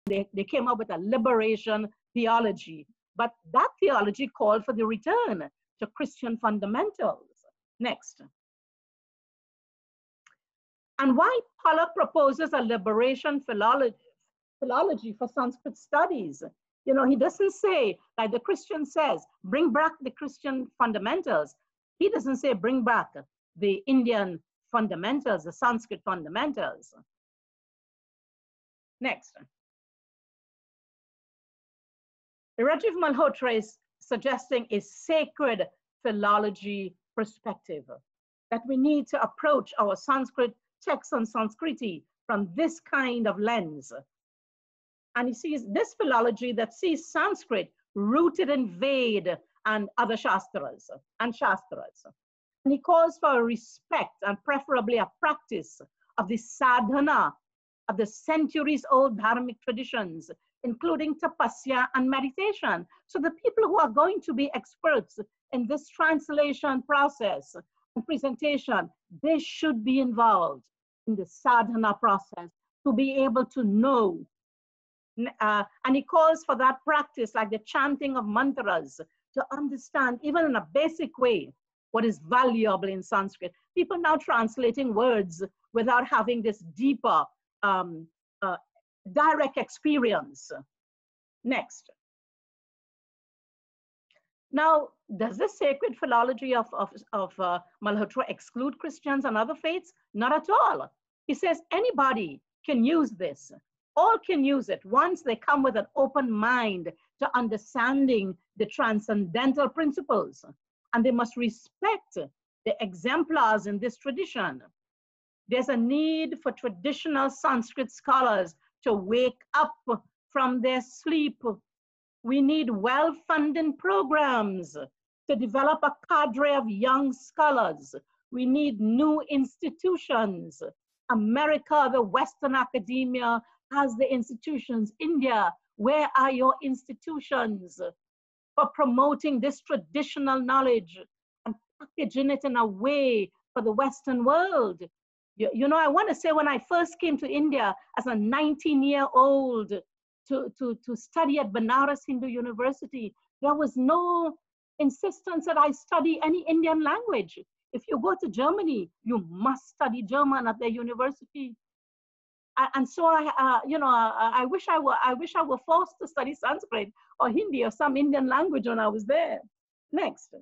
They came up with a liberation theology. But that theology called for the return to Christian fundamentals. Next. And why Pollock proposes a liberation philology for Sanskrit studies. You know, he doesn't say, like the Christian says, bring back the Christian fundamentals. He doesn't say bring back the Indian fundamentals, the Sanskrit fundamentals. Next. Rajiv Malhotra is suggesting a sacred philology perspective, that we need to approach our Sanskrit texts on Sanskriti from this kind of lens. And he sees this philology that sees Sanskrit rooted in Ved and other Shastras. And he calls for a respect and preferably a practice of the sadhana of the centuries-old dharmic traditions, including tapasya and meditation. So the people who are going to be experts in this translation process and presentation, they should be involved in the sadhana process to be able to know. And he calls for that practice, like the chanting of mantras, to understand, even in a basic way, what is valuable in Sanskrit. People now translating words without having this deeper, direct experience. Next. Now, does the sacred philology of Malhotra exclude Christians and other faiths? Not at all. He says anybody can use this. All can use it once they come with an open mind to understanding the transcendental principles. And they must respect the exemplars in this tradition. There's a need for traditional Sanskrit scholars to wake up from their sleep. We need well-funded programs to develop a cadre of young scholars. We need new institutions. America, the Western academia, has the institutions. India, where are your institutions for promoting this traditional knowledge and packaging it in a way for the Western world? You know, I want to say when I first came to India as a 19-year-old to study at Banaras Hindu University, there was no insistence that I study any Indian language. If you go to Germany, you must study German at their university. And so I wish I were forced to study Sanskrit or Hindi or some Indian language when I was there. Next.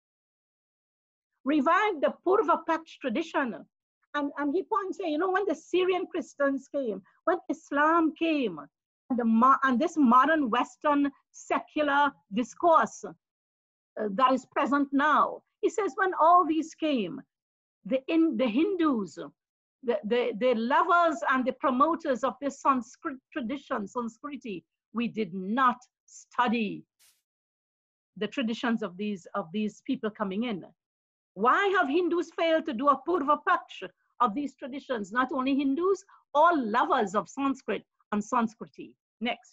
Revive the Purva Paksh tradition. And he points here, you know, when the Syrian Christians came, when Islam came, and this modern Western secular discourse that is present now, he says when all these came, the Hindus, the lovers and the promoters of this Sanskrit tradition, Sanskriti, we did not study the traditions of these people coming in. Why have Hindus failed to do a Purva Paksh of these traditions? Not only Hindus, all lovers of Sanskrit and Sanskriti. Next.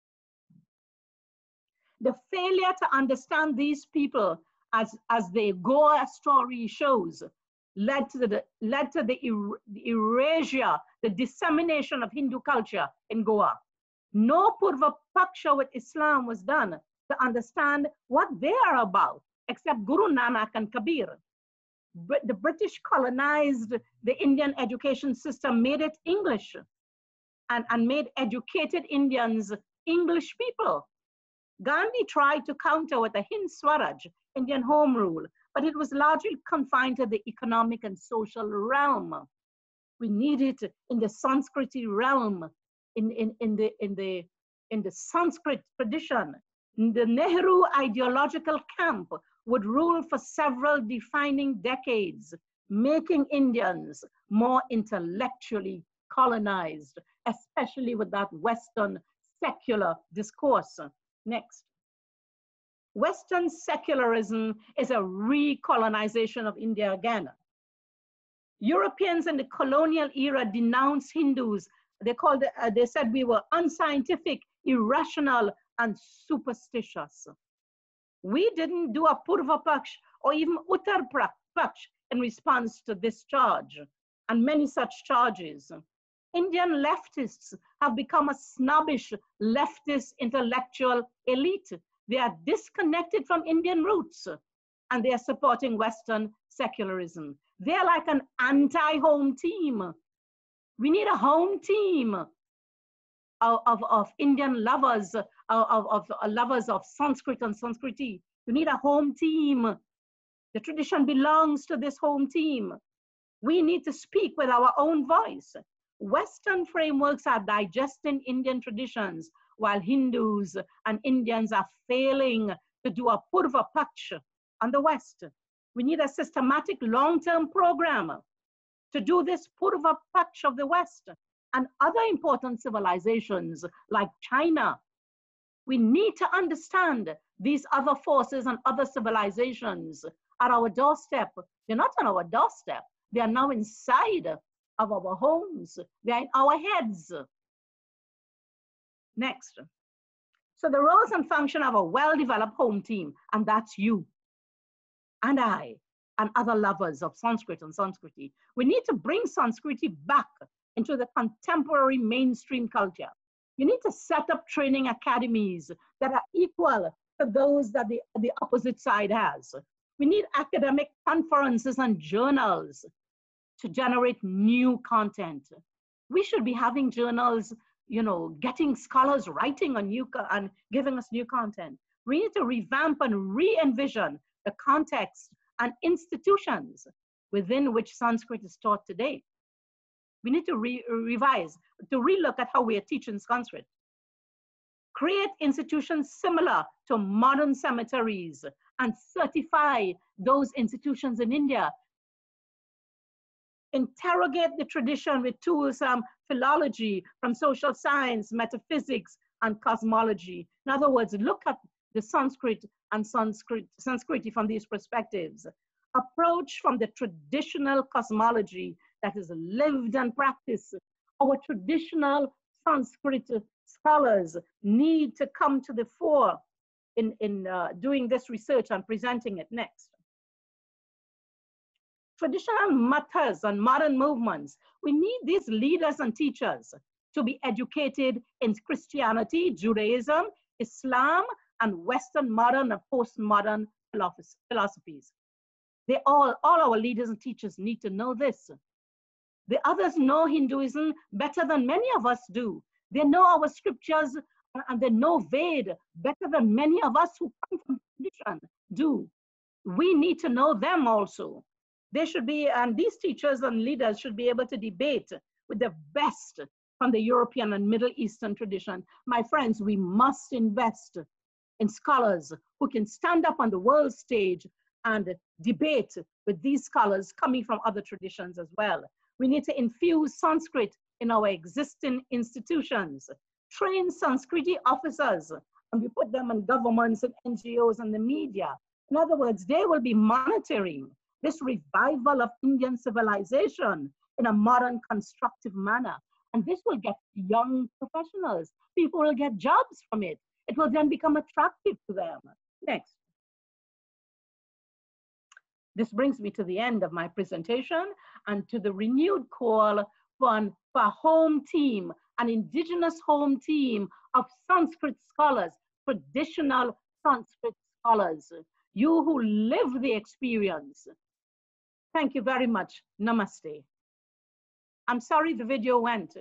The failure to understand these people as the Goa story shows led to the erasure, the dissemination of Hindu culture in Goa. No Purva Paksha with Islam was done to understand what they are about, except Guru Nanak and Kabir. The British colonized the Indian education system, made it English, and made educated Indians English people. Gandhi tried to counter with the Hind Swaraj, Indian home rule, but it was largely confined to the economic and social realm. We need it in the Sanskriti realm, in the Sanskrit tradition. The Nehru ideological camp would rule for several defining decades, making Indians more intellectually colonized, especially with that Western secular discourse. Next. Western secularism is a recolonization of India again. Europeans in the colonial era denounced Hindus. They said we were unscientific, irrational, and superstitious. We didn't do a Purva Paksh or even Uttar Paksh in response to this charge and many such charges. Indian leftists have become a snobbish leftist intellectual elite. They are disconnected from Indian roots and they are supporting Western secularism. They're like an anti-home team. We need a home team of Indian lovers, of lovers of Sanskrit and Sanskriti. You need a home team. The tradition belongs to this home team. We need to speak with our own voice. Western frameworks are digesting Indian traditions, while Hindus and Indians are failing to do a Purva Paksh on the West. We need a systematic long-term program to do this Purva Paksh of the West and other important civilizations like China. We need to understand these other forces and other civilizations at our doorstep. They're not on our doorstep. They are now inside of our homes. They are in our heads. Next. So the roles and function of a well-developed home team, and that's you and I and other lovers of Sanskrit and Sanskriti. We need to bring Sanskriti back into the contemporary mainstream culture. You need to set up training academies that are equal to those that the opposite side has. We need academic conferences and journals to generate new content. We should be having journals, you know, getting scholars writing on new and giving us new content. We need to revamp and re-envision the context and institutions within which Sanskrit is taught today. We need to revise, to relook at how we are teaching Sanskrit. Create institutions similar to modern cemeteries and certify those institutions in India. Interrogate the tradition with tools from philology, from social science, metaphysics, and cosmology. In other words, look at the Sanskrit and Sanskriti from these perspectives. Approach from the traditional cosmology that is lived and practiced. Our traditional Sanskrit scholars need to come to the fore in doing this research and presenting it next. Traditional mathas and modern movements, we need these leaders and teachers to be educated in Christianity, Judaism, Islam, and Western modern and postmodern philosophies. All our leaders and teachers need to know this. The others know Hinduism better than many of us do. They know our scriptures and they know Ved better than many of us who come from tradition do. We need to know them also. They should be, and these teachers and leaders should be able to debate with the best from the European and Middle Eastern tradition. My friends, we must invest in scholars who can stand up on the world stage and debate with these scholars coming from other traditions as well. We need to infuse Sanskrit in our existing institutions, train Sanskriti officers, and we put them in governments and NGOs and the media. In other words, they will be monitoring this revival of Indian civilization in a modern, constructive manner. And this will get young professionals. People will get jobs from it. It will then become attractive to them. Next. This brings me to the end of my presentation and to the renewed call for a home team, an indigenous home team of Sanskrit scholars, traditional Sanskrit scholars, you who live the experience. Thank you very much. Namaste. I'm sorry the video went.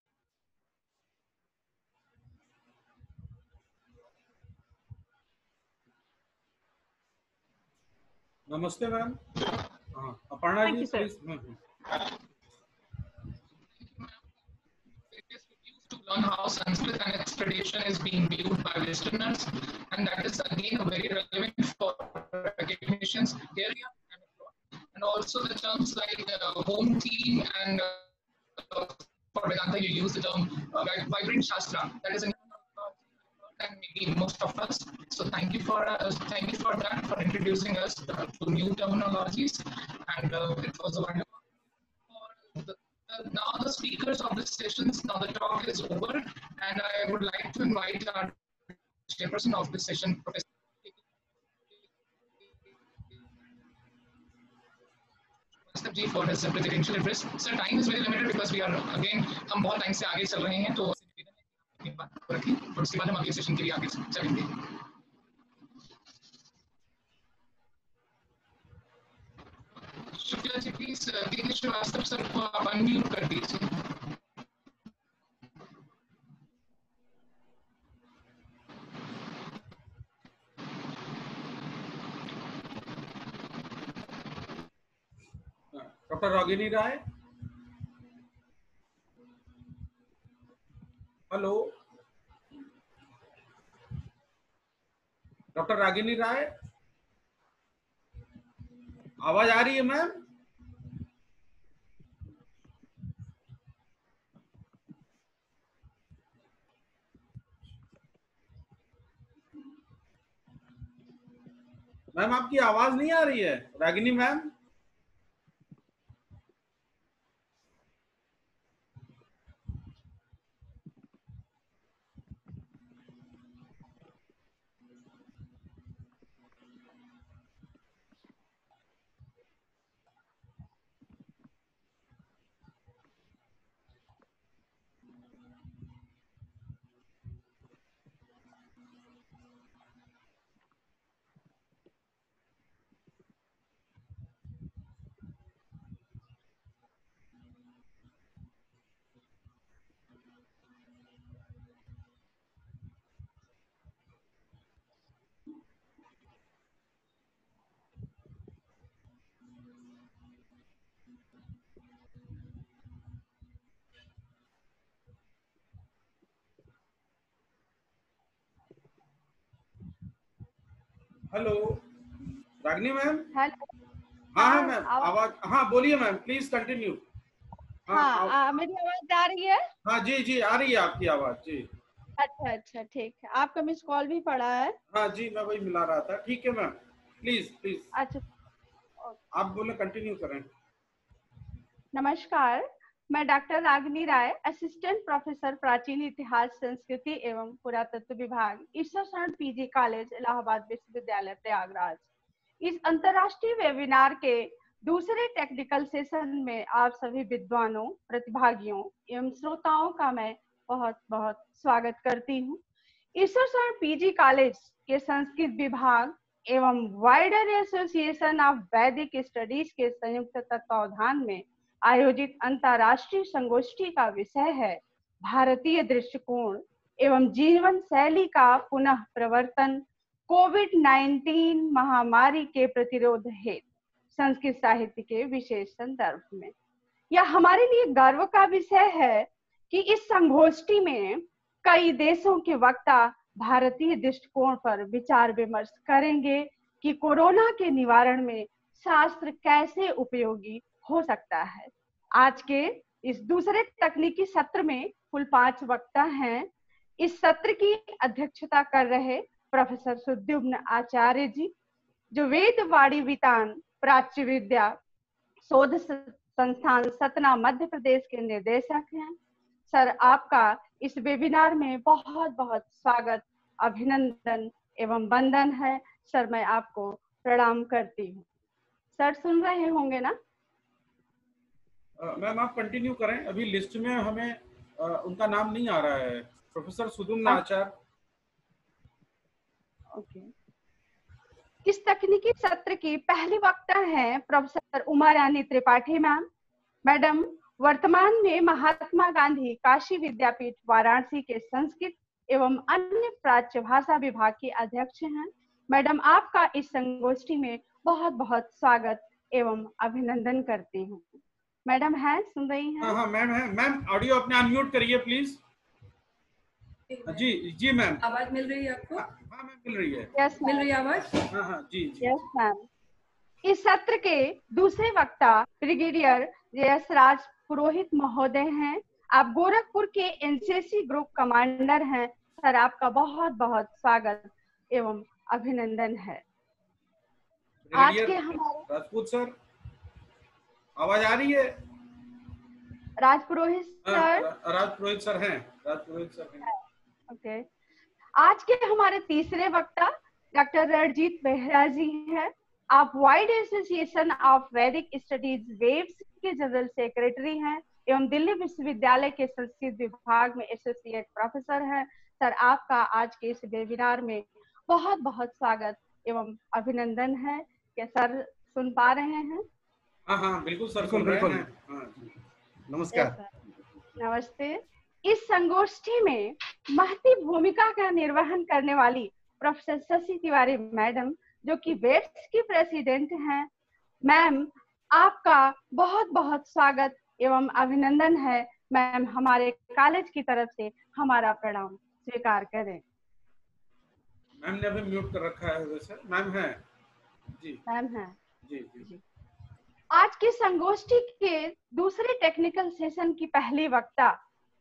Namaste, ma'am. Aparna Thank ji, you, sir. please. To learn how Sanskrit and its tradition is being viewed by Westerners, and that is again very relevant for academicians here and abroad. And also the terms like home team and for Vedanta you use the term vibrant Shastra. That is an and maybe most of us. So thank you for that, for introducing us to new terminologies, and it was a wonderful. Now the speakers of this sessions, now the talk is over, and I would like to invite our chairperson of this session, Professor. Sir ji for his presidential address. Sir, time is very limited because we are again हम बहुत time से आगे चल रहे हैं, तो एक बात रखिए और उसके बाद हम अगले सेशन के लिए आगे चलेंगे। शुक्ला जी प्लीज के श्रीवास्तव सर को आप अनम्यूट कर दीजिए। Doctor Ragini Rai, hello doctor Ragini Rai, आवाज आ रही है मैम? मैम आपकी आवाज नहीं आ रही है Ragini ma'am. Hello Ragini ma'am. Hello. हाँ मैम आवाज, हाँ बोलिए मैम, प्लीज कंटिन्यू। हाँ मेरी आवाज आ रही है? हाँ जी जी आ रही है आपकी आवाज जी। अच्छा अच्छा ठीक है, आपका मिस कॉल भी पड़ा है। हाँ जी मैं वही मिला रहा था। ठीक है मैम, प्लीज प्लीज अच्छा आप बोले, कंटिन्यू करें। नमस्कार, मैं doctor Ragini Rai, assistant professor प्राचीन इतिहास संस्कृति एवं पुरातत्व विभाग, ईश्वर शरण पीजी कॉलेज, इलाहाबाद विश्वविद्यालय प्रयागराज। इस अंतर्राष्ट्रीय वेबिनार के दूसरे टेक्निकल सेशन में आप सभी विद्वानों, प्रतिभागियों एवं श्रोताओं का मैं बहुत बहुत स्वागत करती हूँ। ईश्वर शरण पीजी कॉलेज के संस्कृत विभाग एवं wider association of Vedic studies के संयुक्त तत्वावधान में आयोजित अंतर्राष्ट्रीय संगोष्ठी का विषय है भारतीय दृष्टिकोण एवं जीवन शैली का पुनः प्रवर्तन कोविड-19 महामारी के प्रतिरोध हेतु संस्कृत साहित्य के विशेष संदर्भ में। यह हमारे लिए गर्व का विषय है कि इस संगोष्ठी में कई देशों के वक्ता भारतीय दृष्टिकोण पर विचार विमर्श करेंगे कि कोरोना के निवारण में शास्त्र कैसे उपयोगी हो सकता है। आज के इस दूसरे तकनीकी सत्र में कुल 5 वक्ता हैं। इस सत्र की अध्यक्षता कर रहे प्रोफेसर सुद्युम्न आचार्य जी, जो वेदवाणी वितान प्राच्य विद्या शोध संस्थान सतना मध्य प्रदेश के निर्देशक हैं। सर आपका इस वेबिनार में बहुत बहुत स्वागत, अभिनंदन एवं वंदन है। सर मैं आपको प्रणाम करती हूँ। सर सुन रहे होंगे ना? मैम आप कंटिन्यू करें, अभी लिस्ट में हमें उनका नाम नहीं आ रहा है, प्रोफेसर सुद्युम्न आचार्य। ओके। इस तकनीकी सत्र की पहली वक्ता हैं professor Uma Rani Tripathi ma'am. Madam वर्तमान में महात्मा गांधी काशी विद्यापीठ वाराणसी के संस्कृत एवं अन्य प्राच्य भाषा विभाग की अध्यक्ष हैं। मैडम आपका इस संगोष्ठी में बहुत बहुत स्वागत एवं अभिनंदन करती हूँ। मैडम है, सुन रही हैं? हाँ मैम है। मैम ऑडियो अपने अनम्यूट करिए प्लीज। जी जी मैम, आवाज मिल रही है आपको? हाँ मैम मिल रही है। यस मिल रही है आवाज? हाँ हाँ जी जी यस मैम। इस सत्र के दूसरे वक्ता ब्रिगेडियर जयस राज पुरोहित महोदय हैं। आप गोरखपुर के एनसीसी ग्रुप कमांडर हैं। सर आपका बहुत बहुत स्वागत एवं अभिनंदन है। आज के हमारे राजपूत सर, आवाज आ रही है? राजपुरोहित सर, राजपुरोहित सर हैं, राजपुरोहित सर हैं। ओके। आज के हमारे तीसरे वक्ता डॉक्टर रणजीत बेहरा जी हैं। आप wide association of Vedic studies वेव्स के जनरल सेक्रेटरी हैं एवं दिल्ली विश्वविद्यालय के संस्कृत विभाग में एसोसिएट प्रोफेसर हैं। सर, आपका आज के इस वेबिनार में बहुत बहुत स्वागत एवं अभिनंदन है। क्या सर सुन पा रहे हैं? हाँ बिल्कुल सर, सुन रहे हैं। नमस्कार। नमस्ते। इस संगोष्ठी में महती भूमिका का निर्वहन करने वाली प्रोफेसर शशि तिवारी मैडम, जो कि वेव्स की प्रेसिडेंट हैं। मैम, आपका बहुत बहुत स्वागत एवं अभिनंदन है। मैम, हमारे कॉलेज की तरफ से हमारा प्रणाम स्वीकार करें। मैम ने अभी म्यूट कर रखा है वैसे। मैम है जी। मैम है जी। आज की संगोष्ठी के दूसरे टेक्निकल सेशन की पहली वक्ता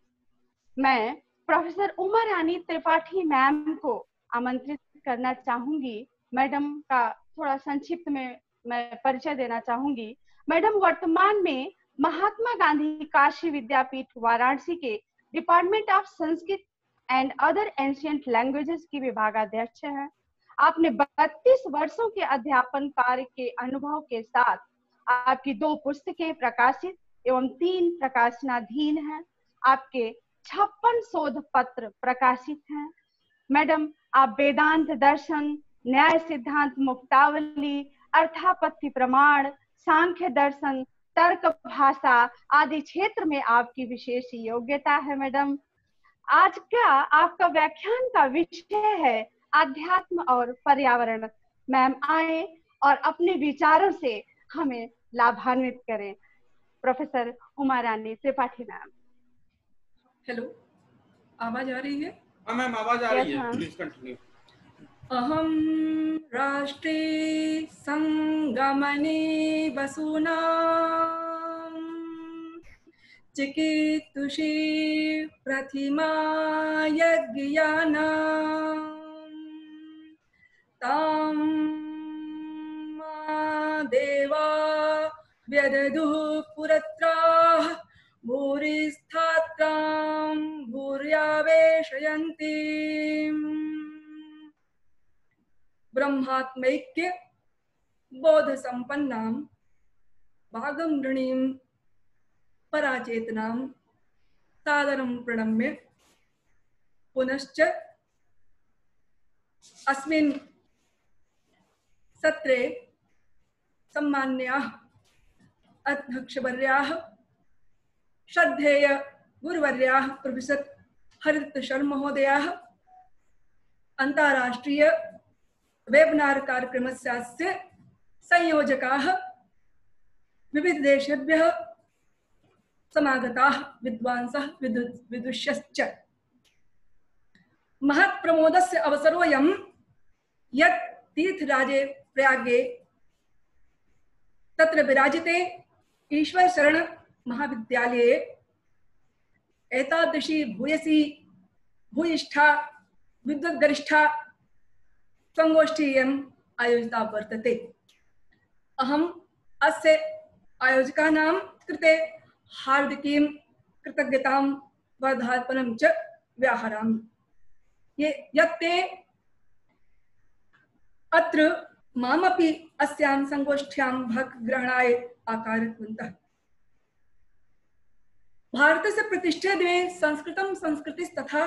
मैं प्रोफेसर उमा रानी त्रिपाठी मैम को आमंत्रित करना चाहूंगी। मैडम का थोड़ा संक्षिप्त में मैं परिचय देना चाहूंगी। मैडम वर्तमान में महात्मा गांधी काशी विद्यापीठ वाराणसी के department of Sanskrit and other ancient languages की विभागाध्यक्ष हैं। आपने 32 वर्षों के अध्यापन कार्य के अनुभव के साथ आपकी 2 पुस्तकें प्रकाशित एवं 3 प्रकाशनाधीन हैं। आपके 56 शोध पत्र प्रकाशित हैं। मैडम, आप वेदांत दर्शन, न्याय सिद्धांत मुक्तावली, अर्थापत्ति प्रमाण, सांख्य दर्शन, तर्क भाषा आदि क्षेत्र में आपकी विशेष योग्यता है। मैडम, आज का आपका व्याख्यान का विषय है आध्यात्म और पर्यावरण। मैम आए और अपने विचारों से हमें लाभान्वित करें। Professor Uma Rani Tripathi ma'am. Hello, आवाज आ रही है? हाँ मैम, आवाज आ रही है, प्लीज कंटिन्यू। अहम राष्ट्रे संगमने वसूनां चिकीर्षे प्रतिमा यज्ञानां तां देवा व्यदधुः पुरत्राः भूरिस्थात्रां भूर्यावेशयन्ति। ब्रह्मात्मैक्य बोध संपन्नां भागं ऋणीं पराचेतनां सादरं प्रणम्य पुनश्च अस्मिन् सत्रे सम्मान्याः अध्यक्षवर्याः श्रद्धेय गुरुवर्याः प्रोफेसर हरिदत्त शर्मा महोदयाः अंतर्राष्ट्रीय वेबिनार कार्यक्रमस्य संयोजकाः विविध देशेभ्यः समागताः विद्वांसः विदुष्यश्च महत् प्रमोदस्य अवसरोऽयं यत् तीर्थराजे प्रयागे तत्र विराजिते ईश्वर शरण महाविद्यालये एतादृशी भूयिष्ठा विद्वद्गरिष्ठा संगोष्ठीयम् आयोजिता वर्तते। अहम् अस्य आयोजकानां कृते हार्दिकीं कृतज्ञतां वर्धापनं च व्याहरामि। यत्ते अत्र मामपि अस्यां संगोष्ठ्यां भागग्रहणाय आकारितवन्तः। भारतस्य प्रतिष्ठे द्वे संस्कृतं संस्कृतिस्तथा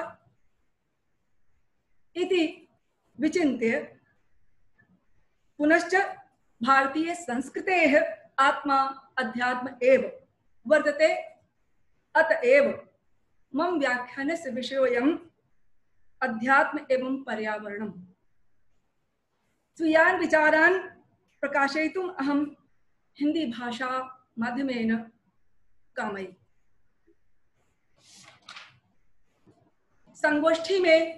इति विचिन्त्य पुनश्च भारतीय संस्कृतेः आत्मा अध्यात्म एव वर्तते। अतएव मम व्याख्यानस्य विषयोऽयम् अध्यात्म एवं पर्यावरणम्। स्वीयान् विचारान् प्रकाशयितुम् अहं हिंदी भाषा माध्यमेन कामये। संगोष्ठी में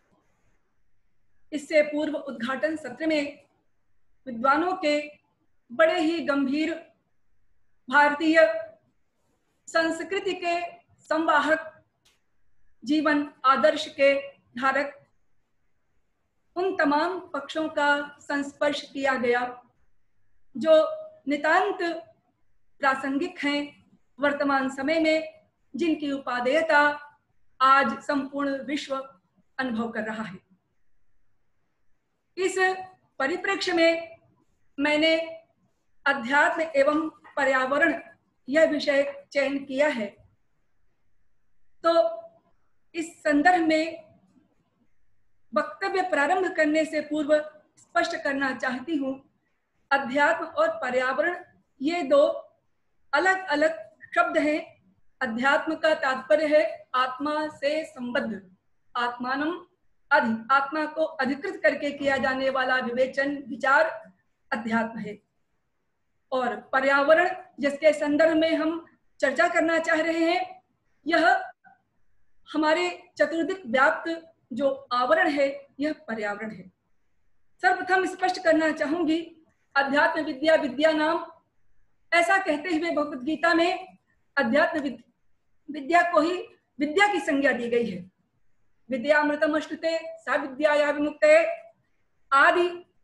इससे पूर्व उद्घाटन सत्र में विद्वानों के बड़े ही गंभीर भारतीय संस्कृति के संवाहक, जीवन आदर्श के धारक, उन तमाम पक्षों का संस्पर्श किया गया जो नितांत प्रासंगिक हैं वर्तमान समय में, जिनकी उपादेयता आज संपूर्ण विश्व अनुभव कर रहा है। इस परिप्रेक्ष्य में मैंने अध्यात्म एवं पर्यावरण यह विषय चयन किया है, तो इस संदर्भ में वक्तव्य प्रारंभ करने से पूर्व स्पष्ट करना चाहती हूँ, अध्यात्म और पर्यावरण ये दो अलग अलग शब्द हैं। अध्यात्म का तात्पर्य है आत्मा से संबद्ध, आत्मानम अधि, आत्मा को अधिकृत करके किया जाने वाला विवेचन विचार अध्यात्म है। और पर्यावरण जिसके संदर्भ में हम चर्चा करना चाह रहे हैं, यह हमारे चतुर्दिक व्याप्त जो आवरण है, यह पर्यावरण है। सर्वप्रथम स्पष्ट करना चाहूंगी, अध्यात्म विद्या विद्या नाम, ऐसा कहते हुए भगवद गीता में अध्यात्म विद्या को ही विद्या की संज्ञा दी गई है। विद्यामृतम अश्नुते सा विद्याया विमुक्ते आदि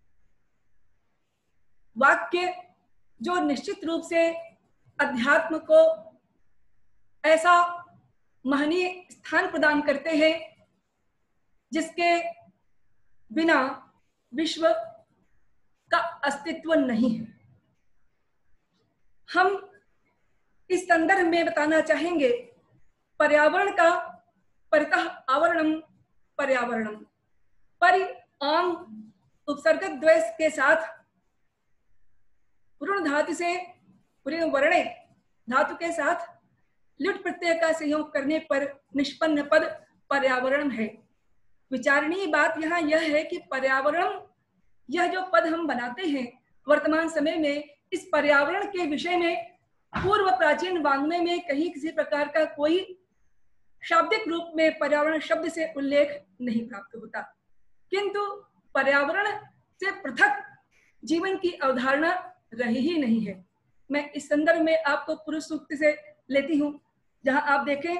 वाक्य जो निश्चित रूप से अध्यात्म को ऐसा महनीय स्थान प्रदान करते हैं जिसके बिना विश्व का अस्तित्व नहीं है। हम इस संदर्भ में बताना चाहेंगे, पर्यावरण का परितः आवरणम पर्यावरणम, परि आम उपसर्ग द्वय के साथ पूर्ण धातु से पूर्ण वर्णे धातु के साथ लुट प्रत्यय का संयोग करने पर निष्पन्न पद पर्यावरण है। विचारणीय बात यहाँ यह है कि पर्यावरण, यह जो पद हम बनाते हैं वर्तमान समय में, इस पर्यावरण के विषय में पूर्व प्राचीन वाङ्मय में कहीं किसी प्रकार का कोई शाब्दिक रूप में पर्यावरण शब्द से उल्लेख नहीं प्राप्त होता, किंतु पर्यावरण से पृथक जीवन की अवधारणा रही ही नहीं है। मैं इस संदर्भ में आपको पुरुष सूक्त से लेती हूँ, जहां आप देखें,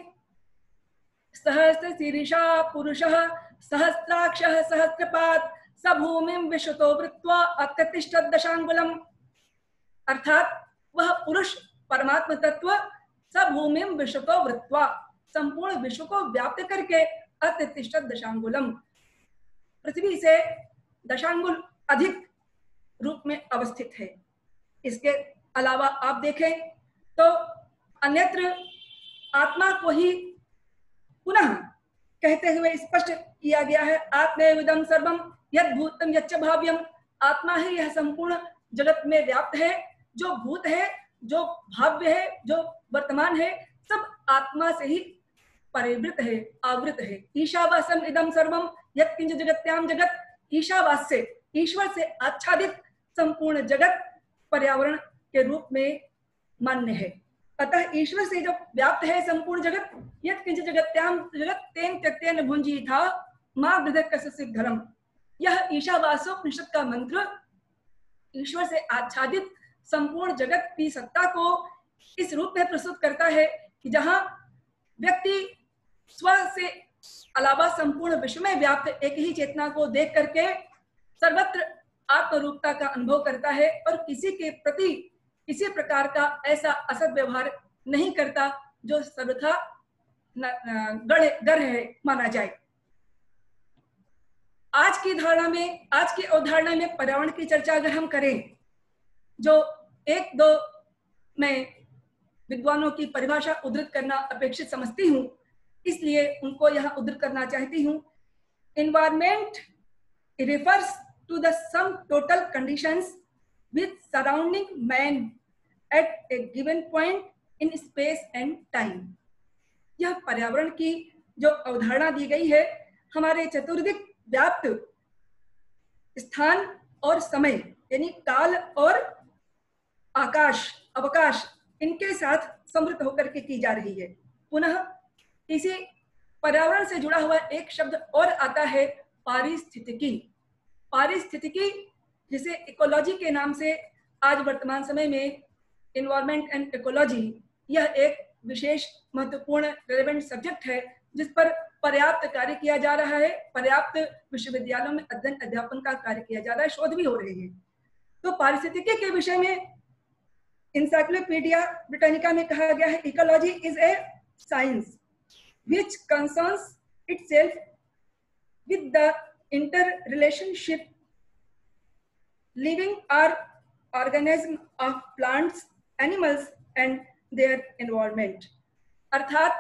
सहस्र शीर्षा पुरुषः सहस्राक्षः सहस्रपाद स भूमिं विश्वतो वृत्वा अत्यतिष्ठत् दशांगुलम, अर्थात वह पुरुष परमात्मा तत्व स भूमिं विश्वतो वृत्वा, संपूर्ण विश्व को व्याप्त करके अत्यतिष्ठत् दशांगुलम, पृथ्वी से दशांगुल अधिक रूप में अवस्थित है। इसके अलावा आप देखें तो अन्यत्र आत्मा को ही पुनः कहते हुए स्पष्ट किया गया है, आत्मैविदं सर्वं यद् भूतं यच्च भाव्यम, आत्मा ही यह संपूर्ण जगत में व्याप्त है, जो भूत है, जो भाव्य है, जो वर्तमान है, सब आत्मा से ही परिवृत है, आवृत है। ईशावासम इदं सर्वम यत् किंच जगत्याम जगत, ईशावास से, ईश्वर से आच्छादित संपूर्ण जगत पर्यावरण के रूप में मान्य है। अतः ईश्वर से जो व्याप्त है संपूर्ण जगत, यत् किंच जगत्याम जगत तेन त्यक्तेन भुंजीथा मा वृद्धः कस्य धर्म, यह ईशावासोपनिषद का मंत्र ईश्वर से आच्छादित संपूर्ण जगत की सत्ता को इस रूप में प्रस्तुत करता है कि जहां व्यक्ति स्व से अलावा संपूर्ण विश्व में व्याप्त एक ही चेतना को देख करके सर्वत्र आत्मरूपता का अनुभव करता है और किसी के प्रति किसी प्रकार का ऐसा असद व्यवहार नहीं करता जो सर्वथा गढ़ है माना जाए। आज की धारणा में, आज की अवधारणा में पर्यावरण की चर्चा अगर हम करें, जो एक दो मैं विद्वानों की परिभाषा उद्धृत करना अपेक्षित समझती हूँ, इसलिए उनको यहाँ उद्धृत करना चाहती हूँ। Environment refers to the sum total conditions with surrounding man at a given point in space and time। यह पर्यावरण की जो अवधारणा दी गई है, हमारे चतुर्दिक व्याप्त स्थान और समय यानी काल और आकाश अवकाश, इनके साथ समृद्ध होकर के की जा रही है। पुनः इसी पर्यावरण से जुड़ा हुआ एक शब्द और आता है, पारिस्थितिकी। पारिस्थितिकी जिसे इकोलॉजी के नाम से आज वर्तमान समय में एनवायरमेंट एंड इकोलॉजी, यह एक विशेष महत्वपूर्ण रेलेवेंट सब्जेक्ट है जिस पर पर्याप्त कार्य किया जा रहा है। पर्याप्त विश्वविद्यालयों में अध्ययन अध्यापन का कार्य किया जा रहा है, शोध भी हो रहे हैं। तो पारिस्थितिकी के विषय में इंसाइक्लोपीडिया ब्रिटानिका में कहा गया है, ecology is a science which concerns itself with the interrelationship living or organism of plants, animals and their environment. अर्थात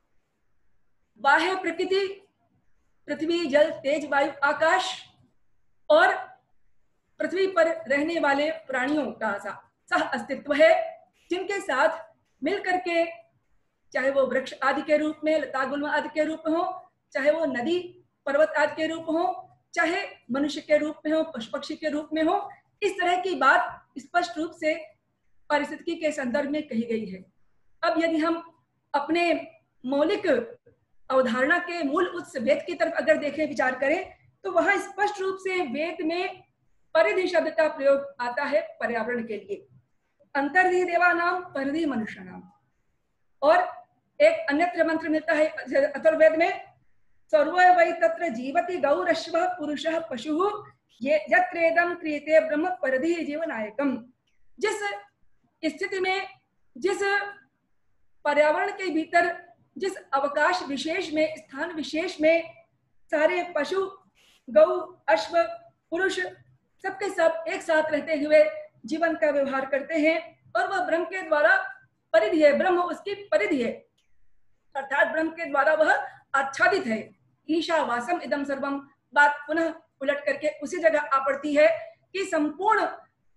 बाह्य प्रकृति, पृथ्वी, जल, तेज, वायु, आकाश और पृथ्वी पर रहने वाले प्राणियों का सह अस्तित्व है, जिनके साथ मिलकर के, चाहे वो वृक्ष आदि के रूप में, लता गुल्म आदि के रूप में हो, चाहे वो नदी पर्वत आदि के रूप हो, चाहे मनुष्य के रूप में हो, पशु पक्षी के रूप में हो, इस तरह की बात स्पष्ट रूप से पारिस्थितिकी के संदर्भ में कही गई है। अब यदि हम अपने मौलिक अवधारणा के मूल उत्स वेद की तरफ अगर देखें, विचार करें, तो वहां स्पष्ट रूप से वेद में परिधि शब्द का प्रयोग आता है पर्यावरण के लिए। अंतर्धि देवानाम परिधि मनुष्याणाम। और एक अन्यत्र मंत्र मिलता है अथर्ववेद में, सर्व वै तत्र जीवति गौरश्वः पुरुषः पशुः ये यत्रेदं क्रियते ब्रह्म परिधि जीवनायकम। जिस स्थिति में, जिस पर्यावरण के भीतर, जिस अवकाश विशेष में, स्थान विशेष में सारे पशु, गौ, अश्व, पुरुष सबके सब एक साथ रहते हुए जीवन का व्यवहार करते हैं, और वह ब्रह्म के द्वारा परिधि है, ब्रह्म उसकी परिधि है, अर्थात ब्रह्म के द्वारा वह आच्छादित है। ईशावासम इदम सर्वम, बात पुनः उलट करके उसी जगह आ पड़ती है कि संपूर्ण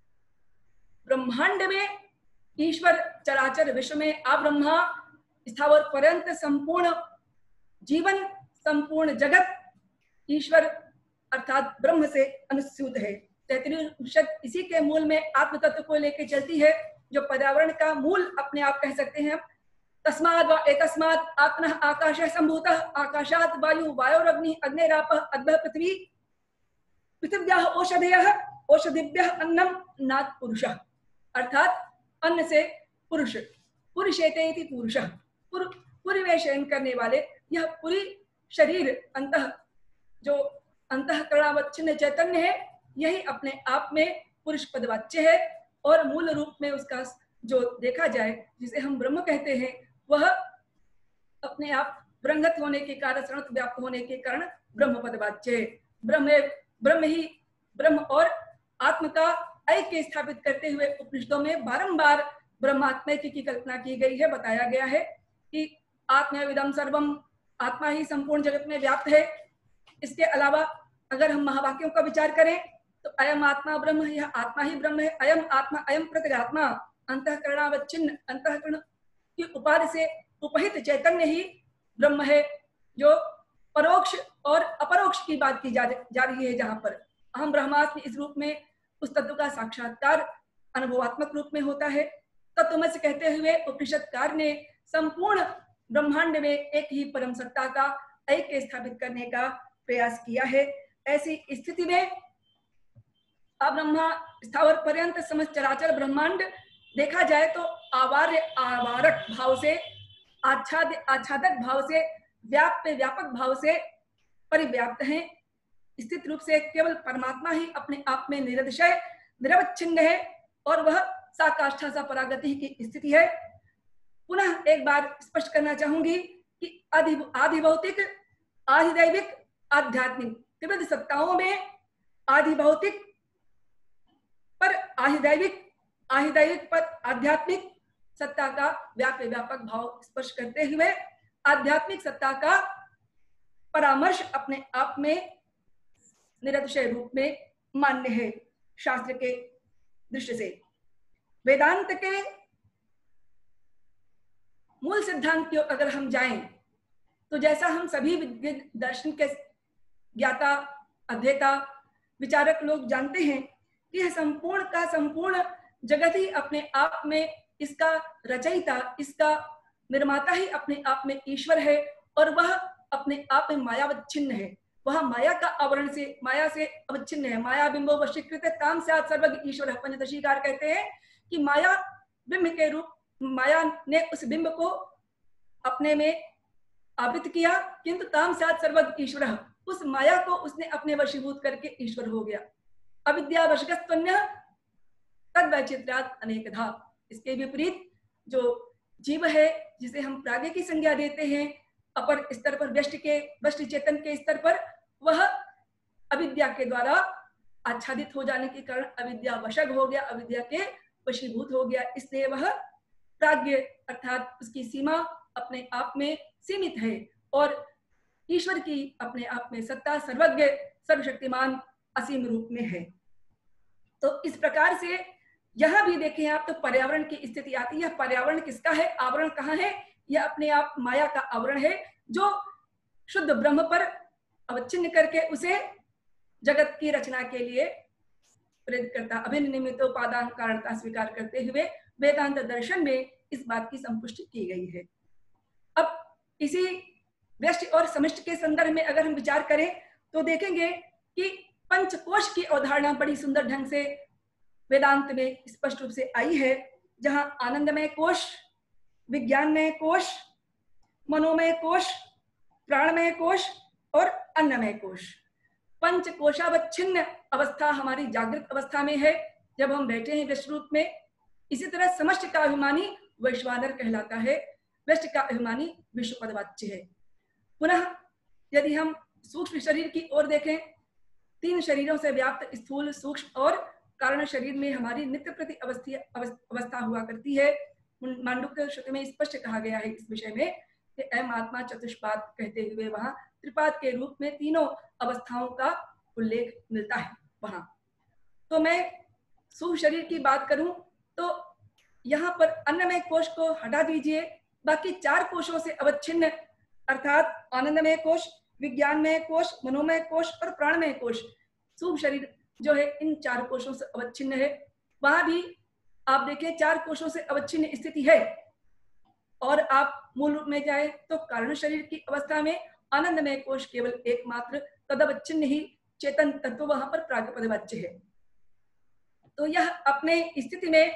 ब्रह्मांड में, ईश्वर चराचर विश्व में, आ ब्रह्मा स्थावर पर्यंत संपूर्ण जीवन, संपूर्ण जगत ईश्वर अर्थात ब्रह्म से अनुस्यूत है। तैत्तिरीय उपनिषद इसी के मूल में आत्म तत्व को लेकर चलती है, जो पर्यावरण का मूल अपने आप कह सकते हैं। तस्माद् वा एतस्मात् आत्मनः आकाशः सम्भूतः, आकाशात् वायु, वायोरग्नि, अग्निरापः, अद्भः पृथ्वी, पृथिव्याः औषधयः, औषधिभ्यः अन्नम, नात् पुरुषः। अर्थात अन्न से पुरुष, पुरुषेते इति पुरुषः, पुरी में शयन करने वाले, यह पूरी शरीर अंतः, जो अंतःकरणावच्छिन्न चैतन्य है, यही अपने आप में पुरुष पदवाच्य है। और मूल रूप में उसका जो देखा जाए, जिसे हम ब्रह्म कहते हैं, वह अपने आप ब्रह्मत होने के कारण, सर्वत्र व्याप्त होने के कारण ब्रह्म पदवाच्य है। ब्रह्म ही ब्रह्म और आत्म का ऐक्य स्थापित करते हुए उपनिषदों में बारंबार ब्रह्मात्मैक्य की कल्पना की गई है। बताया गया है कि आत्मविदम सर्वम, आत्मा ही संपूर्ण जगत में व्याप्त है। इसके अलावा अगर हम महावाक्यों का विचार करें तो अयम आत्मा ब्रह्म, यह आत्मा ही ब्रह्म है। अयम आत्मा, अयम प्रत्यगात्मा, अंतःकरणावच्छिन्न, अंतःकरण की उपाधि से उपहित चैतन्य ही ब्रह्म है, जो परोक्ष और अपरोक्ष की बात की जा रही है। जहां पर अहम ब्रह्मास्मि, इस रूप में उस तत्व का साक्षात्कार अनुभवात्मक रूप में होता है। तत्वमसि कहते हुए उपनिषदकार ने संपूर्ण ब्रह्मांड में एक ही परम सत्ता का ऐक्य स्थापित करने का प्रयास किया है। ऐसी स्थिति में अब्रह्मा स्थावर पर्यंत समस्त चराचर ब्रह्मांड देखा जाए तो आवार्य आवारक भाव से, आच्छादक भाव से, व्यापक भाव से परिव्याप्त हैं। स्थित रूप से केवल परमात्मा ही अपने आप में निरतिशय निरवच्छिन्न है, और वह साकाष्ठा सा परागति की स्थिति है। पुनः एक बार स्पष्ट करना चाहूंगी कि आधि भौतिक, आधिदैविक, आध्यात्मिक त्रिविध सत्ताओं में आधि भौतिक पर आधिदैविक पर आध्यात्मिक सत्ता का व्यापक भाव स्पर्श करते हुए आध्यात्मिक सत्ता का परामर्श अपने आप में निरतिशय रूप में मान्य है शास्त्र के दृष्टि से। वेदांत के मूल सिद्धांत की अगर हम जाएं तो जैसा हम सभी दर्शन के ज्ञाता, अध्येता, विचारक लोग जानते हैं कि यह संपूर्ण का संपूर्ण जगत ही अपने आप में इसका रचयिता, इसका निर्माता ही अपने आप में ईश्वर है, और वह अपने आप में मायावच्छिन्न है। वह माया का आवरण से, माया से अवच्छिन्न है। माया बिंबो वशीकृत ताम स्यात् सर्वज्ञ ईश्वर। पंचदशीकार कहते हैं कि माया बिंब के रूप, माया ने उस बिंब को अपने में आवृत किया, किंतु ताम स्यात् सर्वज्ञ ईश्वर, उस माया को उसने अपने वशीभूत करके ईश्वर हो गया। अविद्या वशगस्त्वन्यः तद्वैचित्र्यात् अनेकधा। इसके विपरीत जो जीव है, जिसे हम प्राज्ञ की संज्ञा देते हैं, अपर स्तर पर, व्यष्टि चेतन के स्तर पर, वह अविद्या के द्वारा आच्छादित हो जाने के कारण अविद्या वशग हो गया, अविद्या के वशीभूत हो गया, इसलिए वह प्राज्ञ अर्थात उसकी सीमा अपने आप में सीमित है और ईश्वर की अपने आप में सत्ता सर्वज्ञ सर्वशक्तिमान असीम रूप में है। तो इस प्रकार से यहां भी देखें आप तो पर्यावरण की स्थिति आती है। पर्यावरण किसका है, आवरण कहाँ है? यह अपने आप माया का आवरण है जो शुद्ध ब्रह्म पर अवच्छिन्न करके उसे जगत की रचना के लिए प्रेरित करता। अभिन्न निमित्तोपादान कारणता स्वीकार करते हुए वेदांत दर्शन में इस बात की संपुष्टि की गई है। अब इसी व्यष्टि और समष्टि के संदर्भ में अगर हम विचार करें तो देखेंगे कि पंचकोश की अवधारणा बड़ी सुंदर ढंग से वेदांत में स्पष्ट रूप से आई है, जहां आनंदमय कोश, विज्ञानमय कोश, मनोमय कोश, प्राणमय कोश और अन्नमय कोश। पंचकोशावच्छिन्न अवस्था हमारी जागृत अवस्था में है जब हम बैठे हैं व्यष्टि रूप में। इसी तरह समष्टि का अभिमानी वैश्वानर कहलाता है, व्यष्टि का अभिमानी विश्वपदवाच्य है। पुनः यदि हम सूक्ष्म शरीर की ओर देखें, 3 शरीरों से व्याप्त स्थूल, सूक्ष्म और कारण शरीर में हमारी नित्य प्रति अवस्था हुआ करती है। मांडुक्य श्रुति में स्पष्ट कहा गया है इस विषय में कि अयम आत्मा चतुष्पाद कहते हुए वहां त्रिपाद के रूप में तीनों अवस्थाओं का उल्लेख मिलता है वहां। तो मैं सूक्ष्म शरीर की बात करूं तो यहाँ पर अन्नमय कोश को हटा दीजिए, बाकी 4 कोशों से अवच्छिन्न अर्थात आनंदमय कोश, विज्ञानमय कोश, मनोमय कोश और प्राणमय कोश, सूक्ष्म शरीर जो है इन 4 कोशों से अवच्छिन्न है। वहां भी आप देखें 4 कोशों से अवच्छिन्न स्थिति है। और आप मूल रूप में जाए तो कारण शरीर की अवस्था में आनंदमय कोश केवल एकमात्र तदवच्छिन्न ही चेतन तत्व वहां पर प्रागपदवाच्य है। तो यह अपने स्थिति में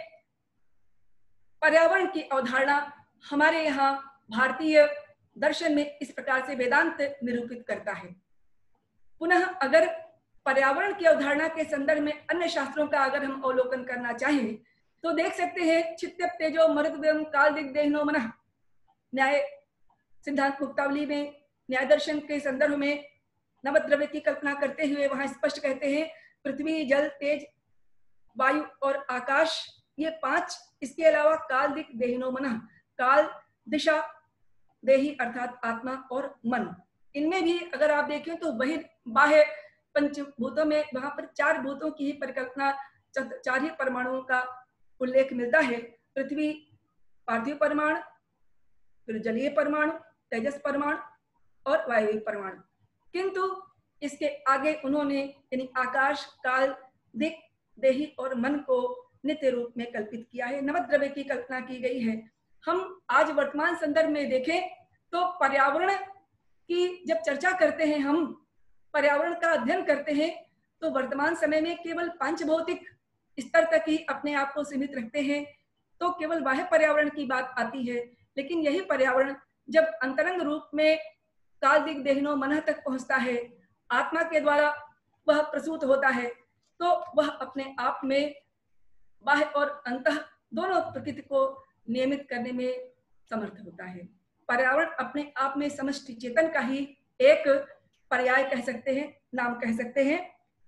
पर्यावरण की अवधारणा हमारे यहाँ भारतीय दर्शन में इस प्रकार से वेदांत निरूपित करता है। पुनः अगर पर्यावरण की अवधारणा के संदर्भ में अन्य शास्त्रों का अगर हम अवलोकन करना चाहें तो देख सकते हैं चित्त तेजो मरुद्वयम् काल दिग्देहिनो मनः, न्याय सिद्धांत मुक्तावली में न्याय दर्शन के संदर्भ में नवद्रव्य की कल्पना करते हुए वहां स्पष्ट कहते हैं पृथ्वी, जल, तेज, वायु और आकाश, ये 5, इसके अलावा काल दिक देहिनो मनः, काल, दिशा, देही अर्थात आत्मा और मन, इनमें भी अगर आप देखें तो वही बाह्य पंचभूतों में वहां पर 4 भूतों की ही परिकल्पना, 4 ही परमाणुओं का उल्लेख मिलता है। पृथ्वी पार्थिव परमाणु, फिर जलीय परमाणु, तेजस परमाणु और वायवीय परमाणु। किंतु इसके आगे उन्होंने यानी आकाश, काल, दिक, देही और मन को नित्य रूप में कल्पित किया है, नवद्रव्य की कल्पना की गई है। हम आज वर्तमान संदर्भ में देखें तो पर्यावरण की जब चर्चा करते हैं, हम पर्यावरण का अध्ययन करते हैं तो वर्तमान समय में केवल पांचभौतिक स्तर तक ही अपने आप को सीमित रखते हैं, तो केवल बाह्य पर्यावरण की बात आती है। लेकिन यही पर्यावरण जब अंतरंग रूप में काल दिक देहिनो मनः तक पहुंचता है, आत्मा के द्वारा वह प्रसूत होता है, तो वह अपने आप में बाह्य और अंतः दोनों प्रकृति को नियमित करने में समर्थ होता है। पर्यावरण अपने आप में समष्टि चेतन का ही एक पर्याय कह सकते हैं, नाम कह सकते हैं।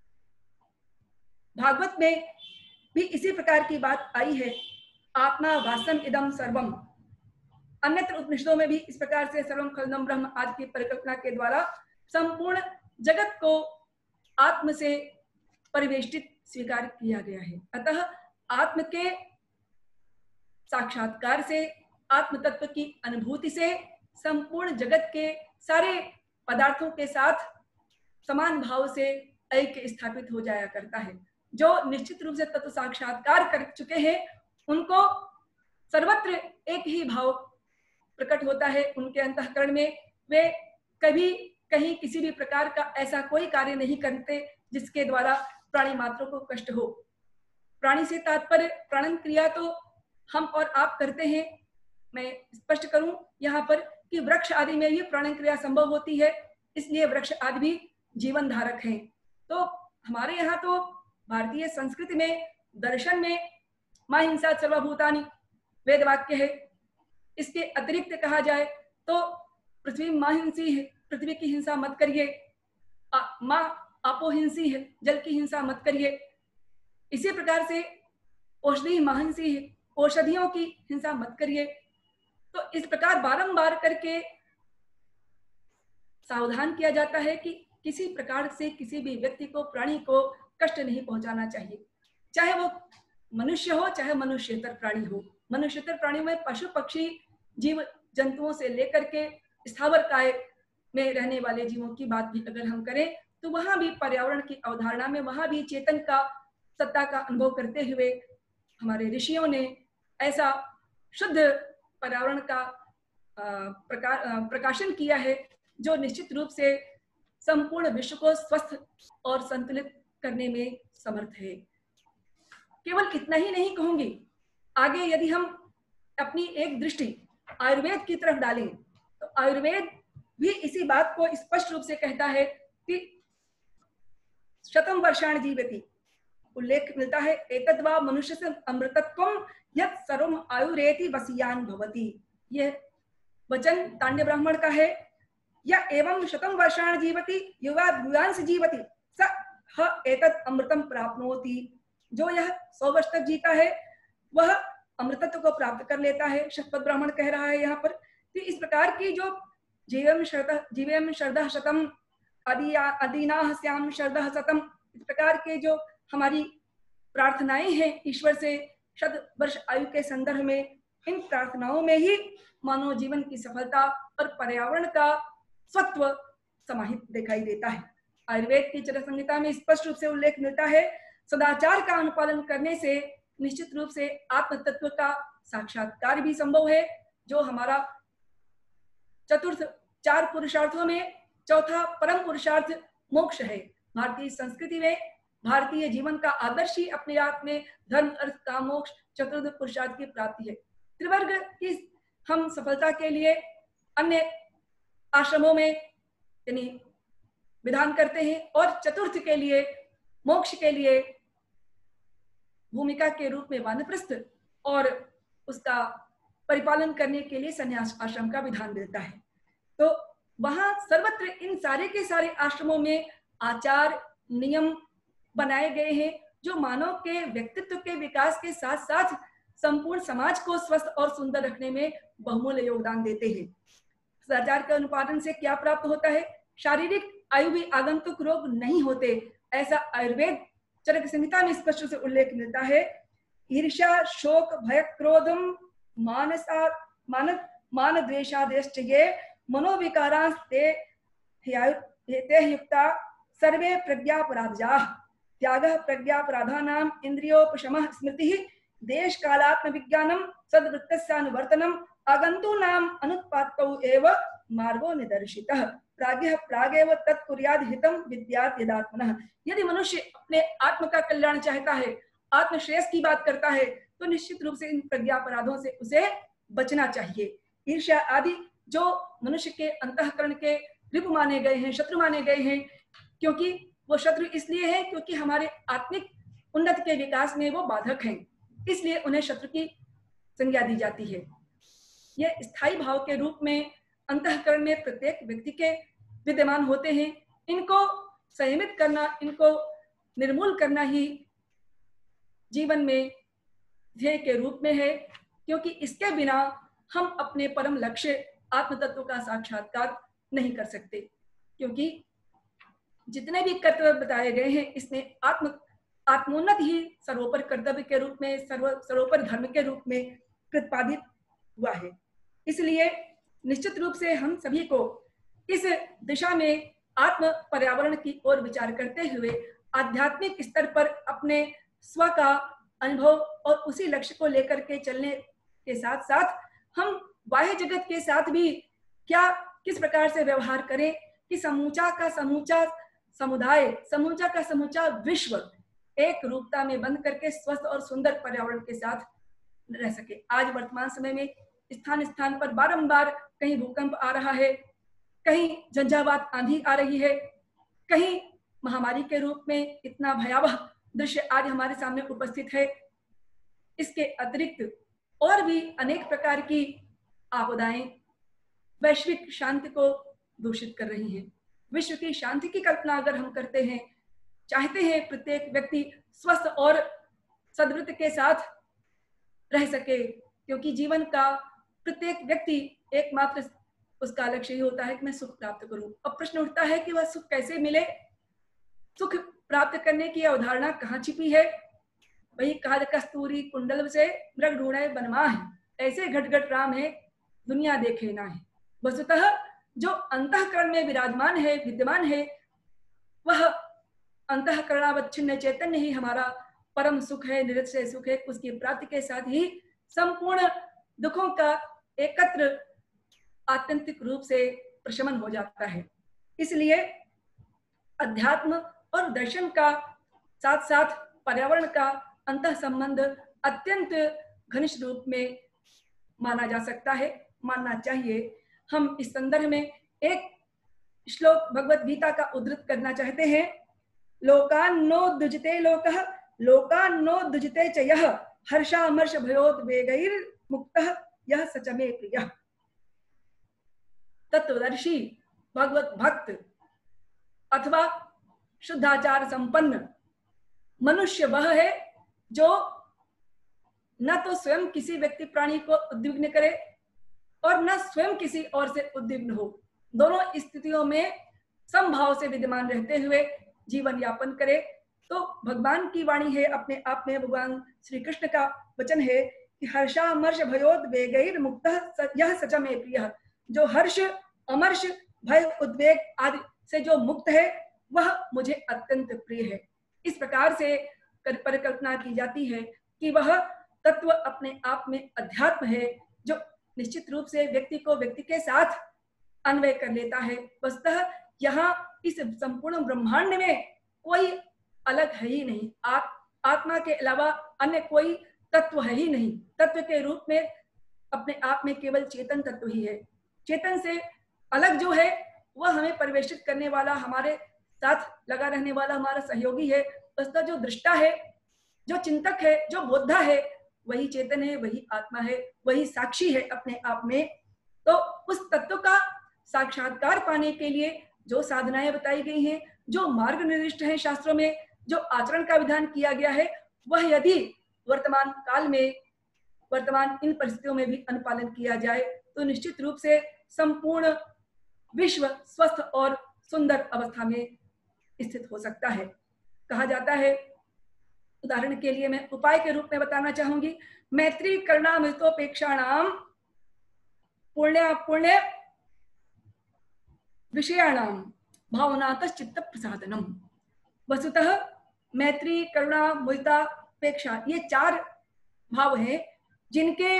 भागवत में भी इसी प्रकार की बात आई है, आत्मा वासम इदम सर्वम। अन्यत्र उपनिषदों में भी इस प्रकार से सर्वम खलदम ब्रह्म आदि की परिकल्पना के द्वारा संपूर्ण जगत को आत्म से परिवेष्टित स्वीकार किया गया है। अतः आत्म के साक्षात्कार से, आत्म तत्व की अनुभूति से संपूर्ण जगत के सारे पदार्थों के साथ समान भाव से ऐक्य स्थापित हो जाया करता है। जो निश्चित रूप से तत्व साक्षात्कार कर चुके हैं उनको सर्वत्र एक ही भाव प्रकट होता है उनके अंतःकरण में। वे कभी कहीं किसी भी प्रकार का ऐसा कोई कार्य नहीं करते जिसके द्वारा प्राणी मात्रों को कष्ट हो। प्राणी से तात्पर्य प्राणन क्रिया तो हम और आप करते हैं। मैं स्पष्ट करूं यहाँ पर कि वृक्ष आदि में भी प्राणन क्रिया संभव होती है, इसलिए वृक्ष आदि भी जीवन धारक हैं। तो हमारे यहाँ तो भारतीय संस्कृति में, दर्शन में मा हिंसा सर्वभूतानि वेद वाक्य है। इसके अतिरिक्त कहा जाए तो पृथ्वी मां हिंसी है, पृथ्वी की हिंसा मत करिए। माँ आपोहिंसी है, जल की हिंसा मत करिए। इसी प्रकार से औषधि महंसी है, औषधियों की हिंसा मत करिए। तो इस प्रकार बारंबार करके सावधान किया जाता है कि किसी प्रकार से किसी भी व्यक्ति को, प्राणी को कष्ट नहीं पहुंचाना चाहिए, चाहे वो मनुष्य हो चाहे मनुष्येतर प्राणी हो। मनुष्येतर प्राणी में पशु पक्षी जीव जंतुओं से लेकर के स्थावर काय में रहने वाले जीवों की बात भी अगर हम करें तो वहां भी पर्यावरण की अवधारणा में, वहां भी चेतन का सत्ता का अनुभव करते हुए हमारे ऋषियों ने ऐसा शुद्ध पर्यावरण का प्रकाशन किया है जो निश्चित रूप से संपूर्ण विश्व को स्वस्थ और संतुलित करने में समर्थ है। केवल इतना ही नहीं कहूंगी, आगे यदि हम अपनी एक दृष्टि आयुर्वेद की तरफ डालें तो आयुर्वेद भी इसी बात को स्पष्ट रूप से कहता है कि शतम वर्षाण जीवति, उल्लेख मिलता है एतद्वा मनुष्य से अमृतत्वम यत् सर्वम आयुरेति वसीयान भवति। यह वचन तांड्य ब्राह्मण का है। या एवं शतम वर्षाण जीवति युवा युवांश जीवति स ह एतत् अमृतम प्राप्नोति। जो यह 100 वर्ष तक जीता है वह अमृतत्व को प्राप्त कर लेता है। शतपथ ब्राह्मण कह रहा है यहाँ पर कि इस प्रकार की जो जीवेम शरदः शतम अदीनाः स्याम शरदः शतम, इस प्रकार के जो हमारी प्रार्थनाएं हैं ईश्वर से 100 वर्ष आयु के संदर्भ में, इन प्रार्थनाओं में ही मानव जीवन की सफलता और पर्यावरण का स्वत्व समाहित दिखाई देता है। आयुर्वेद की चरक संहिता में स्पष्ट रूप से उल्लेख मिलता है, सदाचार का अनुपालन करने से निश्चित रूप से आत्म तत्व का साक्षात्कार भी संभव है, जो हमारा चतुर्थ 4 पुरुषार्थों में चौथा परम पुरुषार्थ मोक्ष है। भारतीय संस्कृति में भारतीय जीवन का आदर्श ही अपने आप में धर्म, अर्थ, काम, मोक्ष चतुर्थ पुरुषार्थ की प्राप्ति है। त्रिवर्ग की हम सफलता के लिए अन्य आश्रमों में यानी विधान करते हैं और चतुर्थ के लिए, मोक्ष के लिए भूमिका के रूप में वानप्रस्थ और उसका परिपालन करने के लिए संन्यास आश्रम का विधान मिलता है। तो वहां सर्वत्र इन सारे के सारे आश्रमों में आचार नियम बनाए गए हैं जो मानव के व्यक्तित्व के विकास के साथ साथ संपूर्ण समाज को स्वस्थ और सुंदर रखने में बहुमूल्य योगदान देते हैं। सदाचार के अनुपालन से क्या प्राप्त होता है? शारीरिक आयु भी आगंतुक रोग नहीं होते, ऐसा आयुर्वेद चरक संहिता में स्पष्ट से उल्लेख मिलता है। ईर्ष्या, शोक, भय, क्रोधम, मान द्वेषादेश्च ये मनोविकारास्ते युक्ता सर्वे प्रज्ञापराधाः त्यागः प्रज्ञापराधानां इंद्रियोपशमः स्मृतिः देश कालात्म विज्ञानम सद्वृत्तस्यानुवर्तनम आगंतूनाम अनुत्पातौ एव मार्गो निदर्शितः प्रागेव तत्कुर्याद हितम विद्यात् यदात्मनः। यदि मनुष्य अपने आत्म का कल्याण चाहता है, आत्म श्रेयस की बात करता है, तो निश्चित रूप से इन प्रज्ञापराधों से उसे बचना चाहिए। ईर्ष्या आदि जो मनुष्य के अंतःकरण के रिपु माने गए हैं, शत्रु माने गए हैं, क्योंकि वो शत्रु इसलिए है क्योंकि हमारे आत्मिक उन्नति के विकास में वो बाधक हैं, इसलिए उन्हें शत्रु की संज्ञा दी जाती है। यह स्थायी भाव के रूप में अंतःकरण में प्रत्येक व्यक्ति के विद्यमान होते हैं। इनको संयमित करना, इनको निर्मूल करना ही जीवन में ध्येय के रूप में है, क्योंकि इसके बिना हम अपने परम लक्ष्य आत्म तत्व का साक्षात्कार नहीं कर सकते। क्योंकि जितने भी कर्तव्य बताए गए हैं, इसमें आत्मोन्नत ही सर्वोपर कर्तव्य के रूप में, सर्वोपर धर्म के रूप में प्रतिपादित हुआ है। इसलिए निश्चित रूप से हम सभी को इस दिशा में आत्म पर्यावरण की ओर विचार करते हुए आध्यात्मिक स्तर पर अपने स्व का अनुभव और उसी लक्ष्य को लेकर के चलने के साथ साथ हम बाह्य जगत के साथ भी किस प्रकार से व्यवहार करें कि समूचा का समूचा समुदाय, समूचा का समूचा विश्व एक रूपता में बंध करके स्वस्थ और सुंदर पर्यावरण के साथ रह सके। आज वर्तमान समय में स्थान स्थान पर बारंबार कहीं भूकंप आ रहा है, कहीं झंझावात आंधी आ रही है, कहीं महामारी के रूप में इतना भयावह दृश्य आज हमारे सामने उपस्थित है। इसके अतिरिक्त और भी अनेक प्रकार की आपदाएं वैश्विक शांति को दूषित कर रही हैं। विश्व की शांति की कल्पना अगर हम करते हैं, चाहते हैं प्रत्येक व्यक्ति स्वस्थ और सद्वृत्ति के साथ रह सके, क्योंकि जीवन का प्रत्येक व्यक्ति एकमात्र उसका लक्ष्य ही होता है कि मैं सुख प्राप्त करूं। अब प्रश्न उठता है कि वह सुख कैसे मिले, सुख प्राप्त करने की अवधारणा कहाँ छिपी है? वही कहा, कस्तूरी कुंडल से मृग ढूंढे बनवा है, ऐसे घट राम है दुनिया देखे ना है। वस्तुतः जो अंतःकरण में विराजमान है, विद्यमान है, वह अंतःकरणावच्छिन्न चैतन्य ही हमारा परम सुख है, निरतिशय सुख है। उसकी प्राप्ति के साथ ही संपूर्ण दुखों का एकत्र आत्यंतिक रूप से प्रशमन हो जाता है। इसलिए अध्यात्म और दर्शन का साथ साथ पर्यावरण का अंतः संबंध अत्यंत घनिष्ठ रूप में माना जा सकता है, मानना चाहिए। हम इस संदर्भ में एक श्लोक भगवत गीता का उद्धृत करना चाहते हैं। लोकान्नो दुजते लोकः लोकान्नो दुजते च यः हर्षामर्ष भयोद्वेगैर् मुक्तः यः स च मे प्रियः। तत्वदर्शी भगवत भक्त अथवा शुद्धाचार संपन्न मनुष्य वह है जो न तो स्वयं किसी व्यक्ति प्राणी को उद्विग्न करे और न स्वयं किसी और से उद्विग्न हो। दोनों स्थितियों में समभाव से विद्यमान रहते हुए जीवन यापन करे। तो भगवान की वाणी है, अपने आप में भगवान श्री कृष्ण का वचन है कि हर्षामर्ष भयोद्वेगैर् मुक्तः यः स च मे प्रियः। जो हर्ष, अमर्ष, भय, उद्वेग आदि से जो मुक्त है वह मुझे अत्यंत प्रिय है। इस प्रकार से परिकल्पना की जाती है कि वह तत्व अपने आप में अध्यात्म है, जो निश्चित रूप से व्यक्ति को व्यक्ति के साथ अन्वय कर लेता है। वस्तुतः यहाँ इस संपूर्ण ब्रह्मांड में कोई अलग है ही नहीं, आत्मा के अलावा अन्य कोई तत्व है ही नहीं। तत्व के रूप में अपने आप में केवल चेतन तत्व ही है। चेतन से अलग जो है वह हमें परिवेशित करने वाला, हमारे साथ लगा रहने वाला हमारा सहयोगी है। उसका जो दृष्टा है, जो चिंतक है, जो बोधा है, वही चेतन है, वही आत्मा है, वही साक्षी है अपने आप में। तो उस तत्व का साक्षात्कार पाने के लिए जो साधनाएं बताई गई हैं, जो मार्ग निर्दिष्ट हैं शास्त्रों में, जो आचरण का विधान किया गया है, वह यदि वर्तमान काल में, वर्तमान इन परिस्थितियों में भी अनुपालन किया जाए तो निश्चित रूप से संपूर्ण विश्व स्वस्थ और सुंदर अवस्था में स्थित हो सकता है। कहा जाता है, उदाहरण के लिए मैं उपाय के रूप में बताना चाहूंगी, मैत्री करुणामृतोपेक्षाणाम पुण्य विषयाणाम भावनातः चित्त प्रसादनम। वस्तुतः मैत्री, करुणा, मुदिता, उपेक्षा, ये चार भाव हैं जिनके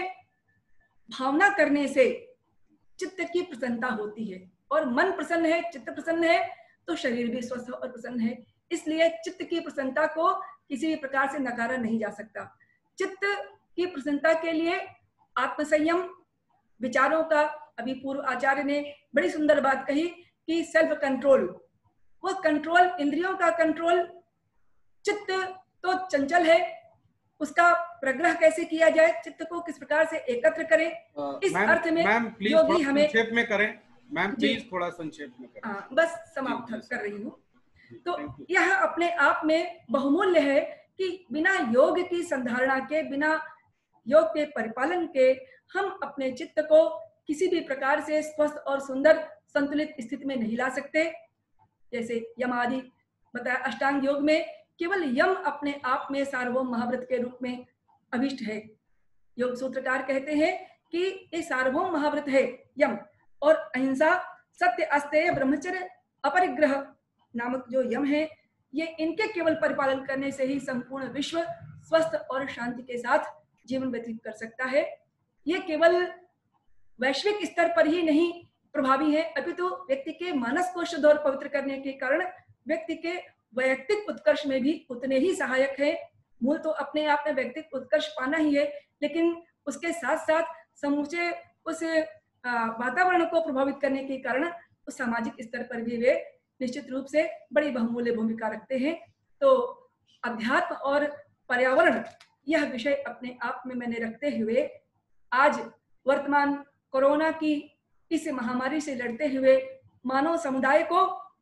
भावना करने से चित्त की प्रसन्नता होती है। और मन प्रसन्न है, चित्त प्रसन्न है तो शरीर भी स्वस्थ और प्रसन्न है। इसलिए चित्त की प्रसन्नता को किसी भी प्रकार से नकारा नहीं जा सकता। चित्त की प्रसन्नता के लिए आत्मसंयम, विचारों का, अभी पूर्व आचार्य ने बड़ी सुंदर बात कही कि सेल्फ कंट्रोल, वो कंट्रोल, इंद्रियों का कंट्रोल। चित्त तो चंचल है, उसका प्रग्रह कैसे किया जाए, चित्त को किस प्रकार से एकत्र करें, इस अर्थ में योगी हमें संक्षेप में करें। मैम प्लीज थोड़ा संक्षेप में करें। हाँ, बस समाप्त कर रही हूँ। तो यह अपने आप में बहुमूल्य है कि बिना योग की संधारणा के, बिना योग के परिपालन के हम अपने चित्त को किसी भी प्रकार से स्वस्थ और सुंदर संतुलित स्थिति में नहीं ला सकते। जैसे यम आदि बताया, अष्टांग योग में केवल यम अपने आप में सार्वभौम महाव्रत के रूप में अभिष्ट है। योग सूत्रकार कहते हैं कि ये सार्वभौम महाव्रत है यम, और अहिंसा, सत्य, अस्तेय, ब्रह्मचर्य, अपरिग्रह नामक जो यम है, ये इनके केवल परिपालन करने से ही संपूर्ण विश्व स्वस्थ और शांति के साथ जीवन व्यतीत कर सकता है। ये केवल वैश्विक स्तर पर ही नहीं प्रभावी है, अपितु व्यक्ति के मानस को शुद्ध और पवित्र करने के कारण व्यक्ति के वैयक्तिक उत्कर्ष में भी उतने ही सहायक है। मूल तो अपने आप में व्यक्तिगत उत्कर्ष पाना ही है, लेकिन उसके साथ साथ समूचे उस वातावरण को प्रभावित करने के कारण उस सामाजिक स्तर पर भी वे निश्चित रूप से बड़ी बहुमूल्य भूमिका रखते हैं। तो अध्यात्म और पर्यावरण, यह विषय अपने आप में मैंने रखते हुए आज वर्तमान कोरोना की इस महामारी से लड़ते हुए मानव समुदाय को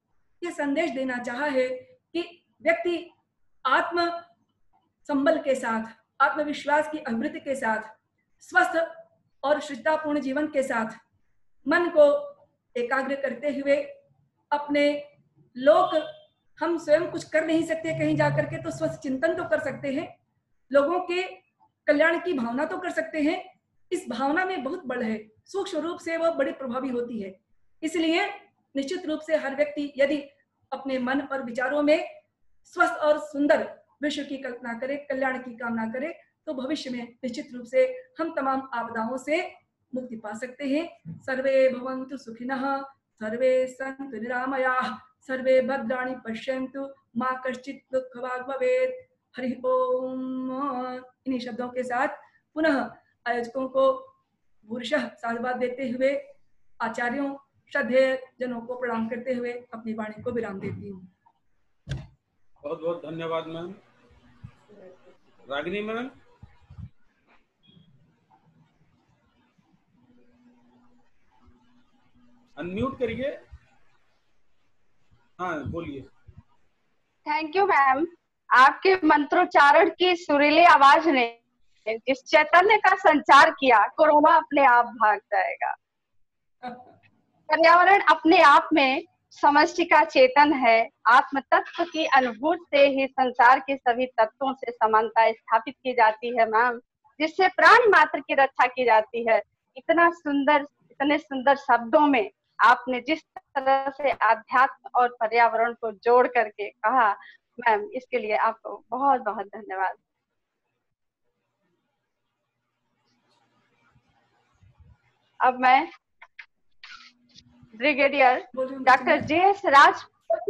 ये संदेश देना चाहा है कि व्यक्ति आत्म संबल के साथ, आत्मविश्वास की अभिवृद्धि के साथ, स्वस्थ और शुद्धतापूर्ण जीवन के साथ मन को एकाग्र करते हुए अपने लोक, हम स्वयं कुछ कर नहीं सकते कहीं जाकर के, तो स्वस्थ चिंतन तो कर सकते हैं, लोगों के कल्याण की भावना तो कर सकते हैं। इस भावना में बहुत बल है, सूक्ष्म रूप से वह बड़ी प्रभावी होती है। इसलिए निश्चित रूप से हर व्यक्ति यदि अपने मन और विचारों में स्वस्थ और सुंदर विश्व की कल्पना करे, कल्याण की कामना करे, तो भविष्य में निश्चित रूप से हम तमाम आपदाओं से मुक्ति पा सकते हैं। सर्वे भवन्तु सुखिनः, सर्वे सन्तु निरामयाः, सर्वे भद्राणि पश्यन्तु, मां कश्चित् दुःखभाग् भवेत्। हरि ओम। इन्हीं शब्दों के साथ पुनः आयोजकों को भूरिशः साधुवाद देते हुए, आचार्यों, श्रद्धेय जनों को प्रणाम करते हुए अपनी वाणी को विराम देती हूँ। बहुत बहुत धन्यवाद मैम। रागिनी मैम। अनम्यूट करिए। हाँ बोलिए। Thank you ma'am. आपके मंत्रोच्चारण की सुरीली आवाज ने जिस चैतन्य का संचार किया, कोरोना अपने आप भाग जाएगा। पर्यावरण अपने आप में समष्टि का चेतन है। आत्म तत्व की अनुभूति से ही संसार के सभी तत्वों से समानता स्थापित की जाती है मैम, जिससे प्राणी मात्र की रक्षा की जाती है। इतना सुंदर, इतने सुंदर शब्दों में आपने जिस तरह से आध्यात्म और पर्यावरण को जोड़ करके कहा मैम, इसके लिए आपको बहुत बहुत धन्यवाद। अब मैं ब्रिगेडियर डॉक्टर जे.एस. राज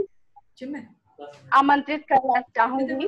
आमंत्रित करना चाहूंगी।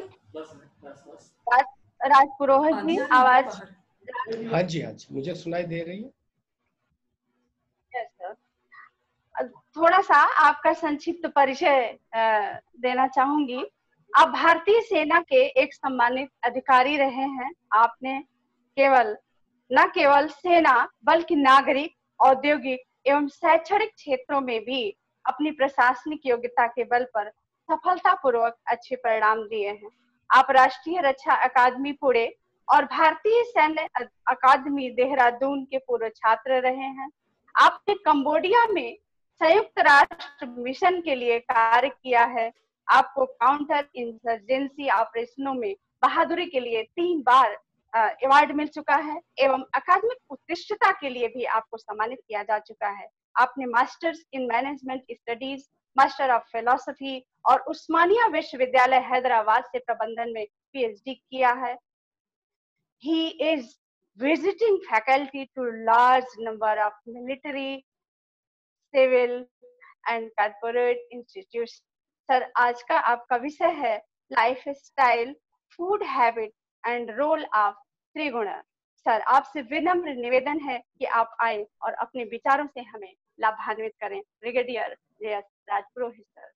राज पुरोहित जी, आवाज। हाँ जी, मुझे सुनाई दे रही है। Yes sir. थोड़ा सा आपका संक्षिप्त परिचय देना चाहूंगी। आप भारतीय सेना के एक सम्मानित अधिकारी रहे हैं। आपने न केवल सेना बल्कि नागरिक, औद्योगिक एवं शैक्षणिक क्षेत्रों में भी अपनी प्रशासनिक योग्यता के बल पर सफलतापूर्वक अच्छे परिणाम दिए हैं। आप राष्ट्रीय रक्षा अकादमी पुणे और भारतीय सैन्य अकादमी देहरादून के पूर्व छात्र रहे हैं। आपने कंबोडिया में संयुक्त राष्ट्र मिशन के लिए कार्य किया है। आपको काउंटर इंसर्जेंसी ऑपरेशनों में बहादुरी के लिए 3 बार अवार्ड मिल चुका है एवं अकादमिक उत्कृष्टता के लिए भी आपको सम्मानित किया जा चुका है। आपने masters in management studies, master of philosophy और उस्मानिया विश्वविद्यालय हैदराबाद से प्रबंधन में पीएचडी किया है। He is visiting faculty to large number of military, civil and corporate institutes. Sir, आज का आपका विषय है life style, food habit and role of triguna. Sir, आपसे विनम्र निवेदन है कि आप आए और अपने विचारों से हमें लाभान्वित करें। Brigadier J S. राजपुरोहित सर।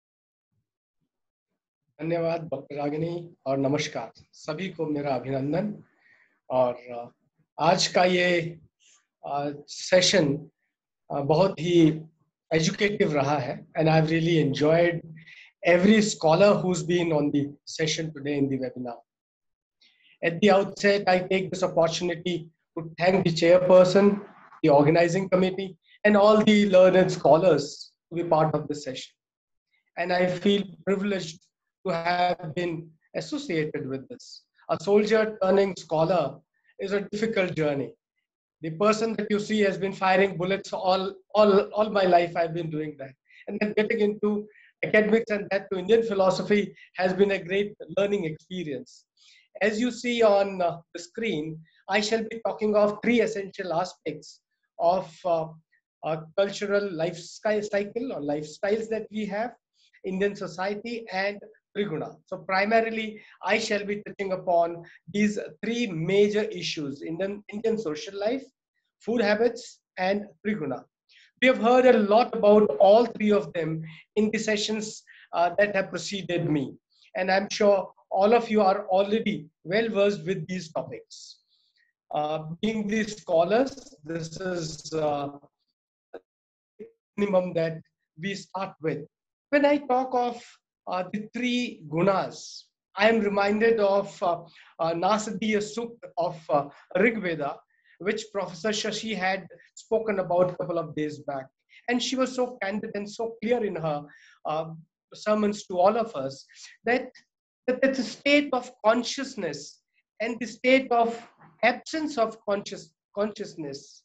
धन्यवाद डॉक्टर रागिनी और नमस्कार सभी को, मेरा अभिनंदन। और आज का ये सेशन बहुत ही एजुकेटिव रहा है and I've really enjoyed every scholar who's been on the session today in the webinar. At the outset, I take this opportunity to thank the chairperson, the organizing committee, and all the learned scholars to be part of this session. And I feel privileged to have been associated with this. A soldier turning scholar is a difficult journey. The person that you see has been firing bullets all my life. I've been doing that. And then getting into academics and that to Indian philosophy has been a great learning experience. As you see on the screen, I shall be talking of 3 essential aspects of a cultural life cycle or lifestyles that we have, Indian society and Triguna. So primarily, I shall be touching upon these 3 major issues: Indian social life, food habits, and Triguna. We have heard a lot about all 3 of them in the sessions that have preceded me. And I'm sure all of you are already well versed with these topics. Being the scholars, this is minimum that we start with. When I talk of the three gunas, I am reminded of Nasadiya Sukta of Rig Veda, which Professor Shashi had spoken about a couple of days back. And she was so candid and so clear in her sermons to all of us that the state of consciousness and the state of absence of consciousness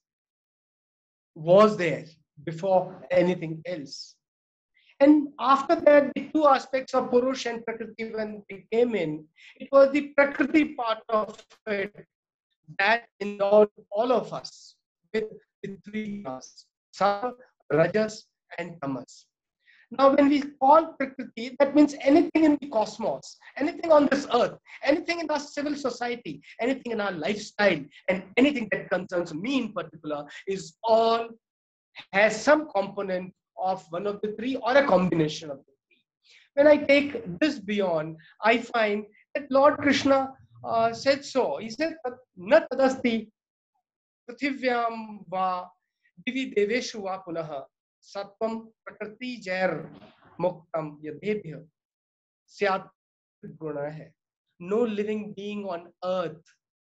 was there before anything else. And after that, the two aspects of Purush and Prakriti, when they came in, it was the Prakriti part of it that endowed all of us with the three gunas, Sattva, Rajas, and Tamas. Now, when we call Prakriti, that means anything in the cosmos, anything on this earth, anything in our civil society, anything in our lifestyle, and anything that concerns me in particular is all has some component of one of the three or a combination of the three. When I take this beyond, I find that Lord Krishna said so. He said, "Na tadasti prithivyam va divi deveshu va punaha sattvam prakriti jair muktam yadebhya syat guna hai." No living being on earth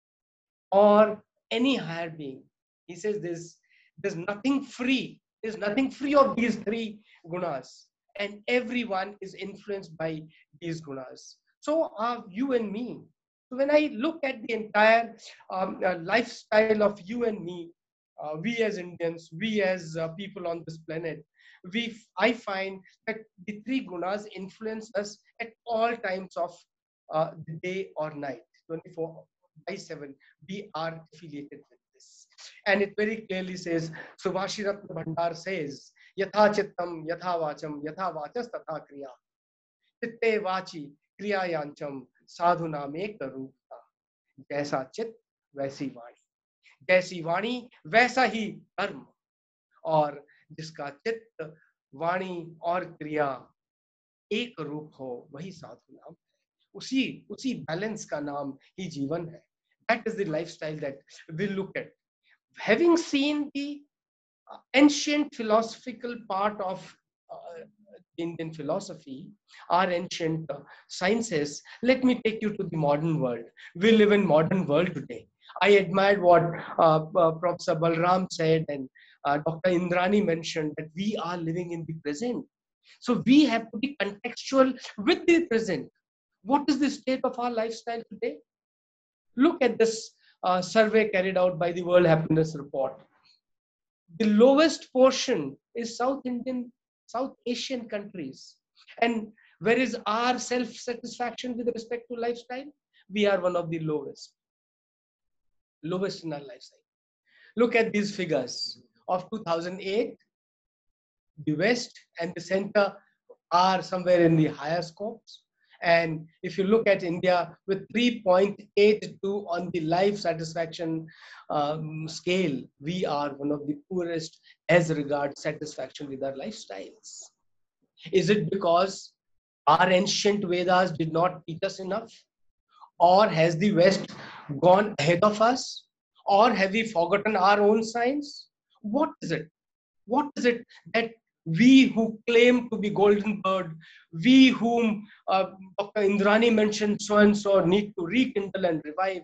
or any higher being. He says there's nothing free. There's nothing free of these three gunas. And everyone is influenced by these gunas. So are you and me. So when I look at the entire lifestyle of you and me, we as Indians, we as people on this planet, I find that the three gunas influence us at all times of the day or night, 24/7. We are affiliated with this. And it very clearly says, Subhashiratna Bhandar says, Yatha Chittam, Yatha Vacham, Yatha Vachas Tatha Kriya. Chitte Vachi, Kriya Yancham, Sadhuna Meka Rupta. Jaisa Chit, वैसी वाणी. जैसी वाणी वैसा ही कर्म. और जिसका चित्त, वाणी और क्रिया एक रूप हो, वही साधु नाम. उसी बैलेंस का नाम ही जीवन है. That is the lifestyle that we look at. Having seen the ancient philosophical part of Indian philosophy, our ancient sciences, let me take you to the modern world. We live in modern world today. I admired what Professor Balram said and Dr. Indrani mentioned, that we are living in the present. So we have to be contextual with the present. What is the state of our lifestyle today? Look at this survey carried out by the World Happiness Report. The lowest portion is South Asian countries. And where is our self-satisfaction with respect to lifestyle? We are one of the lowest in our lifestyle. Look at these figures of 2008. The West and the center are somewhere in the higher scopes. And if you look at India with 3.82 on the life satisfaction scale, we are one of the poorest as regards satisfaction with our lifestyles. Is it because our ancient Vedas did not teach us enough? Or has the West gone ahead of us? Or have we forgotten our own science? What is it? What is it that we who claim to be golden bird, we whom Dr. Indrani mentioned so and so, need to rekindle and revive?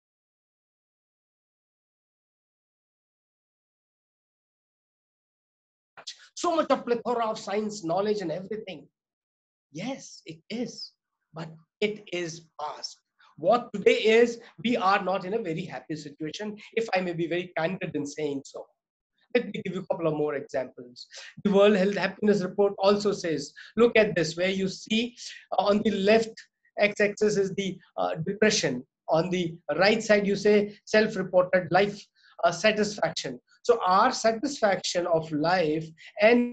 So much of plethora of science, knowledge and everything. Yes, it is. But it is past. What today is, we are not in a very happy situation, if I may be very candid in saying so. Let me give you a couple of more examples. The World Health Happiness Report also says, look at this, where you see on the left x-axis is the depression. On the right side, you say self-reported life satisfaction. So our satisfaction of life and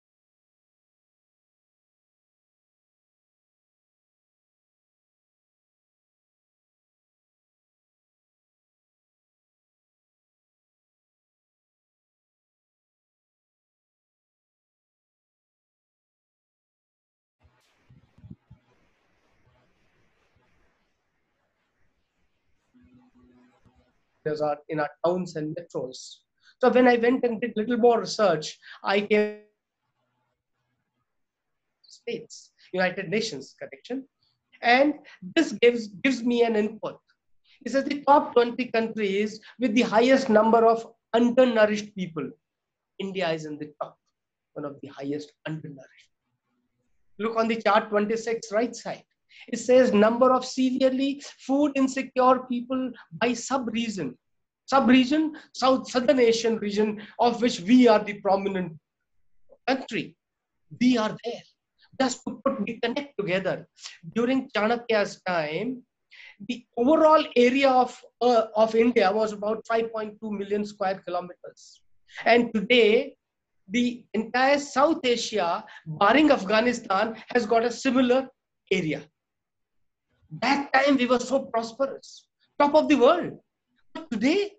are in our towns and metros. So when I went and did a little more research, I came States, United Nations, correction. And this gives me an input. It says the top 20 countries with the highest number of undernourished people. India is in the top, one of the highest undernourished. Look on the chart 26, right side. It says number of severely food insecure people by sub-region. Sub-region, Southern Asian region, of which we are the prominent country. We are there. Just to connect together. During Chanakya's time, the overall area of India was about 5.2 million square kilometers. And today, the entire South Asia, barring Afghanistan, has got a similar area. That time we were so prosperous, top of the world. But today,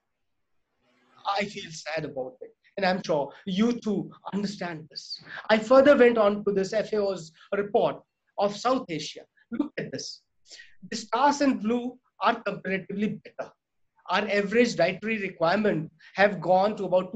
I feel sad about it. And I'm sure you too understand this. I further went on to this FAO's report of South Asia. Look at this. The stars in blue are comparatively better. Our average dietary requirement have gone to about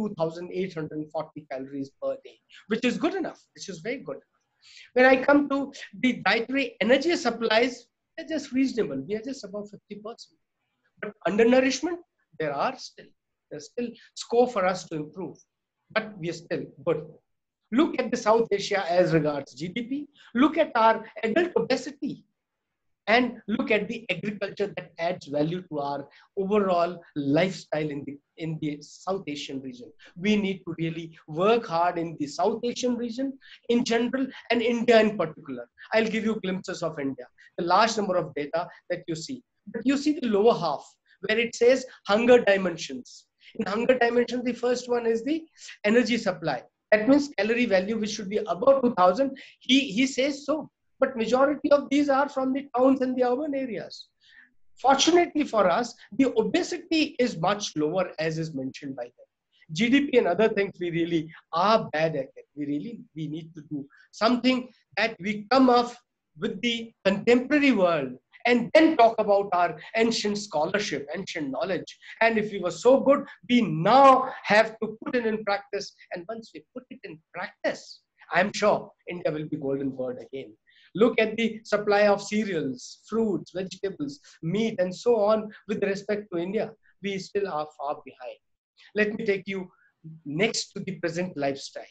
2,840 calories per day, which is good enough, which is very good enough. When I come to the dietary energy supplies, they're just reasonable. We are just above 50%. But undernourishment, there's still scope for us to improve, but we are still good. Look at the South Asia as regards GDP. Look at our adult obesity. And look at the agriculture that adds value to our overall lifestyle in the South Asian region. We need to really work hard in the South Asian region in general and India in particular. I'll give you glimpses of India, the large number of data that you see. But you see the lower half where it says hunger dimensions. In hunger dimension, the first one is the energy supply. That means calorie value, which should be above 2000. He says so. But majority of these are from the towns and the urban areas. Fortunately for us, the obesity is much lower, as is mentioned by them. GDP and other things we really are bad at it. We need to do something that we come up with the contemporary world and then talk about our ancient scholarship, ancient knowledge. And if we were so good, we now have to put it in practice. And once we put it in practice, I'm sure India will be golden bird again. Look at the supply of cereals, fruits, vegetables, meat, and so on with respect to India. We still are far behind. Let me take you next to the present lifestyle.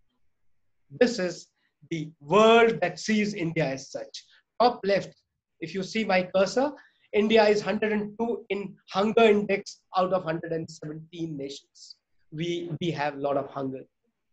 This is the world that sees India as such. Top left, if you see my cursor, India is 102 in hunger index out of 117 nations. We have a lot of hunger.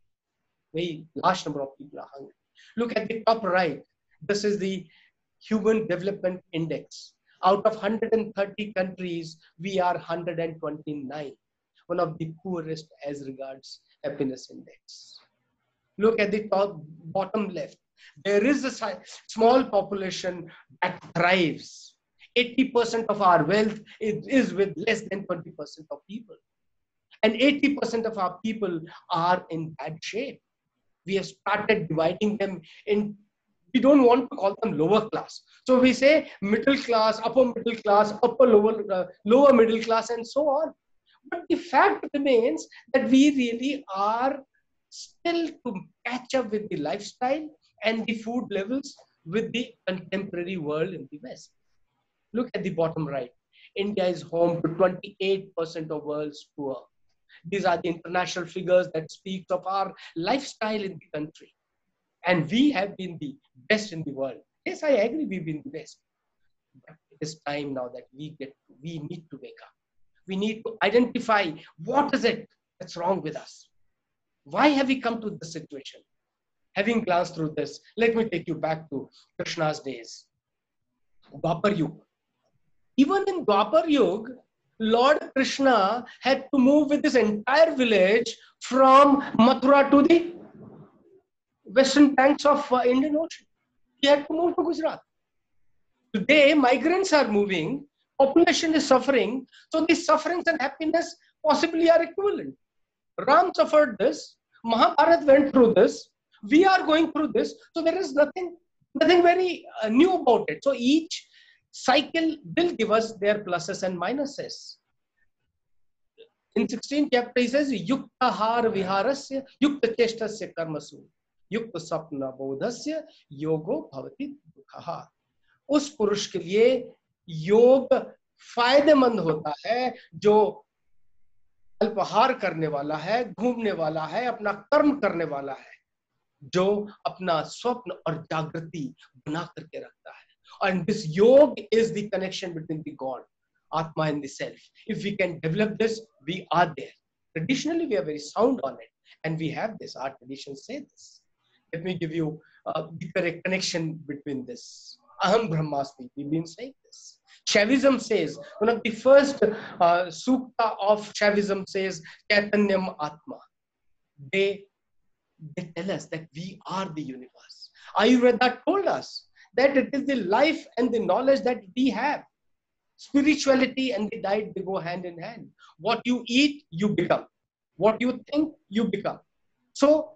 Very large number of people are hungry. Look at the top right. This is the Human Development Index. Out of 130 countries, we are 129. One of the poorest as regards happiness index. Look at the bottom left. There is a small population that thrives. 80% of our wealth is with less than 20% of people. And 80% of our people are in bad shape. We have started dividing them in. We don't want to call them lower class. So we say middle class, upper lower middle class, and so on. But the fact remains that we really are still to catch up with the lifestyle and the food levels with the contemporary world in the West. Look at the bottom right. India is home to 28% of world's poor. These are the international figures that speak of our lifestyle in the country. And we have been the best in the world. Yes, I agree, we've been the best. But it is time now that we need to wake up. We need to identify what is it that's wrong with us. Why have we come to this situation? Having glanced through this, let me take you back to Krishna's days. Dwapar Yuga. Even in Dwapar Yuga, Lord Krishna had to move with his entire village from Mathura to the western banks of Indian Ocean. He had to move to Gujarat. Today, migrants are moving, population is suffering, so these sufferings and happiness possibly are equivalent. Ram suffered this, Mahabharata went through this, we are going through this, so there is nothing very new about it. So each cycle will give us their pluses and minuses. In 16th chapter, he says, Yukta har viharasya, yukta cheshtasya karmasu. युक्त स्वप्न बोधस्य योगो भवति दुःखः। उस पुरुष के लिए योग फायदेमंद होता है जो अल्पाहार करने वाला है, घूमने वाला है, अपना कर्म करने वाला है, जो अपना स्वप्न और जागृति बना करके रखता है। And this yoga is the connection between the God, Atma, and the self. If we can develop this, we are there. Traditionally, we are very sound on it, and we have this. Our traditions say this. Let me give you the correct connection between this. Aham Brahmasmi. We've been saying this. Shaivism says, one of the first sukta of Shaivism says, Chaitanyam Atma. They tell us that we are the universe. Ayurveda told us that it is the life and the knowledge that we have. Spirituality and the diet, they go hand in hand. What you eat, you become. What you think, you become. So,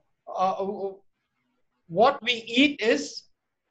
what we eat is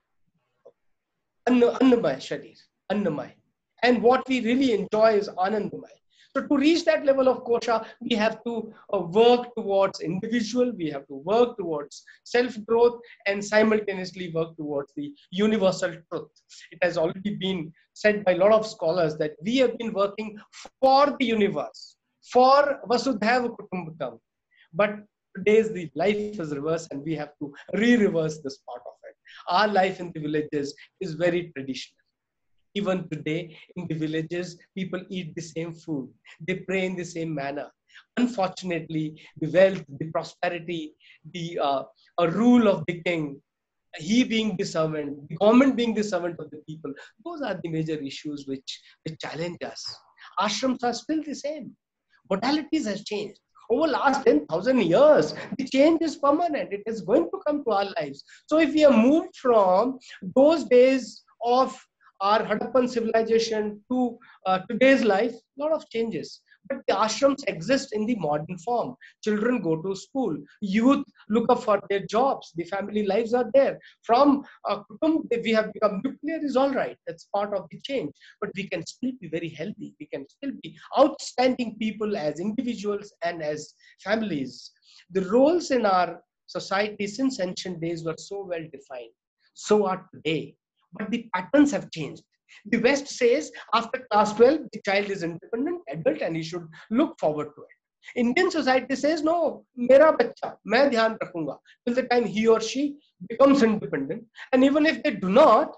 Annamay Sharir, Annamay. And what we really enjoy is Anandamay. So to reach that level of kosha, we have to work towards individual, we have to work towards self-growth, and simultaneously work towards the universal truth. It has already been said by a lot of scholars that we have been working for the universe, for Vasudhaiva Kutumbakam. But today's the life is reversed, and we have to re-reverse this part of it. Our life in the villages is very traditional. Even today, in the villages, people eat the same food. They pray in the same manner. Unfortunately, the wealth, the prosperity, the rule of the king, he being the servant, the government being the servant of the people, those are the major issues which challenge us. Ashrams are still the same. Modalities has changed. Over the last 10,000 years, the change is permanent. It is going to come to our lives. So if we have moved from those days of our Harappan civilization to today's life, a lot of changes. But the ashrams exist in the modern form. Children go to school. Youth look up for their jobs. The family lives are there. From Kutum, we have become nuclear is all right. That's part of the change. But we can still be very healthy. We can still be outstanding people as individuals and as families. The roles in our society since ancient days were so well defined. So are today. But the patterns have changed. The West says after class 12, the child is independent, adult, and he should look forward to it. Indian society says, no, mera bachcha, main dhyan rakhunga, till the time he or she becomes independent. And even if they do not,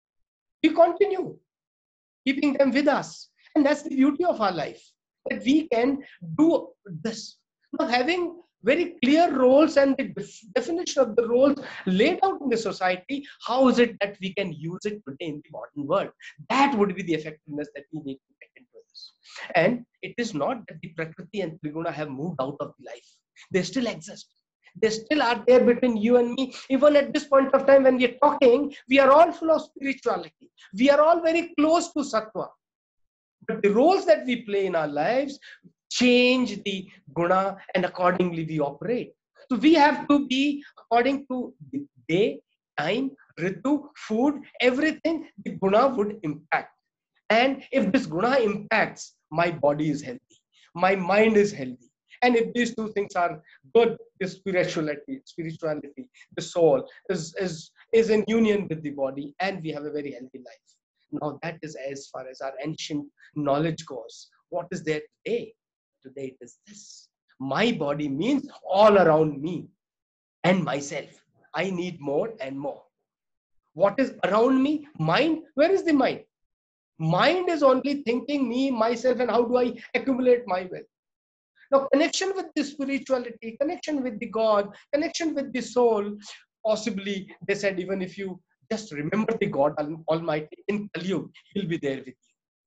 we continue keeping them with us. And that's the beauty of our life, that we can do this. Now, having very clear roles and the definition of the roles laid out in the society, how is it that we can use it today in the modern world? That would be the effectiveness that we need to get into this. And it is not that the Prakriti and Triguna have moved out of the life. They still exist. They still are there between you and me. Even at this point of time when we are talking, we are all full of spirituality. We are all very close to Sattva. But the roles that we play in our lives change the guna, and accordingly we operate. So we have to be according to the day, time, ritu, food, everything the guna would impact. And if this guna impacts, my body is healthy, my mind is healthy. And if these two things are good, the spirituality, the soul is in union with the body, and we have a very healthy life. Now that is as far as our ancient knowledge goes. What is there today? Today it is this. My body means all around me and myself. I need more and more. What is around me? Mind. Where is the mind? Mind is only thinking me, myself, and how do I accumulate my wealth. Now, connection with the spirituality, connection with the God, connection with the soul, possibly, they said, even if you just remember the God Almighty in Kali Yuga, He'll be there with you.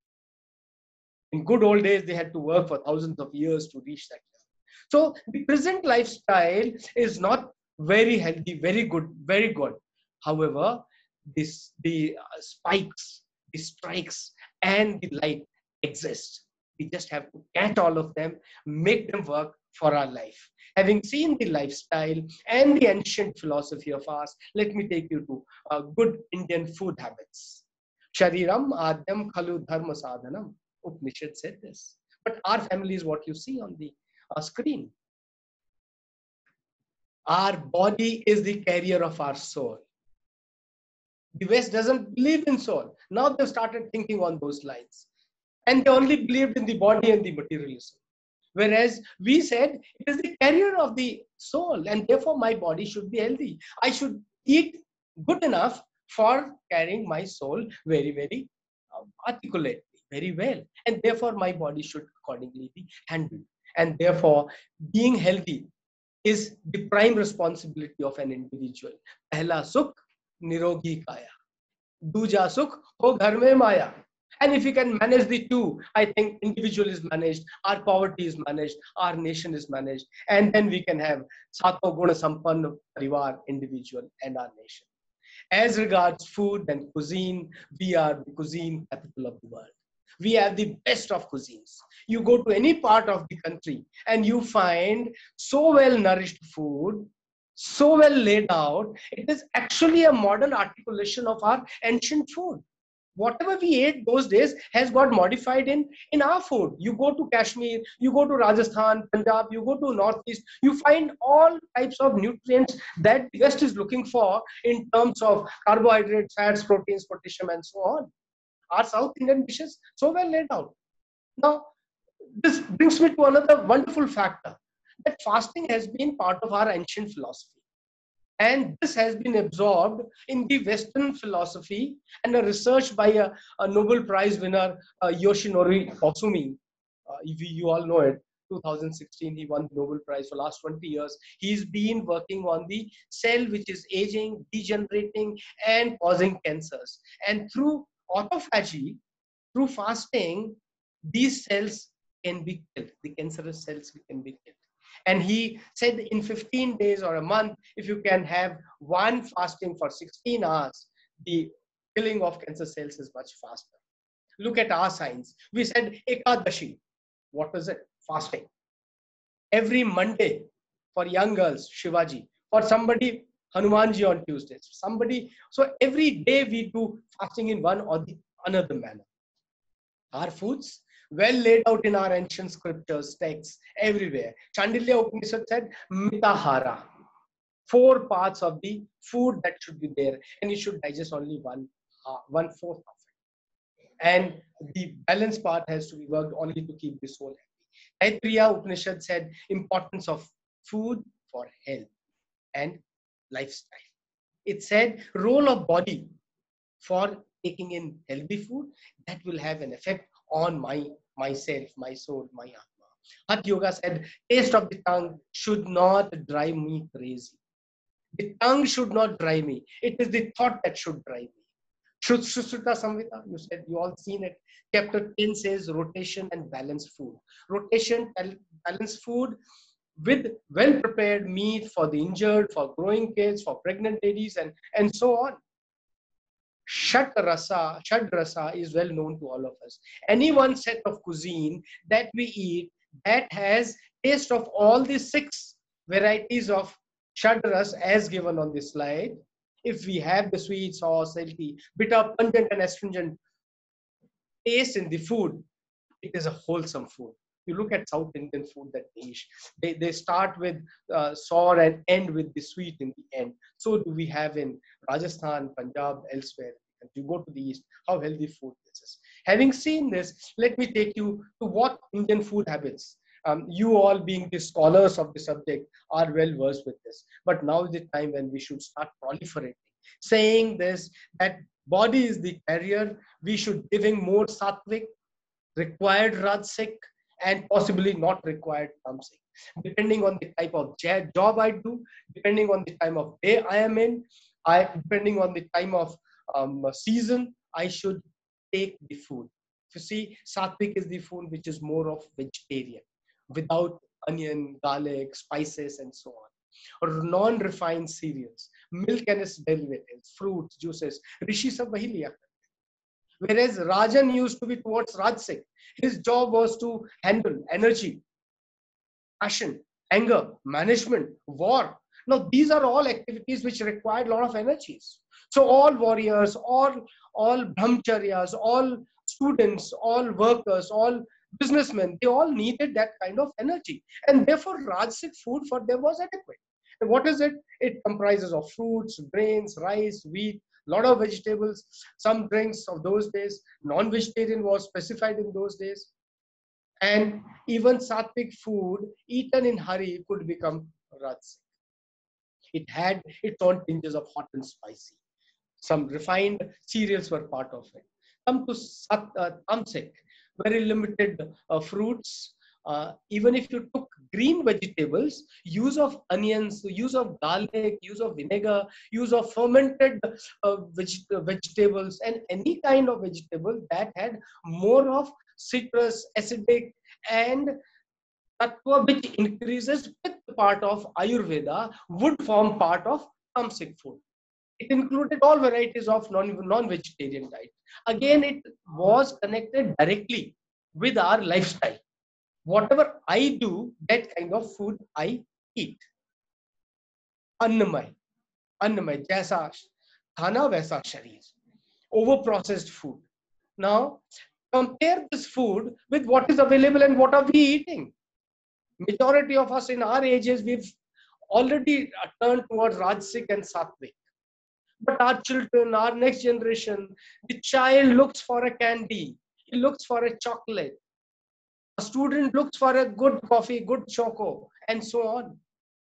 In good old days, they had to work for thousands of years to reach that level. So the present lifestyle is not very healthy, very good, very good. However, the spikes, the strikes, and the light exist. We just have to catch all of them, make them work for our life. Having seen the lifestyle and the ancient philosophy of ours, let me take you to good Indian food habits. Shariram adyam khalu dharma sadhanam. Upanishad said this. But our family is what you see on the screen. Our body is the carrier of our soul. The West doesn't believe in soul. Now they've started thinking on those lines. And they only believed in the body and the materialism. Whereas we said it is the carrier of the soul, and therefore my body should be healthy. I should eat good enough for carrying my soul very, very articulately, very well. And therefore my body should accordingly be handled. And therefore being healthy is the prime responsibility of an individual. Pehla sukh, nirogi kaya. Duja sukh, ho ghar mein maya. And if we can manage the two, I think individual is managed, our poverty is managed, our nation is managed, and then we can have Sato Guna Sampanna Parivar, individual and our nation. As regards food and cuisine, we are the cuisine capital of the world. We have the best of cuisines. You go to any part of the country and you find so well nourished food, so well laid out. It is actually a modern articulation of our ancient food. Whatever we ate those days has got modified in our food. You go to Kashmir, you go to Rajasthan, Punjab, you go to Northeast, you find all types of nutrients that the West is looking for in terms of carbohydrates, fats, proteins, potassium, and so on. Our South Indian dishes so well laid out. Now, this brings me to another wonderful factor, that fasting has been part of our ancient philosophy. And this has been absorbed in the Western philosophy, and a research by a Nobel Prize winner, Yoshinori Koizumi. You all know it. 2016, he won the Nobel Prize. For the last 20 years, he's been working on the cell which is aging, degenerating, and causing cancers. And through autophagy, through fasting, these cells can be killed. The cancerous cells can be killed. And he said in 15 days or a month, if you can have one fasting for 16 hours, the killing of cancer cells is much faster. Look at our science. We said Ekadashi. What was it? Fasting. Every Monday for young girls, Shivaji. For somebody, Hanumanji on Tuesdays. Somebody. So every day we do fasting in one or the another manner. Our foods, well laid out in our ancient scriptures, texts, everywhere. Chandilya Upanishad said, Mitahara. 4 parts of the food that should be there, and you should digest only 1/4 of it. And the balance part has to be worked only to keep the soul happy. Taittiriya Upanishad said, importance of food for health and lifestyle. It said, role of body for taking in healthy food, that will have an effect on myself, my soul, my atma. Hatha Yoga said, taste of the tongue should not drive me crazy. The tongue should not drive me. It is the thought that should drive me. Shruta Samhita, you said, you all seen it. Chapter 10 says rotation and balanced food. Rotation and balanced food with well-prepared meat for the injured, for growing kids, for pregnant ladies, and so on. Shad rasa is well known to all of us. Any one set of cuisine that we eat that has taste of all the 6 varieties of shad ras as given on this slide. If we have the sweet, sour, salty, bitter, pungent, and astringent taste in the food, it is a wholesome food. You look at South Indian food, that dish, they start with sour and end with the sweet in the end. So do we have in Rajasthan, Punjab, elsewhere. If you go to the east, how healthy food this is. Having seen this, let me take you to what Indian food habits. You all being the scholars of the subject are well versed with this. But now is the time when we should start proliferating. Saying this, that body is the carrier, we should giving more sattvic, required rajasic, and possibly not required tamasic. Depending on the type of job I do, depending on the time of day I am in, depending on the time of season, I should take the food. You see, sattvic is the food which is more of vegetarian, without onion, garlic, spices, and so on. Or non-refined cereals, milk and its derivatives, fruits, juices. Rishi sab wahi liya. Whereas Rajan used to be towards Rajasic. His job was to handle energy, passion, anger, management, war. Now, these are all activities which required a lot of energies. So all warriors, all brahmacharyas, all students, all workers, all businessmen, they all needed that kind of energy. And therefore, Rajasic food for them was adequate. What is it? It comprises of fruits, grains, rice, wheat, lot of vegetables, some drinks of those days. Non-vegetarian was specified in those days. And even sattvic food eaten in hurry could become rajasic. It had its own tinges of hot and spicy. Some refined cereals were part of it. Come to tamasic, very limited fruits. Even if you took green vegetables, use of onions, use of garlic, use of vinegar, use of fermented vegetables, and any kind of vegetable that had more of citrus, acidic, and tattva which increases with part of Ayurveda would form part of tamasic food. It included all varieties of non-vegetarian diet. Again, it was connected directly with our lifestyle. Whatever I do, that kind of food I eat. Annamay, jaisa khana वैसा शरीर. Over-processed food. Now, compare this food with what is available and what are we eating. Majority of us in our ages, we've already turned towards Rajasic and Sattvic. But our children, our next generation, the child looks for a candy. He looks for a chocolate. A student looks for a good coffee, good choco, and so on.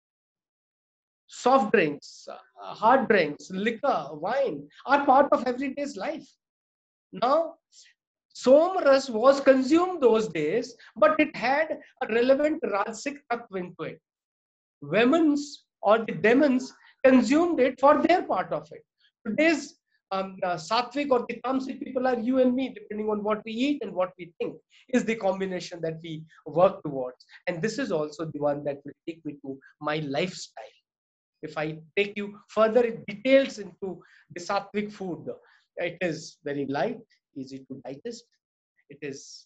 Soft drinks, hard drinks, liquor, wine are part of everyday's life. Now, Somras was consumed those days, but it had a relevant Rajasic tattva into it. Women's or the demons consumed it for their part of it. Today's Sattvic or the Tamasic people are you and me, depending on what we eat and what we think is the combination that we work towards. And this is also the one that will take me to my lifestyle. If I take you further in details into the Sattvic food, it is very light, easy to digest. It is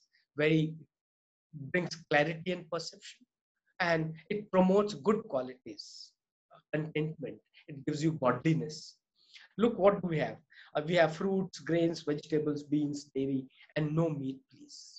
brings clarity and perception. And it promotes good qualities, contentment. It gives you godliness. Look what we have. We have fruits, grains, vegetables, beans, dairy, and no meat, please.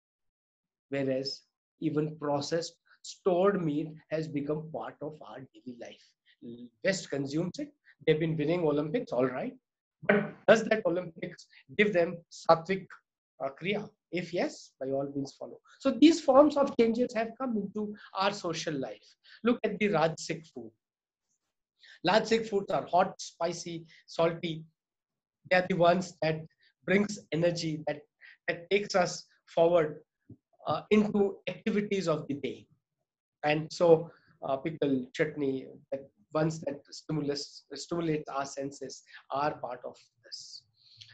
Whereas even processed, stored meat has become part of our daily life. West consumes it. They've been winning Olympics, all right. But does that Olympics give them Sattvic Kriya? If yes, by all means follow. So these forms of changes have come into our social life. Look at the Rajasic food. Rajasic foods are hot, spicy, salty. They are the ones that brings energy, that takes us forward into activities of the day. And so pickle, chutney, that ones that stimulate our senses are part of this.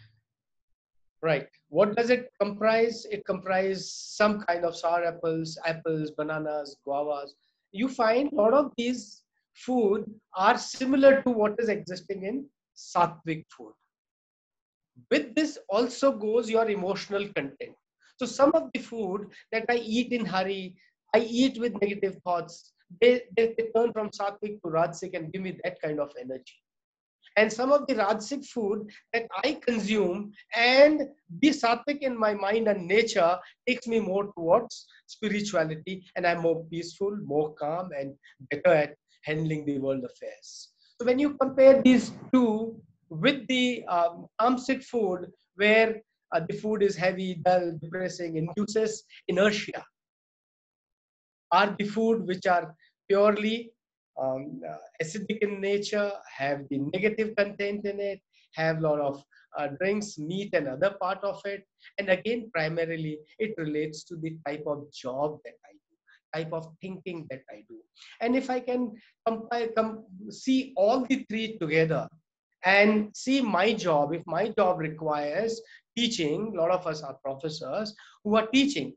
Right. What does it comprise? It comprises some kind of sour apples, bananas, guavas. You find a lot of these food are similar to what is existing in Sattvic food. With this also goes your emotional content. So some of the food that I eat in hurry, I eat with negative thoughts, they turn from Sattvic to Rajasic and give me that kind of energy. And some of the Rajasic food that I consume and be Sattvic in my mind and nature takes me more towards spirituality, and I'm more peaceful, more calm, and better at handling the world affairs. So when you compare these two with the tamasic food, where the food is heavy, dull, depressing, induces inertia, are the food which are purely acidic in nature, have the negative content in it, have a lot of drinks, meat and other part of it. And again, primarily, it relates to the type of job that I do, type of thinking that I do. And if I can see all the three together and see my job, if my job requires teaching, a lot of us are professors who are teaching.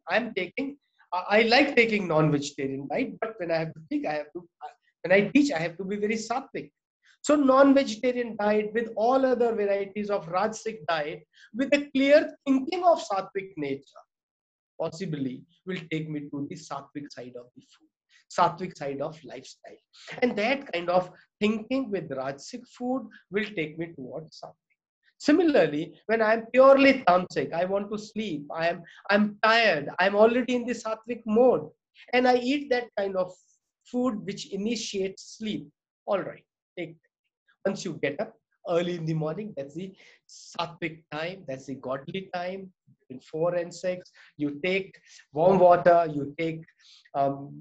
I like taking non-vegetarian diet, but when I have to think, when I teach, I have to be very sattvic. So non-vegetarian diet with all other varieties of Rajasic diet with a clear thinking of sattvic nature possibly will take me to the sattvic side of the food, sattvic side of lifestyle. And that kind of thinking with Rajasic food will take me towards sattvic. Similarly, when I am purely tamasic, I want to sleep, I'm tired, I'm already in the sattvic mode, and I eat that kind of food which initiates sleep. All right, take. Once you get up early in the morning, that's the sattvic time, that's the godly time. Between 4 and 6, you take warm water, you um,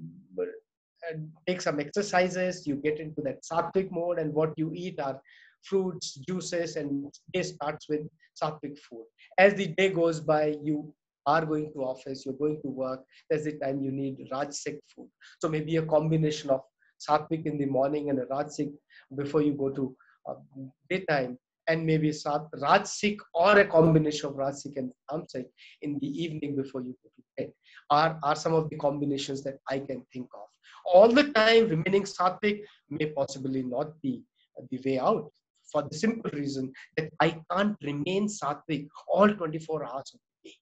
take some exercises, you get into that sattvic mode, and what you eat are fruits, juices, and day starts with sattvic food. As the day goes by, you are going to office, you're going to work, that's the time you need rajasic food. So maybe a combination of sattvic in the morning and a rajasic before you go to daytime, and maybe rajasic or a combination of rajasic and tamasic in the evening before you go to bed are some of the combinations that I can think of. All the time remaining sattvic may possibly not be the way out, for the simple reason that I can't remain sattvic all 24 hours of the day.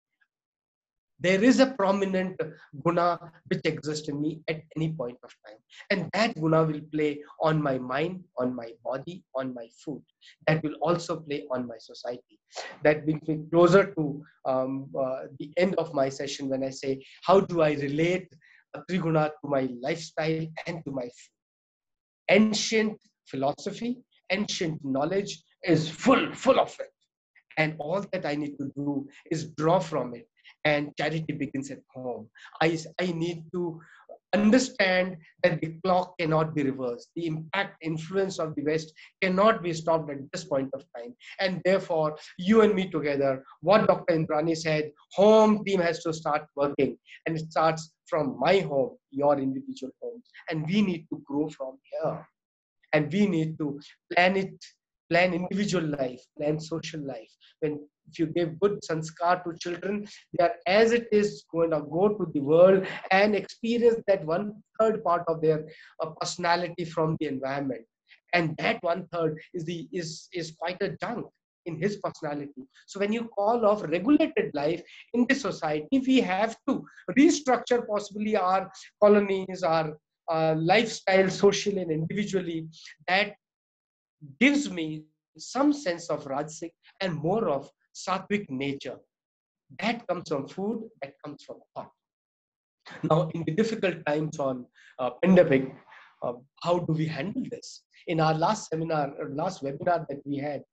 There is a prominent guna which exists in me at any point of time. And that guna will play on my mind, on my body, on my food. That will also play on my society. That brings me closer to the end of my session when I say, how do I relate Triguna to my lifestyle and to my food? Ancient philosophy, ancient knowledge is full of it. And all that I need to do is draw from it. And charity begins at home. I need to understand that the clock cannot be reversed. The impact, influence of the West cannot be stopped at this point of time. And therefore, you and me together, what Dr. Indrani said, home team has to start working. And it starts from my home, your individual home. And we need to grow from here. And we need to plan individual life, plan social life. If you give good sanskar to children, they are as it is going to go to the world and experience that 1/3 part of their personality from the environment. And that 1/3 is quite a chunk in his personality. So when you call off regulated life in this society, we have to restructure possibly our colonies, our lifestyle socially and individually. That gives me some sense of rajasic and more of sattvic nature. That comes from food, that comes from thought. Now, in the difficult times on pandemic, how do we handle this? In our last webinar that we had,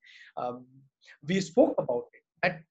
we spoke about it, that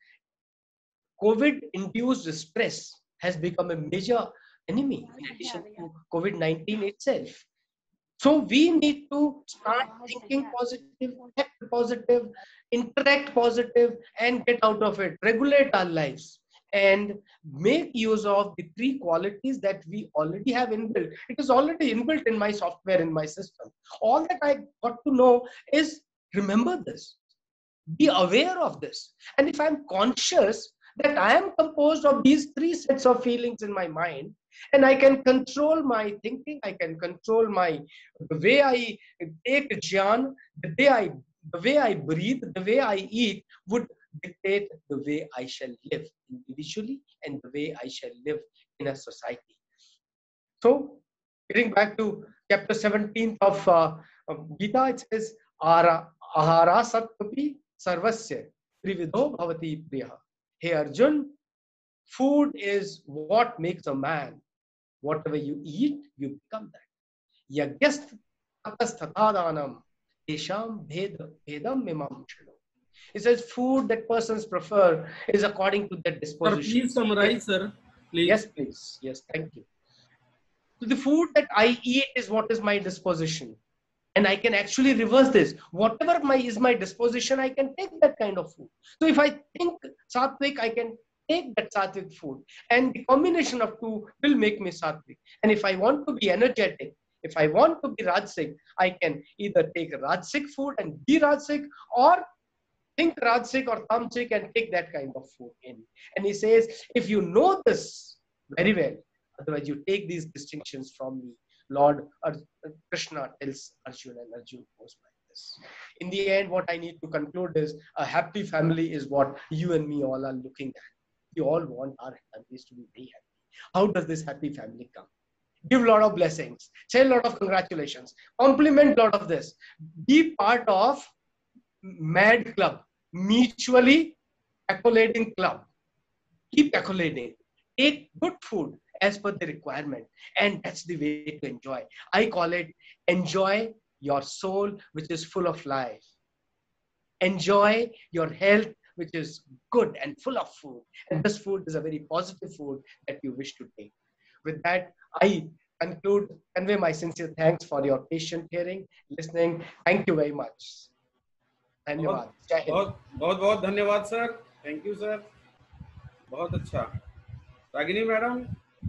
COVID-induced stress has become a major enemy in addition to COVID-19 itself. So we need to start thinking positive, act positive, interact positive, and get out of it. Regulate our lives and make use of the 3 qualities that we already have inbuilt. It is already inbuilt in my software, in my system. All that I got to know is remember this, be aware of this. And if I'm conscious that I am composed of these 3 sets of feelings in my mind, and I can control my thinking, I can control the way I take jnana, the way I breathe, the way I eat would dictate the way I shall live individually and the way I shall live in a society. So, getting back to chapter 17 of Gita, it says, ahara sattvapi sarvasya trividho bhavati priya. Hey Arjun, food is what makes a man. Whatever you eat, you become that. Yagyast tapastathadanam desham bhedam mimam shino. It says food that persons prefer is according to their disposition. Sir, please summarize, sir. Please. Yes, please. Yes, thank you. So the food that I eat is what is my disposition. And I can actually reverse this. Whatever is my disposition, I can take that kind of food. So if I think sattvic, I can take that sattvic food. And the combination of 2 will make me sattvic. And if I want to be energetic, if I want to be rajasic, I can either take rajasic food and be rajasic, or think rajasic or tamasic and take that kind of food in. And he says, if you know this very well, otherwise you take these distinctions from me. Lord Krishna tells Arjuna, and Arjuna goes by this. In the end, what I need to conclude is a happy family is what you and me all are looking at. We all want our families to be very happy. How does this happy family come? Give a lot of blessings, say a lot of congratulations, compliment a lot of this. Be part of MAD club, mutually accolading club. Keep accolading. Take good food as per the requirement, and that's the way to enjoy. I call it enjoy your soul, which is full of life. Enjoy your health, which is good and full of food. And this food is a very positive food that you wish to take. With that, I convey my sincere thanks for your patient hearing, listening. Thank you very much. धन्यवाद. जय हिंद. बहुत बहुत धन्यवाद sir. Thank you sir. बहुत अच्छा. Ragini madam.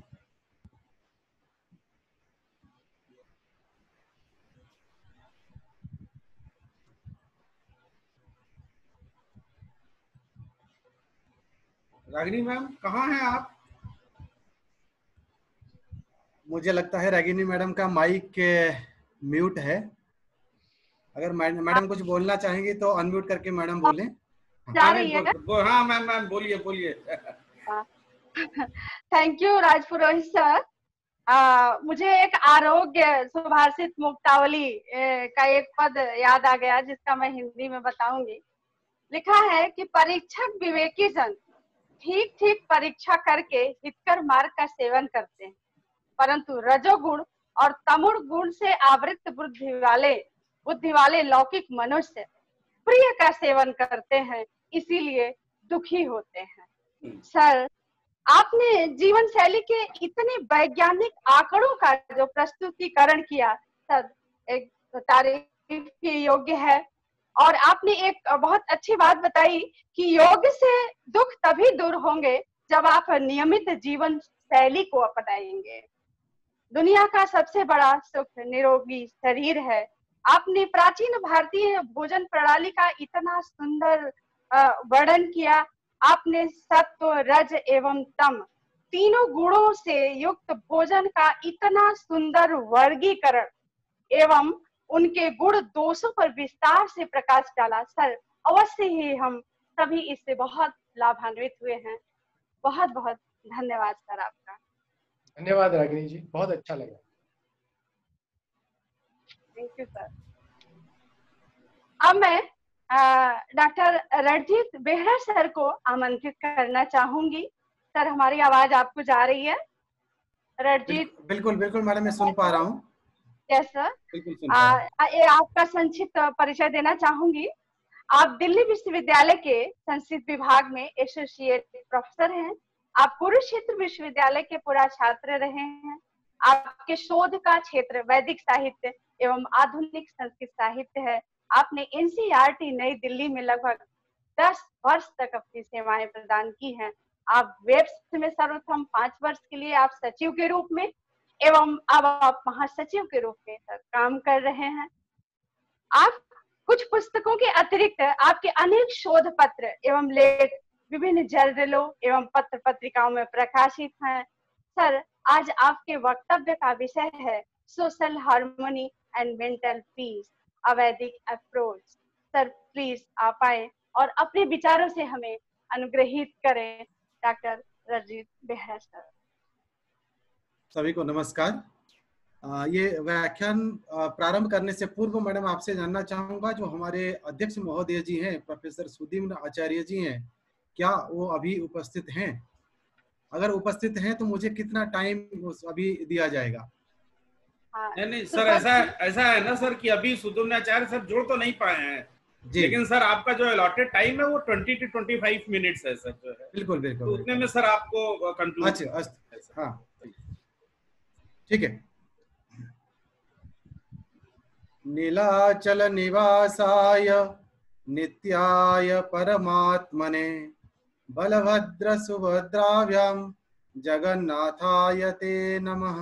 Ragini ma'am कहाँ हैं आप? मुझे लगता है रागिनी मैडम का माइक म्यूट है. अगर मैडम कुछ बोलना चाहेंगी तो अनम्यूट करके मैडम बोलें. हाँ मैम बोलिए बोलिए. Thank you Rajpurohit sir. मुझे एक आरोग्य सुभाषित मुक्तावली का एक पद याद आ गया जिसका मैं हिंदी में बताऊंगी. लिखा है कि परीक्षक विवेकी जन ठीक ठीक परीक्षा करके हितकर मार्ग का सेवन करते हैं, परंतु रजोगुण और तमोगुण गुण से आवृत बुद्धि वाले लौकिक मनुष्य प्रिय का सेवन करते हैं, इसीलिए दुखी होते हैं. सर, आपने जीवन शैली के इतने वैज्ञानिक आंकड़ों का जो प्रस्तुतिकरण किया सर, एक तारीफ के योग्य है. और आपने एक बहुत अच्छी बात बताई कि योग से दुख तभी दूर होंगे जब आप नियमित जीवन शैली को अपनाएंगे. दुनिया का सबसे बड़ा सुख निरोगी शरीर है. आपने प्राचीन भारतीय भोजन प्रणाली का इतना सुंदर वर्णन किया. आपने सत्व, रज एवं तम तीनों गुणों से युक्त भोजन का इतना सुंदर वर्गीकरण एवं उनके गुण दोषों पर विस्तार से प्रकाश डाला. सर, अवश्य ही हम सभी इससे बहुत लाभान्वित हुए हैं. बहुत बहुत धन्यवाद सर आपका. धन्यवाद रागिनी जी, बहुत अच्छा लगा. Thank you sir. अब मैं डॉक्टर रणजीत बेहरा सर को आमंत्रित करना चाहूंगी. सर, हमारी आवाज आपको जा रही है? रणजीत. बिल्कुल बिल्कुल मैडम, मैं सुन पा रहा हूँ. Yes sir. आपका संक्षिप्त परिचय देना चाहूंगी. आप दिल्ली विश्वविद्यालय के संस्कृत विभाग में एसोसिएट प्रोफेसर हैं. आप कुरुक्षेत्र विश्वविद्यालय के पूरा छात्र रहे हैं. आपके शोध का क्षेत्र वैदिक साहित्य एवं आधुनिक संस्कृत साहित्य है. आपने एनसीईआरटी नई दिल्ली में लगभग 10 वर्ष तक अपनी सेवाएं प्रदान की हैं. आप वेब्स में सर्वप्रथम 5 वर्ष के लिए आप सचिव के रूप में एवं अब आप महासचिव के रूप में काम कर रहे हैं. आप कुछ पुस्तकों के अतिरिक्त आपके अनेक शोध पत्र एवं लेख विभिन्न जर्नलों एवं पत्र पत्रिकाओं में प्रकाशित हैं. सर, आज आपके वक्तव्य का विषय है social harmony and mental peace, a Vedic approach. Sir, please आप आए और अपने विचारों से हमें अनुग्रहित करें. Doctor Ranjit Behera sir. सभी को नमस्कार. ये व्याख्यान प्रारंभ करने से पूर्व मैडम आपसे जानना चाहूंगा, जो हमारे अध्यक्ष महोदय जी हैं प्रोफेसर सुदीम्न आचार्य जी हैं, क्या वो अभी उपस्थित हैं? अगर उपस्थित हैं तो मुझे कितना टाइम अभी दिया जाएगा? नहीं सर, ऐसा है ना सर कि अभी सुदीम्न आचार्य सर जुड़ तो नहीं पाए हैं जी, लेकिन सर आपका जो अलॉटेड टाइम है वो 20 to 25 मिनट्स है सर. जो है बिल्कुल बिल्कुल, तो उतने में सर आपको कंक्लूड. अच्छा, हाँ ठीक है. नीलाचल निवासाय नित्याय परमात्मने बलभद्र सुभद्राभ्यां जगन्नाथाय ते नमः.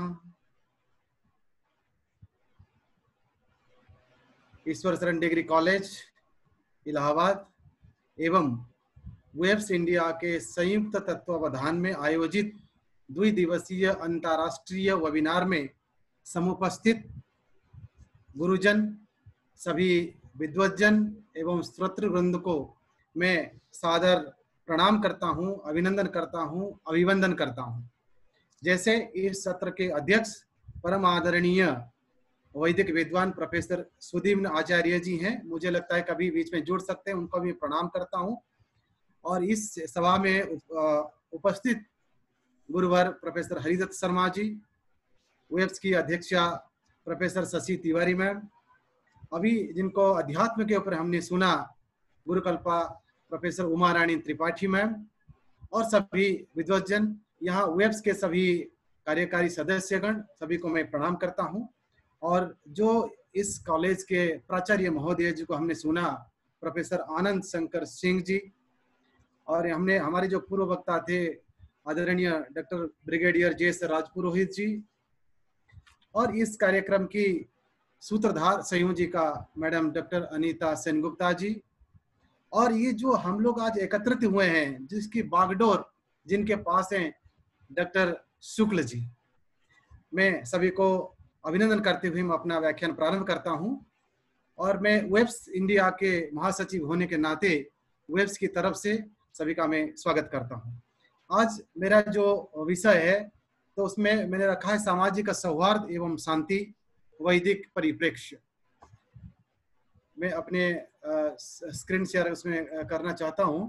ईश्वर शरण डिग्री कॉलेज इलाहाबाद एवं वेब्स इंडिया के संयुक्त तत्वावधान में आयोजित द्विदिवसीय अंतर्राष्ट्रीय वेबिनार में समुपस्थित गुरुजन, सभी विद्वज्जन एवं श्रोतृ वृंद को मैं सादर प्रणाम करता हूं, अभिनंदन करता हूं, अभिवंदन करता हूं. जैसे इस सत्र के अध्यक्ष परम आदरणीय वैदिक विद्वान प्रोफेसर सुदीम्न आचार्य जी हैं, मुझे लगता है कभी बीच में जुड़ सकते हैं, उनको भी प्रणाम करता हूं. और इस सभा में उपस्थित गुरुवर प्रोफेसर हरिदत्त शर्मा जी, वेब्स की अध्यक्षा प्रोफेसर शशि तिवारी मैम, अभी जिनको अध्यात्म के ऊपर हमने सुना, गुरुकल्पा प्रोफेसर उमा रानी त्रिपाठी मैम और सभी विद्वजन, यहाँ वेब्स के सभी कार्यकारी सदस्यगण, सभी को मैं प्रणाम करता हूँ। और जो इस कॉलेज के प्राचार्य महोदय जी को हमने सुना, प्रोफेसर आनंद शंकर सिंह जी, और हमने हमारे जो पूर्व वक्ता थे आदरणीय doctor brigadier J S. Rajpurohit ji, और इस कार्यक्रम की सूत्रधार संयोजिका मैडम डॉक्टर अनीता सेनगुप्ता जी, और ये जो हम लोग आज एकत्रित हुए हैं, जिसकी बागडोर जिनके पास हैं डॉक्टर शुक्ल जी, मैं सभी को अभिनंदन करते हुए मैं अपना व्याख्यान प्रारंभ करता हूं। और मैं वेब्स इंडिया के महासचिव होने के नाते वेब्स की तरफ से सभी का मैं स्वागत करता हूं। आज मेरा जो विषय है तो उसमें मैंने रखा है सामाजिक सौहार्द एवं शांति, वैदिक परिप्रेक्ष्य। मैं अपने स्क्रीन शेयर उसमें करना चाहता हूं।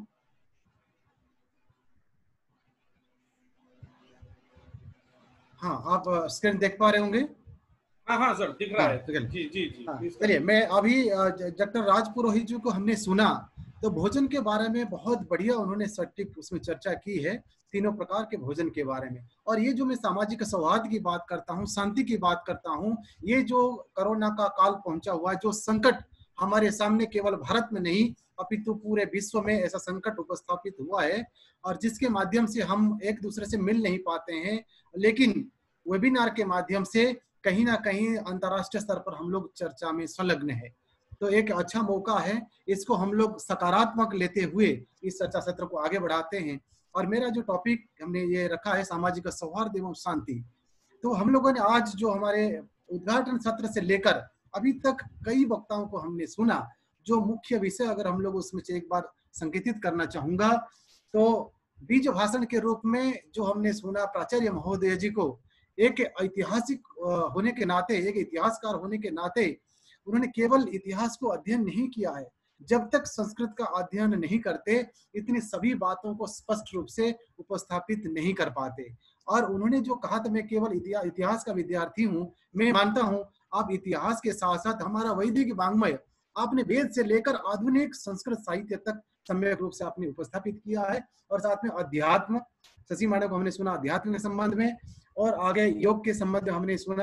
हाँ, आप स्क्रीन देख पा रहे होंगे? हाँ सर, दिख रहा है। जी जी जी। चलिए, मैं अभी डॉक्टर राजपुरोहित जी को हमने सुना तो भोजन के बारे में बहुत बढ़िया उन्होंने सटीक उसमें चर्चा की है, तीनों प्रकार के भोजन के बारे में। और ये जो मैं सामाजिक सौहार्द की बात करता हूँ, शांति की बात करता हूँ, ये जो कोरोना का काल पहुंचा हुआ है, जो संकट हमारे सामने केवल भारत में नहीं अपितु पूरे विश्व में ऐसा संकट उपस्थापित हुआ है, और जिसके माध्यम से हम एक दूसरे से मिल नहीं पाते हैं, लेकिन वेबिनार के माध्यम से कहीं ना कहीं अंतर्राष्ट्रीय स्तर पर हम लोग चर्चा में संलग्न है। तो एक अच्छा मौका है, इसको हम लोग सकारात्मक लेते हुए इस चर्चा सत्र को आगे बढ़ाते हैं। और मेरा जो टॉपिक हमने ये रखा है सामाजिक सौहार्द एवं शांति। तो हम लोगों ने आज जो हमारे उद्घाटन सत्र से लेकर अभी तक कई वक्ताओं को हमने सुना, जो मुख्य विषय अगर हम लोग उसमें से एक बार संकेतित करना चाहूंगा तो बीज भाषण के रूप में जो हमने सुना प्राचार्य महोदय जी को, एक ऐतिहासिक होने के नाते, एक इतिहासकार होने के नाते उन्होंने केवल इतिहास को अध्ययन नहीं किया है, जब तक संस्कृत का अध्ययन नहीं करते इतनी सभी बातों को स्पष्ट रूप से उपस्थापित नहीं कर पाते। और उन्होंने जो कहा था मैं केवल इतिहास का विद्यार्थी हूँ, मैं मानता हूँ आप इतिहास के साथ साथ हमारा वैदिक वाङ्मय आपने वेद से लेकर आधुनिक संस्कृत साहित्य तक सम्यक रूप से आपने उपस्थापित किया है। और साथ में अध्यात्म, शशि मैडम को हमने सुना अध्यात्म के संबंध में, और आगे योग के संबंध में हमने सुना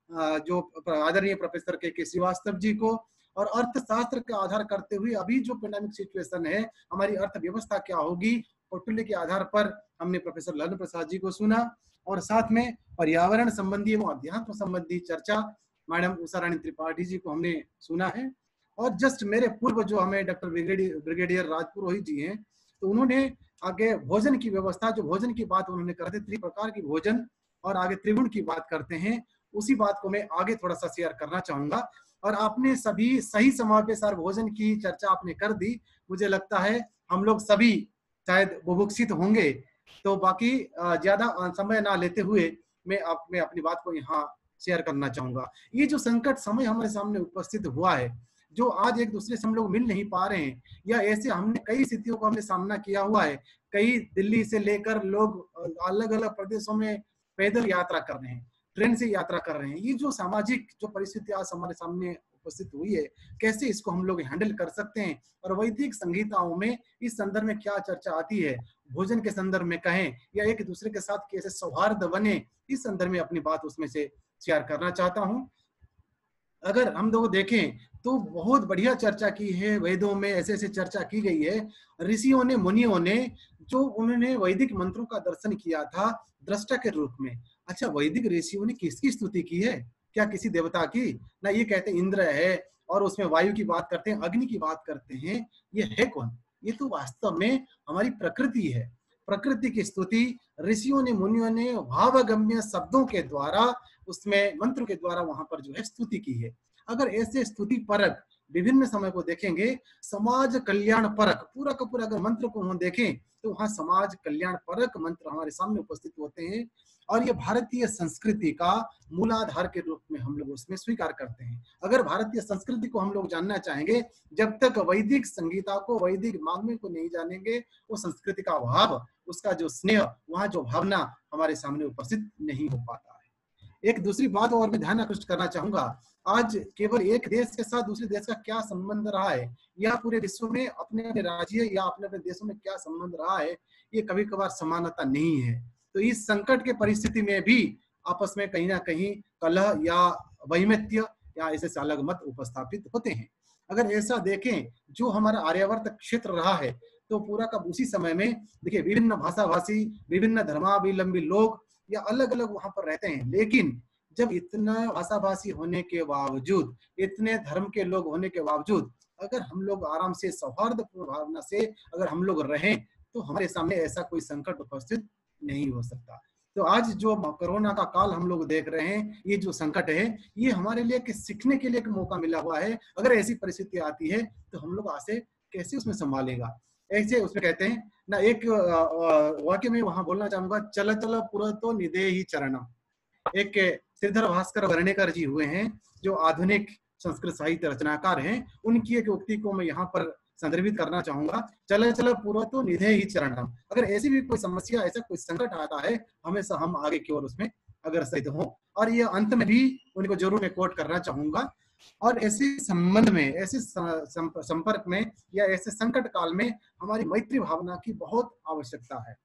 जो आदरणीय प्रोफेसर के श्रीवास्तव जी को, और अर्थशास्त्र का आधार करते हुए अभी जो पैंडेमिक सिचुएशन है, हमारी अर्थव्यवस्था क्या होगी, कौटिल्य के आधार पर हमने प्रोफेसर ललन प्रसाद जी को सुना। और साथ में पर्यावरण संबंधी एवं अध्यात्म संबंधी चर्चा मैडम उषा रानी त्रिपाठी जी को हमने सुना है। और जस्ट मेरे पूर्व जो हमें डॉक्टर ब्रिगेडियर राजपुरोहित जी हैं, तो उन्होंने आगे भोजन की व्यवस्था, जो भोजन की बात उन्होंने करते, 3 प्रकार की भोजन और आगे त्रिगुण की बात करते हैं, उसी बात को मैं आगे थोड़ा सा शेयर करना चाहूंगा। और आपने सभी सही समय पे सार भोजन की चर्चा आपने कर दी। मुझे लगता है हम लोग सभी शायद बुभुक्षित होंगे, तो बाकी ज्यादा समय ना लेते हुए मैं अपनी बात को यहाँ शेयर करना चाहूंगा। ये जो संकट समय हमारे सामने उपस्थित हुआ है, जो आज एक दूसरे से हम लोग मिल नहीं पा रहे हैं, या ऐसे हमने कई स्थितियों का हमने सामना किया हुआ है। कई दिल्ली से लेकर लोग अलग अलग प्रदेशों में पैदल यात्रा कर रहे हैं, ट्रेन से यात्रा कर रहे हैं। ये जो सामाजिक जो परिस्थिति आज हमारे सामने उपस्थित हुई है, कैसे इसको हम लोग हैंडल कर सकते हैं, और वैदिक संहिताओं में इस संदर्भ में क्या चर्चा आती है, भोजन के संदर्भ में कहें या एक दूसरे के साथ कैसे सौहार्द बने, इस संदर्भ में अपनी बात उसमें से शेयर करना चाहता हूं। अगर हम लोग देखें तो बहुत बढ़िया चर्चा की है, वेदों में ऐसे ऐसे चर्चा की गई है, ऋषियों ने, मुनियों ने, जो उन्होंने वैदिक मंत्रों का दर्शन किया था दृष्टा के रूप में। अच्छा, वैदिक ऋषियों ने किसकी स्तुति की है? क्या किसी देवता की? ना, ये कहते हैं इंद्र है, और उसमें वायु की बात करते हैं, अग्नि की बात करते हैं। ये है कौन? ये तो वास्तव में हमारी प्रकृति है। प्रकृति की स्तुति ऋषियों ने, मुनियों ने भावगम्य शब्दों के द्वारा, उसमें मंत्र के द्वारा वहां पर जो है स्तुति की है। अगर ऐसे स्तुति परक विभिन्न समय को देखेंगे, समाज कल्याण परक पूरा का पूरा अगर मंत्र को हम देखें तो वहां समाज कल्याण परक मंत्र हमारे सामने उपस्थित होते हैं। और ये भारतीय संस्कृति का मूलाधार के रूप में हम लोग उसमें स्वीकार करते हैं। अगर भारतीय संस्कृति को हम लोग जानना चाहेंगे, जब तक वैदिक संगीता को, वैदिक वाङ्मय को नहीं जानेंगे, वो संस्कृति का भाव, उसका जो स्नेह, वहां जो भावना हमारे सामने उपस्थित नहीं हो पाता है। एक दूसरी बात और मैं ध्यान आकृष्ट करना चाहूंगा, आज केवल एक देश के साथ दूसरे देश का क्या संबंध रहा है या पूरे विश्व में अपने अपने राज्य या अपने अपने देशों में क्या संबंध रहा है, ये कभी कभार समानता नहीं है। तो इस संकट के परिस्थिति में भी आपस में कहीं ना कहीं कलह या वैमत्य या ऐसे अलग मत उपस्थापित होते हैं। अगर ऐसा देखें जो हमारा आर्यावर्त क्षेत्र रहा है तो पूरा का उसी समय में देखिए विभिन्न भाषा भाषी, विभिन्न धर्मावलंबी लोग या अलग अलग वहां पर रहते हैं, लेकिन जब इतना भाषा भाषी होने के बावजूद, इतने धर्म के लोग होने के बावजूद, अगर हम लोग आराम से सौहार्दपूर्ण भावना से अगर हम लोग रहें तो हमारे सामने ऐसा कोई संकट उपस्थित नहीं हो सकता। तो आज जो कोरोना का काल हम लोग देख रहे हैं, ये जो संकट है, ये हमारे लिए सीखने के लिए एक मौका मिला हुआ है। अगर ऐसी परिस्थिति आती है तो हम लोग आसे कैसे उसमें संभालेगा। ऐसे उसमें कहते हैं ना, एक वाक्य में वहां बोलना चाहूंगा, चल चल पुरतो निधे ही चरणम। एक श्रीधर भास्कर वर्णेकर जी हुए हैं जो आधुनिक संस्कृत साहित्य रचनाकार हैं, उनकी एक उक्ति को मैं यहाँ पर संदर्भित करना चाहूंगा, चल चल पुरतो निधे ही चरणम। अगर ऐसी भी कोई समस्या, ऐसा कोई संकट आता है, हमेशा हम आगे की ओर उसमें अग्रसर हों। और ये अंत में भी उनको जरूर मैं कोट करना चाहूंगा। और ऐसे संबंध में, ऐसे संपर्क में या ऐसे संकट काल में हमारी मैत्री भावना की बहुत आवश्यकता है।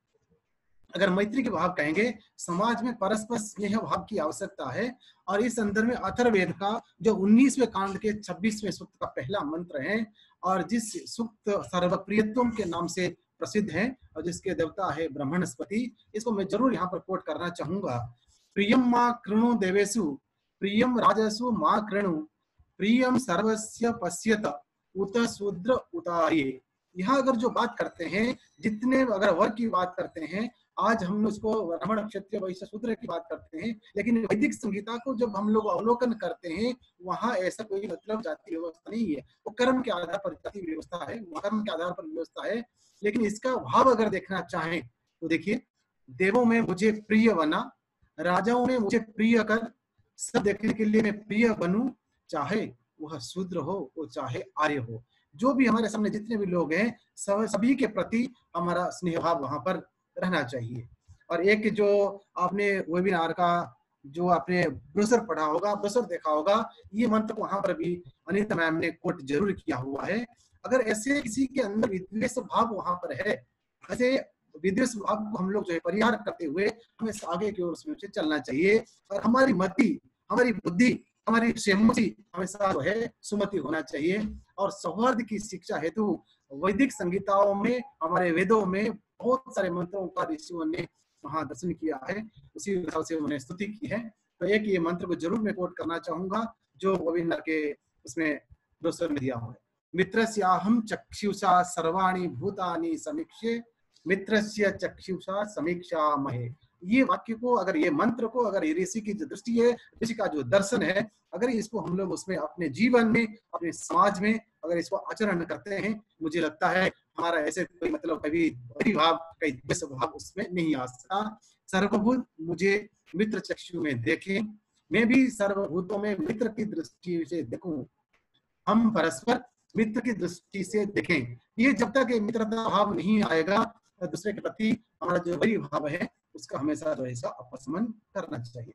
अगर मैत्री के भाव कहेंगे, समाज में परस्पर स्नेह भाव की आवश्यकता है। और इस संदर्भ में अथर्ववेद का जो 19वें कांड के 26वें सूक्त का पहला मंत्र है, और जिस सूक्त सर्वप्रियत्वम के नाम से प्रसिद्ध है और जिसके देवता है ब्रह्मणस्पति, इसको मैं जरूर यहाँ पर कोट करना चाहूंगा। प्रियम मां कृणु देवेषु, प्रियम राजसु मां कृणु, प्रियम सर्वस्य पश्यत उत शूद्र उतार्ये। यहाँ अगर जो बात करते हैं, जितने अगर वर्ग की बात करते हैं, आज हम उसको ब्राह्मण क्षत्रिय वैश्य शूद्र की बात करते हैं, लेकिन वैदिक संहिता को जब हम लोग अवलोकन करते हैं, वहां ऐसा कोई मतलब जाति व्यवस्था नहीं है। वो कर्म के आधार पर जाति व्यवस्था है, कर्म के आधार पर व्यवस्था है। लेकिन इसका भाव अगर देखना चाहें तो देखिए, देवों में मुझे प्रिय बना, राजाओं में मुझे प्रिय कर, सब देखने के लिए मैं प्रिय बनूं, चाहे वह शूद्र हो वो चाहे आर्य हो। जो भी हमारे सामने जितने भी लोग हैं, सभी के प्रति हमारा स्नेह भाव वहां पर रहना चाहिए। और एक जो आपने वेबिनार का जो आपने ब्रोशर पढ़ा होगा, ब्रोशर देखा होगा, ये मंत्र वहां पर भी अनिता मैम ने कोट जरूर किया हुआ है। अगर ऐसे किसी के अंदर विद्वेष भाव वहां पर है, ऐसे विद्वेष भाव को हम लोग जो है परिहार करते हुए हमें आगे की ओर से चलना चाहिए। और हमारी मति, हमारी बुद्धि, हमारी सहमति हमेशा जो है सुमति होना चाहिए। और सौहार्द की शिक्षा हेतु वैदिक संहिताओं में, हमारे वेदों में बहुत सारे मंत्रों का ऋषियों ने वहां दर्शन किया है, उसी हिसाब से उन्होंने स्तुति की है। तो एक ये मंत्र को जरूर मैं कोट करना चाहूंगा जो वेबिनार के उसमें ब्रोशर में दिया हुआ है। मित्रस्याहं चक्षुषा सर्वाणि भूतानि समीक्ष्य, मित्रस्य चक्षुषा समीक्षामहे। ये वाक्य को, अगर ये मंत्र को, अगर ये ऋषि की जो दृष्टि है, ऋषि का जो दर्शन है, अगर इसको हम लोग उसमें अपने जीवन में, अपने समाज में अगर इसको आचरण करते हैं, मुझे लगता है हमारा ऐसे कोई मतलब कभी भाव, कई द्वेष भाव उसमें नहीं आ सकता। सर्वभूत मुझे मित्र चक्षु में देखें, मैं भी सर्वभूतों में मित्र की दृष्टि से देखूं, हम परस्पर मित्र की दृष्टि से देखें। ये जब तक मित्रता भाव नहीं आएगा, दूसरे के प्रति हमारा जो वही भाव है उसका हमेशा जो है अपशमन करना चाहिए।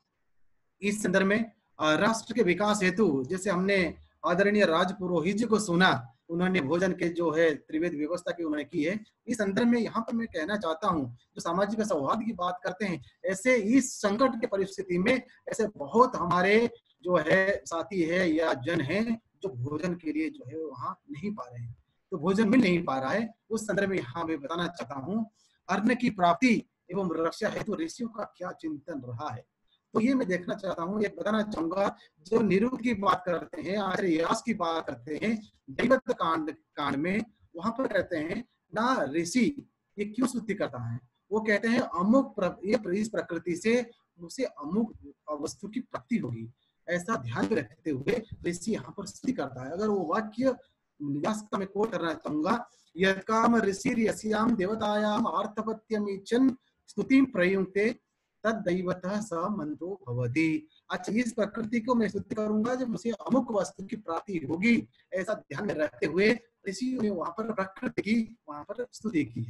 इस संदर्भ में राष्ट्र के विकास हेतु, जैसे हमने आदरणीय राजपुरोहित जी को सुना, उन्होंने भोजन के जो है त्रिवेद व्यवस्था की उन्होंने की है। इस संदर्भ में यहाँ पर मैं कहना चाहता हूँ, जो सामाजिक सौहार्द की बात करते हैं, ऐसे इस संकट के परिस्थिति में ऐसे बहुत हमारे जो है साथी है या जन है जो भोजन के लिए जो है वहाँ नहीं पा रहे हैं, तो भोजन मिल नहीं पा रहा है। उस संदर्भ में यहाँ मैं बताना चाहता हूँ, अन्न की प्राप्ति एवं रक्षा हेतु ऋषियों का क्या चिंतन रहा है। तो ये मैं देखना चाहता हूँ, एक बताना चाहूंगा। जो निरुक्त की बात करते हैं, आचार्य व्यास की बात करते हैं, दैवत कांड में वहां पर कहते हैं ना, ऋषि ये क्यों स्तुति करता है, वो कहते हैं अमुक इस प्रकृति से उसे अमुक वस्तु की प्राप्ति होगी, ऐसा ध्यान में रखते हुए ऋषि यहाँ पर स्तुति करता है। अगर वो वाक्य व्यास का मैं कोट करना चाहूंगा, यत्काम ऋषि यस्याम देवतायाम आर्तपत्यमीचन स्तुतिं प्रयुंक्ते तद्दैवतः स मंत्रो भवति। अच्छा, इस प्रकृति को मैं स्तुति करूंगा जब मुझे अमुक वस्तु की प्राप्ति होगी, ऐसा ध्यान में रखते हुए ऋषियों ने वहां पर प्रकृति की वहां पर स्तुति की है।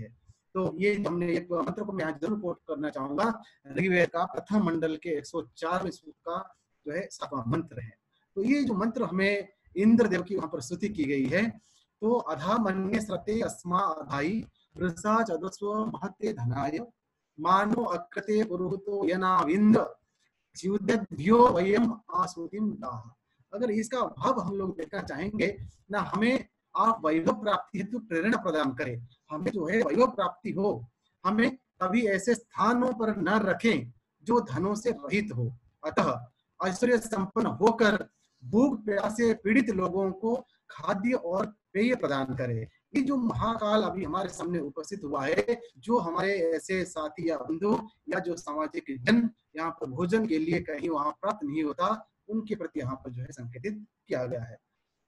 तो ये हमने एक मंत्र को मैं यहाँ जरूर कोट करना चाहूंगा, ऋग्वेद का प्रथम मंडल के 104वें श्लोक का जो है 7वां मंत्र है। तो ये जो मंत्र हमें इंद्रदेव की वहां पर स्तुति की गई है। तो अधा मन्ये श्रते अस्मा अधाई वृषा चदस्व महते धनाय मानो अकृते पुरुहतो यनाविंद्र ज्युद्यो वयम आसुतिम दाह। अगर इसका भाव हम लोग देखना चाहेंगे ना, हमें आप वैभव प्राप्ति हेतु प्रेरणा प्रदान करें, हमें जो है वैभव प्राप्ति हो, हमें कभी ऐसे स्थानों पर न रखें जो धनों से रहित हो। अतः ऐश्वर्य संपन्न होकर भूख प्यास से पीड़ित लोगों को खाद्य और पेय प्रदान करे। ये जो महाकाल अभी हमारे सामने उपस्थित हुआ है, जो हमारे ऐसे साथी या बंधु या जो सामाजिक जन यहाँ पर भोजन के लिए कहीं वहां प्राप्त नहीं होता, उनके प्रति यहाँ पर जो है संकेतित किया गया है।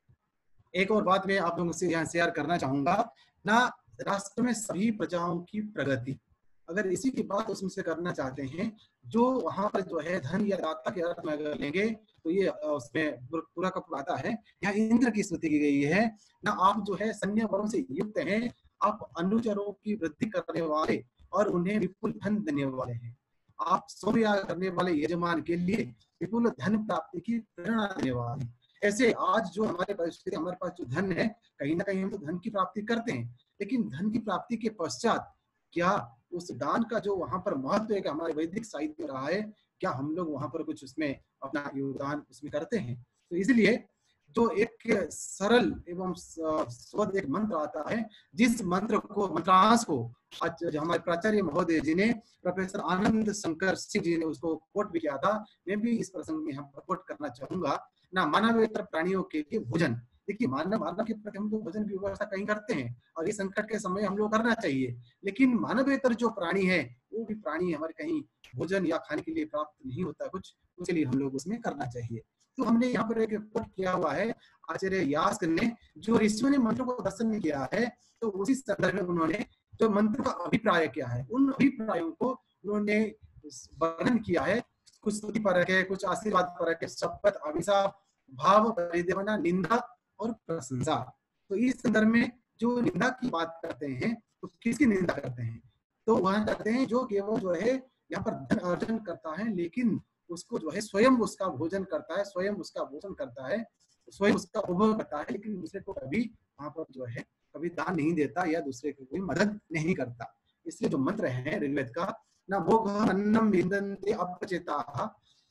एक और बात मैं आप लोगों से यहाँ शेयर करना चाहूंगा ना, राष्ट्र में सभी प्रजाओं की प्रगति, अगर इसी की बात उसमें से करना चाहते हैं, जो वहां पर जो है धन या दाता के अर्थ में अगर लेंगे तो ये उसमें पूरा का पूरा आता है। यहाँ इंद्र की स्तुति की गई है ना, आप जो है सैन्य बलों से युक्त हैं, आप अनुचरों की वृद्धि करने वाले और उन्हें विपुल धन देने वाले हैं, आप सोमयाग करने वाले यजमान के लिए विपुल धन प्राप्ति की प्रेरणा देने वाले। ऐसे आज जो हमारे पास जो धन है, कहीं ना कहीं हम तो धन की प्राप्ति करते हैं, लेकिन धन की प्राप्ति के पश्चात क्या उस दान का जो वहां पर महत्व है, हमारे वैदिक साहित्य में रहा है, क्या हम लोग वहां पर कुछ उसमें अपना योगदान उसमें करते हैं? तो इसलिए जो एक सरल एवं स्वद एक मंत्र आता है, जिस मंत्र को मंत्रांश को आज हमारे प्राचार्य महोदय जी ने, प्रोफेसर आनंद शंकर सिंह जी ने उसको कोट भी किया था, मैं भी इस प्रसंग में यहाँ कोट करना चाहूंगा ना, मानवेतर प्राणियों के लिए भोजन। देखिए मानव के प्रति हम लोग भोजन की व्यवस्था कहीं करते हैं और ये संकट के समय हम लोग करना चाहिए, लेकिन मानवेतर जो प्राणी है वो भी प्राणी हमारे कहीं भोजन या खाने के लिए प्राप्त नहीं होता कुछ, उसके लिए हम लोग उसमें करना चाहिए। तो हमने यहाँ पर एक कोट किया हुआ है आचार्य यास्क ने, जो ऋषियों ने मंत्र को दर्शन में किया है, तो उसी संदर्भ में उन्होंने जो मंत्र का अभिप्राय किया है, उन अभिप्रायों को उन्होंने वर्णन किया है। कुछ स्तुति परक है, कुछ आशीर्वाद परक है, शपथ, अभिशाप, भाव, परिदेवना, निंदा और प्रशंसा। तो इस संदर्भ में जो निंदा की बात करते हैं तो किसकी निंदा करते हैं? तो वह करते हैं जो केवल जो है यहाँ पर धन अर्जन करता है, लेकिन उसको जो है स्वयं उसका भोजन करता है, स्वयं उसका भोजन करता है, स्वयं उसका उपभोग करता है, लेकिन दूसरे को कभी वहां पर जो है कभी दान नहीं देता या दूसरे की कोई मदद नहीं करता। इसलिए जो मंत्र है ऋग्वेद का ना, भोग अन्नम विन्दन्ते अपचेताः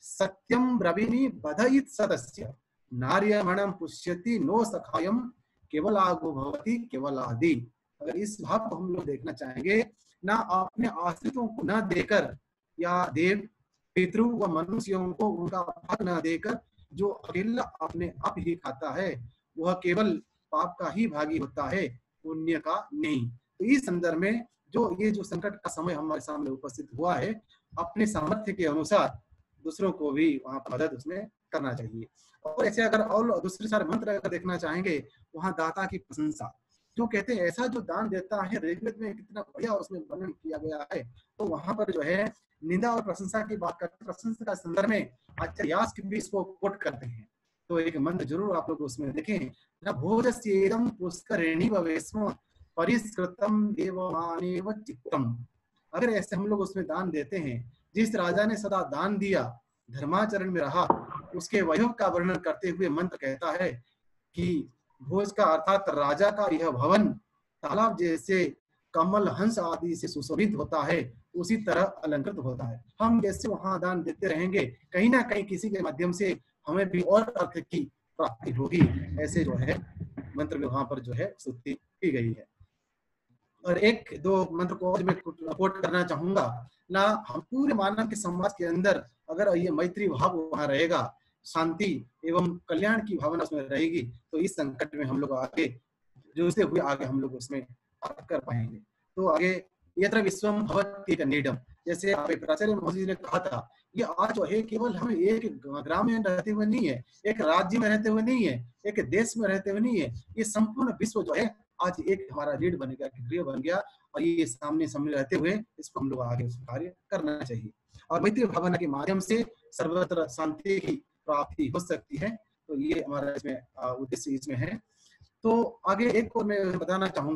सत्यम ब्रवीमि बधयित सदस्य नार्यमणम पुष्यति नो सखायम केवलागो भवति केवलादि। अगर इस भाव को हम लोग देखना चाहेंगे ना, अपने आश्रितों को न देकर या देव पितृ व मनुष्यों को उनका भाग न देकर जो अकेला अपने आप ही खाता है, वह केवल पाप का ही भागी होता है, पुण्य का नहीं। तो इस संदर्भ में जो ये जो संकट का समय हमारे सामने उपस्थित हुआ है, अपने सामर्थ्य के अनुसार दूसरों को भी वहां मदद उसमें करना चाहिए। और ऐसे अगर और दूसरे सारे मंत्र अगर देखना चाहेंगे, वहां दाता की प्रशंसा, जो कहते हैं ऐसा जो दान देता है, ऋग्वेद में कितना बढ़िया उसमें वर्णन किया गया है। तो वहां पर जो है निंदा और प्रशंसा की बात करते हैं, प्रशंसा का संदर्भ में आचार्य यास्क भी इसको कोट करते हैं। तो एक मंत्र जरूर आप लोग उसमें देखें ना, भोजस्येदं पुष्करिणी भवेस्म परिष्कृतम देवमानेव चित्तम। अगर ऐसे हम लोग उसमें दान देते हैं, जिस राजा ने सदा दान दिया, धर्माचरण में रहा, उसके वैभव का वर्णन करते हुए मंत्र कहता है कि भोज का अर्थात राजा का यह भवन तालाब जैसे कमल हंस आदि से सुशोभित होता है, उसी तरह अलंकृत होता है। हम जैसे वहां दान देते रहेंगे, कहीं ना कहीं किसी के माध्यम से हमें भी और अर्थ की प्राप्ति होगी। ऐसे जो है मंत्र में वहां पर जो है स्तुति की गई है। और एक दो मंत्र को और मैं कोट करना चाहूंगा ना, हम पूरे मानव के समाज के अंदर अगर ये मैत्री भाव वहां रहेगा, शांति एवं कल्याण की भावना उसमें रहेगी, तो इस संकट में हम लोग आगे जो से हुए आगे हम लोग उसमें कर पाएंगे। तो आगे यत्र विश्वम भवति कन्नेडम, जैसे प्राचार्य महोदय जी ने कहा था, ये आज जो है केवल हम एक ग्राम में रहते हुए नहीं है, एक राज्य में रहते हुए नहीं है, एक देश में रहते हुए नहीं है, ये संपूर्ण विश्व जो है आज एक हमारा रीढ़ बन गया, गृह बन गया, और ये सामने सामने रहते हुए इसको हम लोग आगे कार्य करना चाहिए। और मैत्री भावना के माध्यम से सर्वत्र शांति की प्राप्ति हो सकती है। तो ये हमारा इसमें उद्देश्य इसमें है। तो आगे एक और मैं बताना चाहूंगा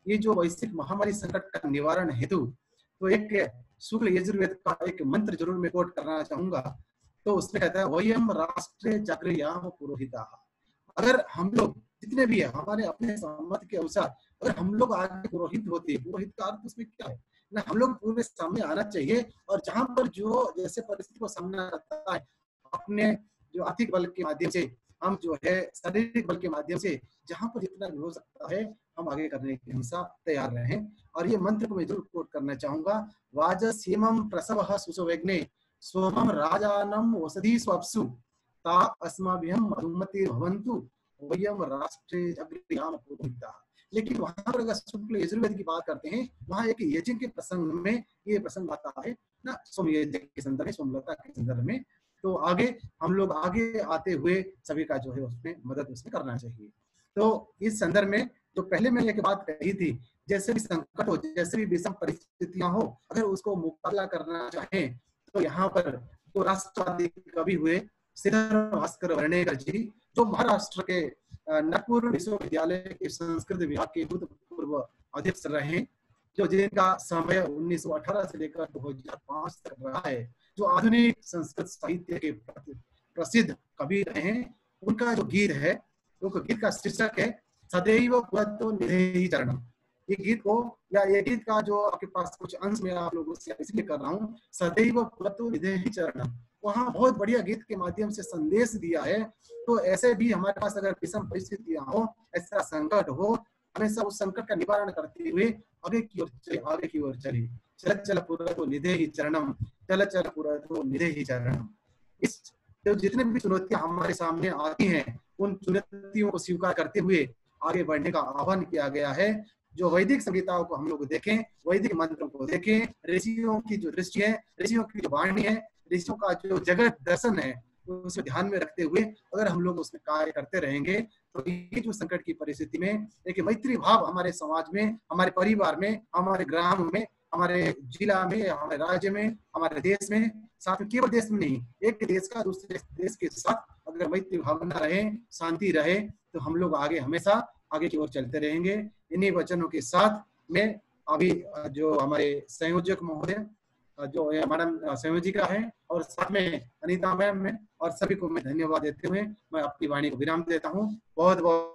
ये जो वैश्विक महामारी संकट का निवारण हेतु तो एक शुक्ल यजुर्वेद का एक मंत्र जरूर मैं कोट करना चाहूंगा। तो उसमें कहता है वयम राष्ट्रे जागृयाम पुरोहिता। अगर हम लोग जितने भी है हमारे अपने सम्मत के अनुसार अगर हम लोग आगे पुरोहित होते, पुरोहित का अर्थ उसमें क्या है ना, हम लोग पूरे सामने आना चाहिए और जहां पर जो जैसे परिस्थिति को सामना करता है अपने जो आर्थिक बल के माध्यम से, हम जो है शारीरिक बल के माध्यम से जहां पर जितना भी हो सकता है हम आगे करने के हमेशा तैयार रहें। और ये मंत्र को मैं जरूर कोट करना चाहूंगा। वाजसीमं प्रसवः सुसुवेग्ने सोमं राजानम औषधि स्वप्सु ता अस्माभियं मधुमति भवन्तु वयम राष्ट्रे जागृयाम पुरोहिता। लेकिन वहां पर अगर शुक्ल यजुर्वेद की बात करते हैं वहां एक यज्ञ के प्रसंग में ये प्रसंग आता है ना, सोम यज्ञ के संदर्भ में, सोमलता के संदर्भ में। तो आगे हम लोग आगे आते हुए सभी का जो है उसमें मदद उसमें करना चाहिए। तो इस संदर्भ में जो पहले मैंने एक बात कही थी, जैसे भी संकट हो, जैसे भी विषम परिस्थितियां हो, अगर उसको मुकाबला करना चाहें तो यहाँ पर जो राष्ट्रवादी कवि हुए श्रीधर भास्कर वर्णेकर जी, जो महाराष्ट्र के नागपुर विश्वविद्यालय के संस्कृत विभाग के भूतपूर्व अध्यक्ष रहे, जो जिनका समय 1918 से लेकर 2005 तक रहा है, जो आधुनिक संस्कृत साहित्य के प्रसिद्ध कवि रहे हैं, उनका जो गीत है, उनका गीत का शीर्षक है सदैव पुरतो निधेहि चरणम। ये गीत को या ये गीत का जो आपके पास कुछ अंश में आप लोगों से इसलिए कर रहा हूँ, सदैव पुरतो निधेहि चरणम, वहाँ बहुत बढ़िया गीत के माध्यम से संदेश दिया है। तो ऐसे भी हमारे पास अगर विषम परिस्थितियां हो, ऐसा संकट हो, हमेशा उस संकट का निवारण करते हुए आगे की ओर चले। चल चल पुरतो निधेहि चरणम, चल चल पुरतो निधेहि चरणम। इस तो जितने भी चुनौतियां हमारे सामने आती हैं उन चुनौतियों को स्वीकार करते हुए आगे बढ़ने का आह्वान किया गया है। जो वैदिक संहिताओं को हम लोग देखें, वैदिक मंत्रों को देखें, ऋषियों की जो दृष्टि है, ऋषियों की जो वाणी है, ऋषियों का जो जगत दर्शन है, उसे ध्यान में रखते हुए अगर हम लोग उसमें कार्य करते रहेंगे तो ये जो संकट की परिस्थिति में एक मैत्री भाव हमारे समाज में, हमारे परिवार में, हमारे ग्राम में, हमारे जिला में, हमारे राज्य में, हमारे देश में, साथ में केवल देश में नहीं, एक देश का दूसरे देश के साथ अगर मैत्री भावना रहे, शांति रहे, तो हम लोग आगे हमेशा आगे की ओर चलते रहेंगे। इन्हीं वचनों के साथ मैं अभी जो हमारे संयोजक महोदय जो मैडम संयोजिका है और साथ में अनीता मैम है और सभी को मैं धन्यवाद देते हुए मैं अपनी वाणी को विराम देता हूँ। बहुत बहुत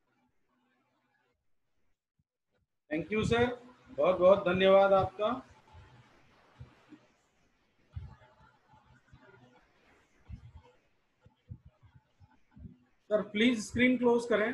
थैंक यू सर, बहुत बहुत धन्यवाद आपका। सर प्लीज स्क्रीन क्लोज करें।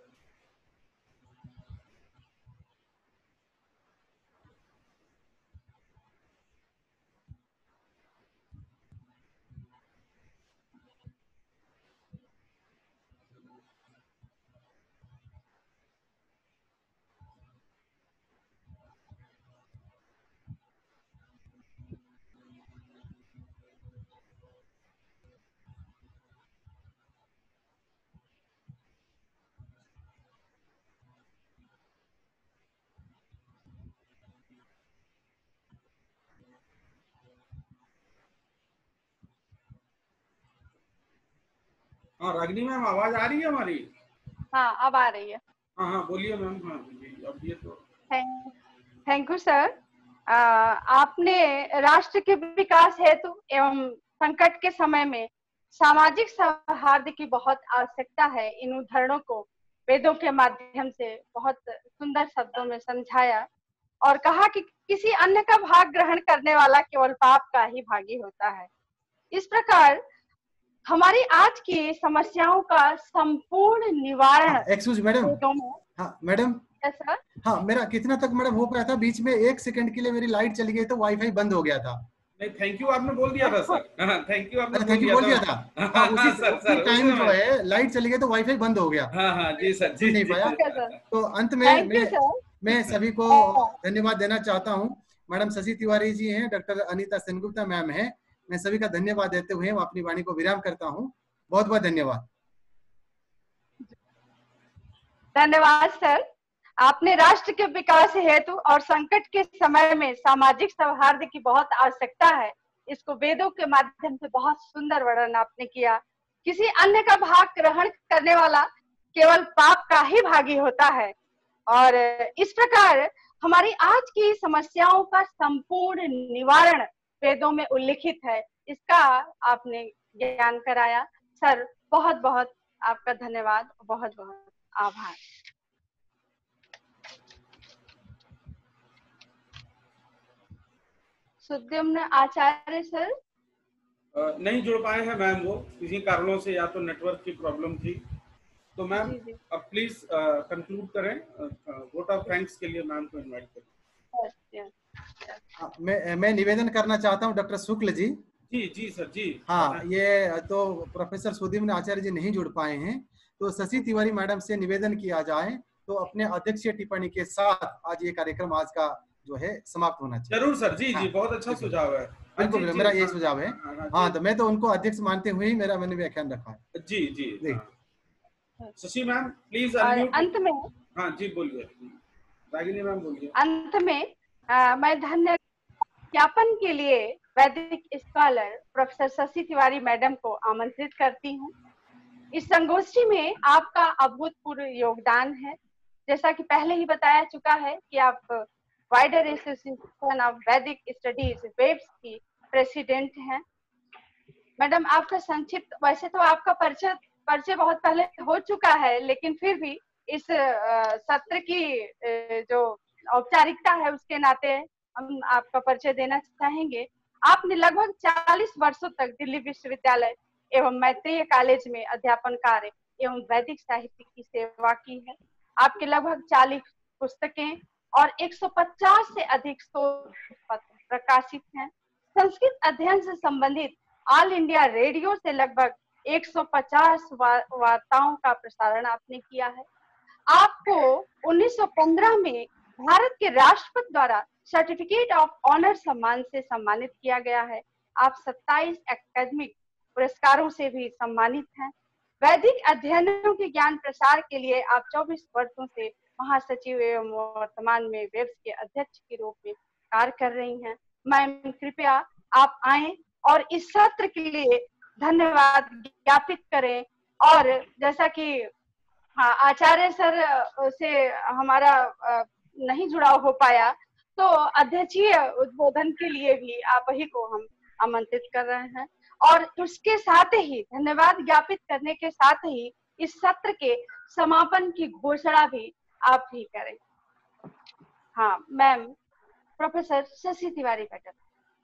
हाँ रागिनी मैम, आवाज आ रही है हमारी? हाँ अब आ रही है। हाँ बोलिए मैम। हाँ अब ये तो थैंक यू सर। आपने राष्ट्र के विकास हेतु एवं संकट के समय में सामाजिक सौहार्द की बहुत आवश्यकता है, इन उदाहरणों को वेदों के माध्यम से बहुत सुंदर शब्दों में समझाया और कहा कि किसी अन्य का भाग ग्रहण करने वाला केवल पाप का ही भागी होता है। इस प्रकार हमारी आज की समस्याओं का संपूर्ण निवारण एक्सक्यूज मैडम। हाँ मैडम। सर हाँ मेरा कितना तक मैडम हो पाया था, बीच में 1 सेकंड के लिए मेरी लाइट चली गई तो वाईफाई बंद हो गया था। नहीं थैंक यू आपने बोल दिया था सर। हाँ थैंक यू आपने बोल दिया था। हाँ, उसी टाइम जो है लाइट चली गई तो वाईफाई बंद हो गया। हाँ जी सर, जी नहीं पाया। तो अंत में मैं सभी को धन्यवाद देना चाहता हूँ। मैडम शशि तिवारी जी हैं, डॉक्टर अनीता सेनगुप्ता मैम है, मैं सभी का धन्यवाद देते हुए अपनी वाणी को विराम करता हूँ। बहुत बहुत धन्यवाद। धन्यवाद सर। आपने राष्ट्र के विकास हेतु और संकट के समय में सामाजिक सौहार्द की बहुत आवश्यकता है, इसको वेदों के माध्यम से बहुत सुंदर वर्णन आपने किया। किसी अन्य का भाग ग्रहण करने वाला केवल पाप का ही भागी होता है और इस प्रकार हमारी आज की समस्याओं का संपूर्ण निवारण वेदों में उल्लिखित है, इसका आपने ज्ञान कराया। सर बहुत बहुत आपका धन्यवाद, बहुत बहुत आभार। सुद्युम्न आचार्य सर नहीं जुड़ पाए हैं मैम, वो किसी कारणों से, या तो नेटवर्क की प्रॉब्लम थी। तो मैम अब प्लीज कंक्लूड करें, वोट ऑफ थैंक्स के लिए मैम को इनवाइट करें। मैं निवेदन करना चाहता हूं डॉक्टर शुक्ल जी। जी सर जी। हाँ, ये तो प्रोफेसर सुदीम्न आचार्य जी नहीं जुड़ पाए हैं, तो शशि तिवारी मैडम से निवेदन किया जाए तो अपने अध्यक्षीय टिप्पणी के साथ आज ये कार्यक्रम आज का जो है समाप्त होना चाहिए। जरूर सर जी। जी बहुत अच्छा सुझाव है। बिल्कुल, मेरा यही सुझाव है। हाँ, तो मैं तो उनको अध्यक्ष मानते हुए ही मैंने व्याख्यान रखा है। जी। शशि मैम प्लीज अंत में। हाँ जी बोलिए, रागिनी मैम बोलिए। अंत में मैं धन्य ज्ञापन के लिए Vedic scholar professor Shashi Tiwari madam को आमंत्रित करती हूँ। इस संगोष्ठी में आपका अभूतपूर्व योगदान है। जैसा कि पहले ही बताया चुका है कि आप wider association of Vedic studies WAVES की प्रेसिडेंट हैं। मैडम आपका संक्षिप्त, वैसे तो आपका परिचय बहुत पहले हो चुका है, लेकिन फिर भी इस सत्र की जो औपचारिकता है उसके नाते हम आपका परिचय देना चाहेंगे। आपने लगभग 40 वर्षों तक दिल्ली विश्वविद्यालय एवं मैत्रेय कॉलेज में अध्यापन कार्य एवं वैदिक साहित्य की सेवा की है। आपके लगभग 40 पुस्तकें और 150 से अधिक शोध पत्र प्रकाशित हैं। संस्कृत अध्ययन से संबंधित ऑल इंडिया रेडियो से लगभग 150 वार्ताओं का प्रसारण आपने किया है। आपको 1915 में भारत के राष्ट्रपति द्वारा सर्टिफिकेट ऑफ ऑनर सम्मान से सम्मानित किया गया है। आप 27 एकेडमिक पुरस्कारों से भी सम्मानित हैं। वैदिक अध्ययनों के ज्ञान प्रसार के लिए आप 24 वर्षों से महासचिव एवं वर्तमान में वेब्स के अध्यक्ष के रूप में कार्य कर रही हैं। मैम कृपया आप आए और इस सत्र के लिए धन्यवाद ज्ञापित करें। और जैसा कि हाँ, आचार्य सर से हमारा नहीं जुड़ाव हो पाया, तो अध्यक्षीय उद्बोधन के लिए भी आप ही को हम आमंत्रित कर रहे हैं। और उसके साथ ही धन्यवाद ज्ञापित करने के साथ ही इस सत्र के समापन की घोषणा भी आप ही करें। हाँ ma'am, professor Shashi Tiwari madam.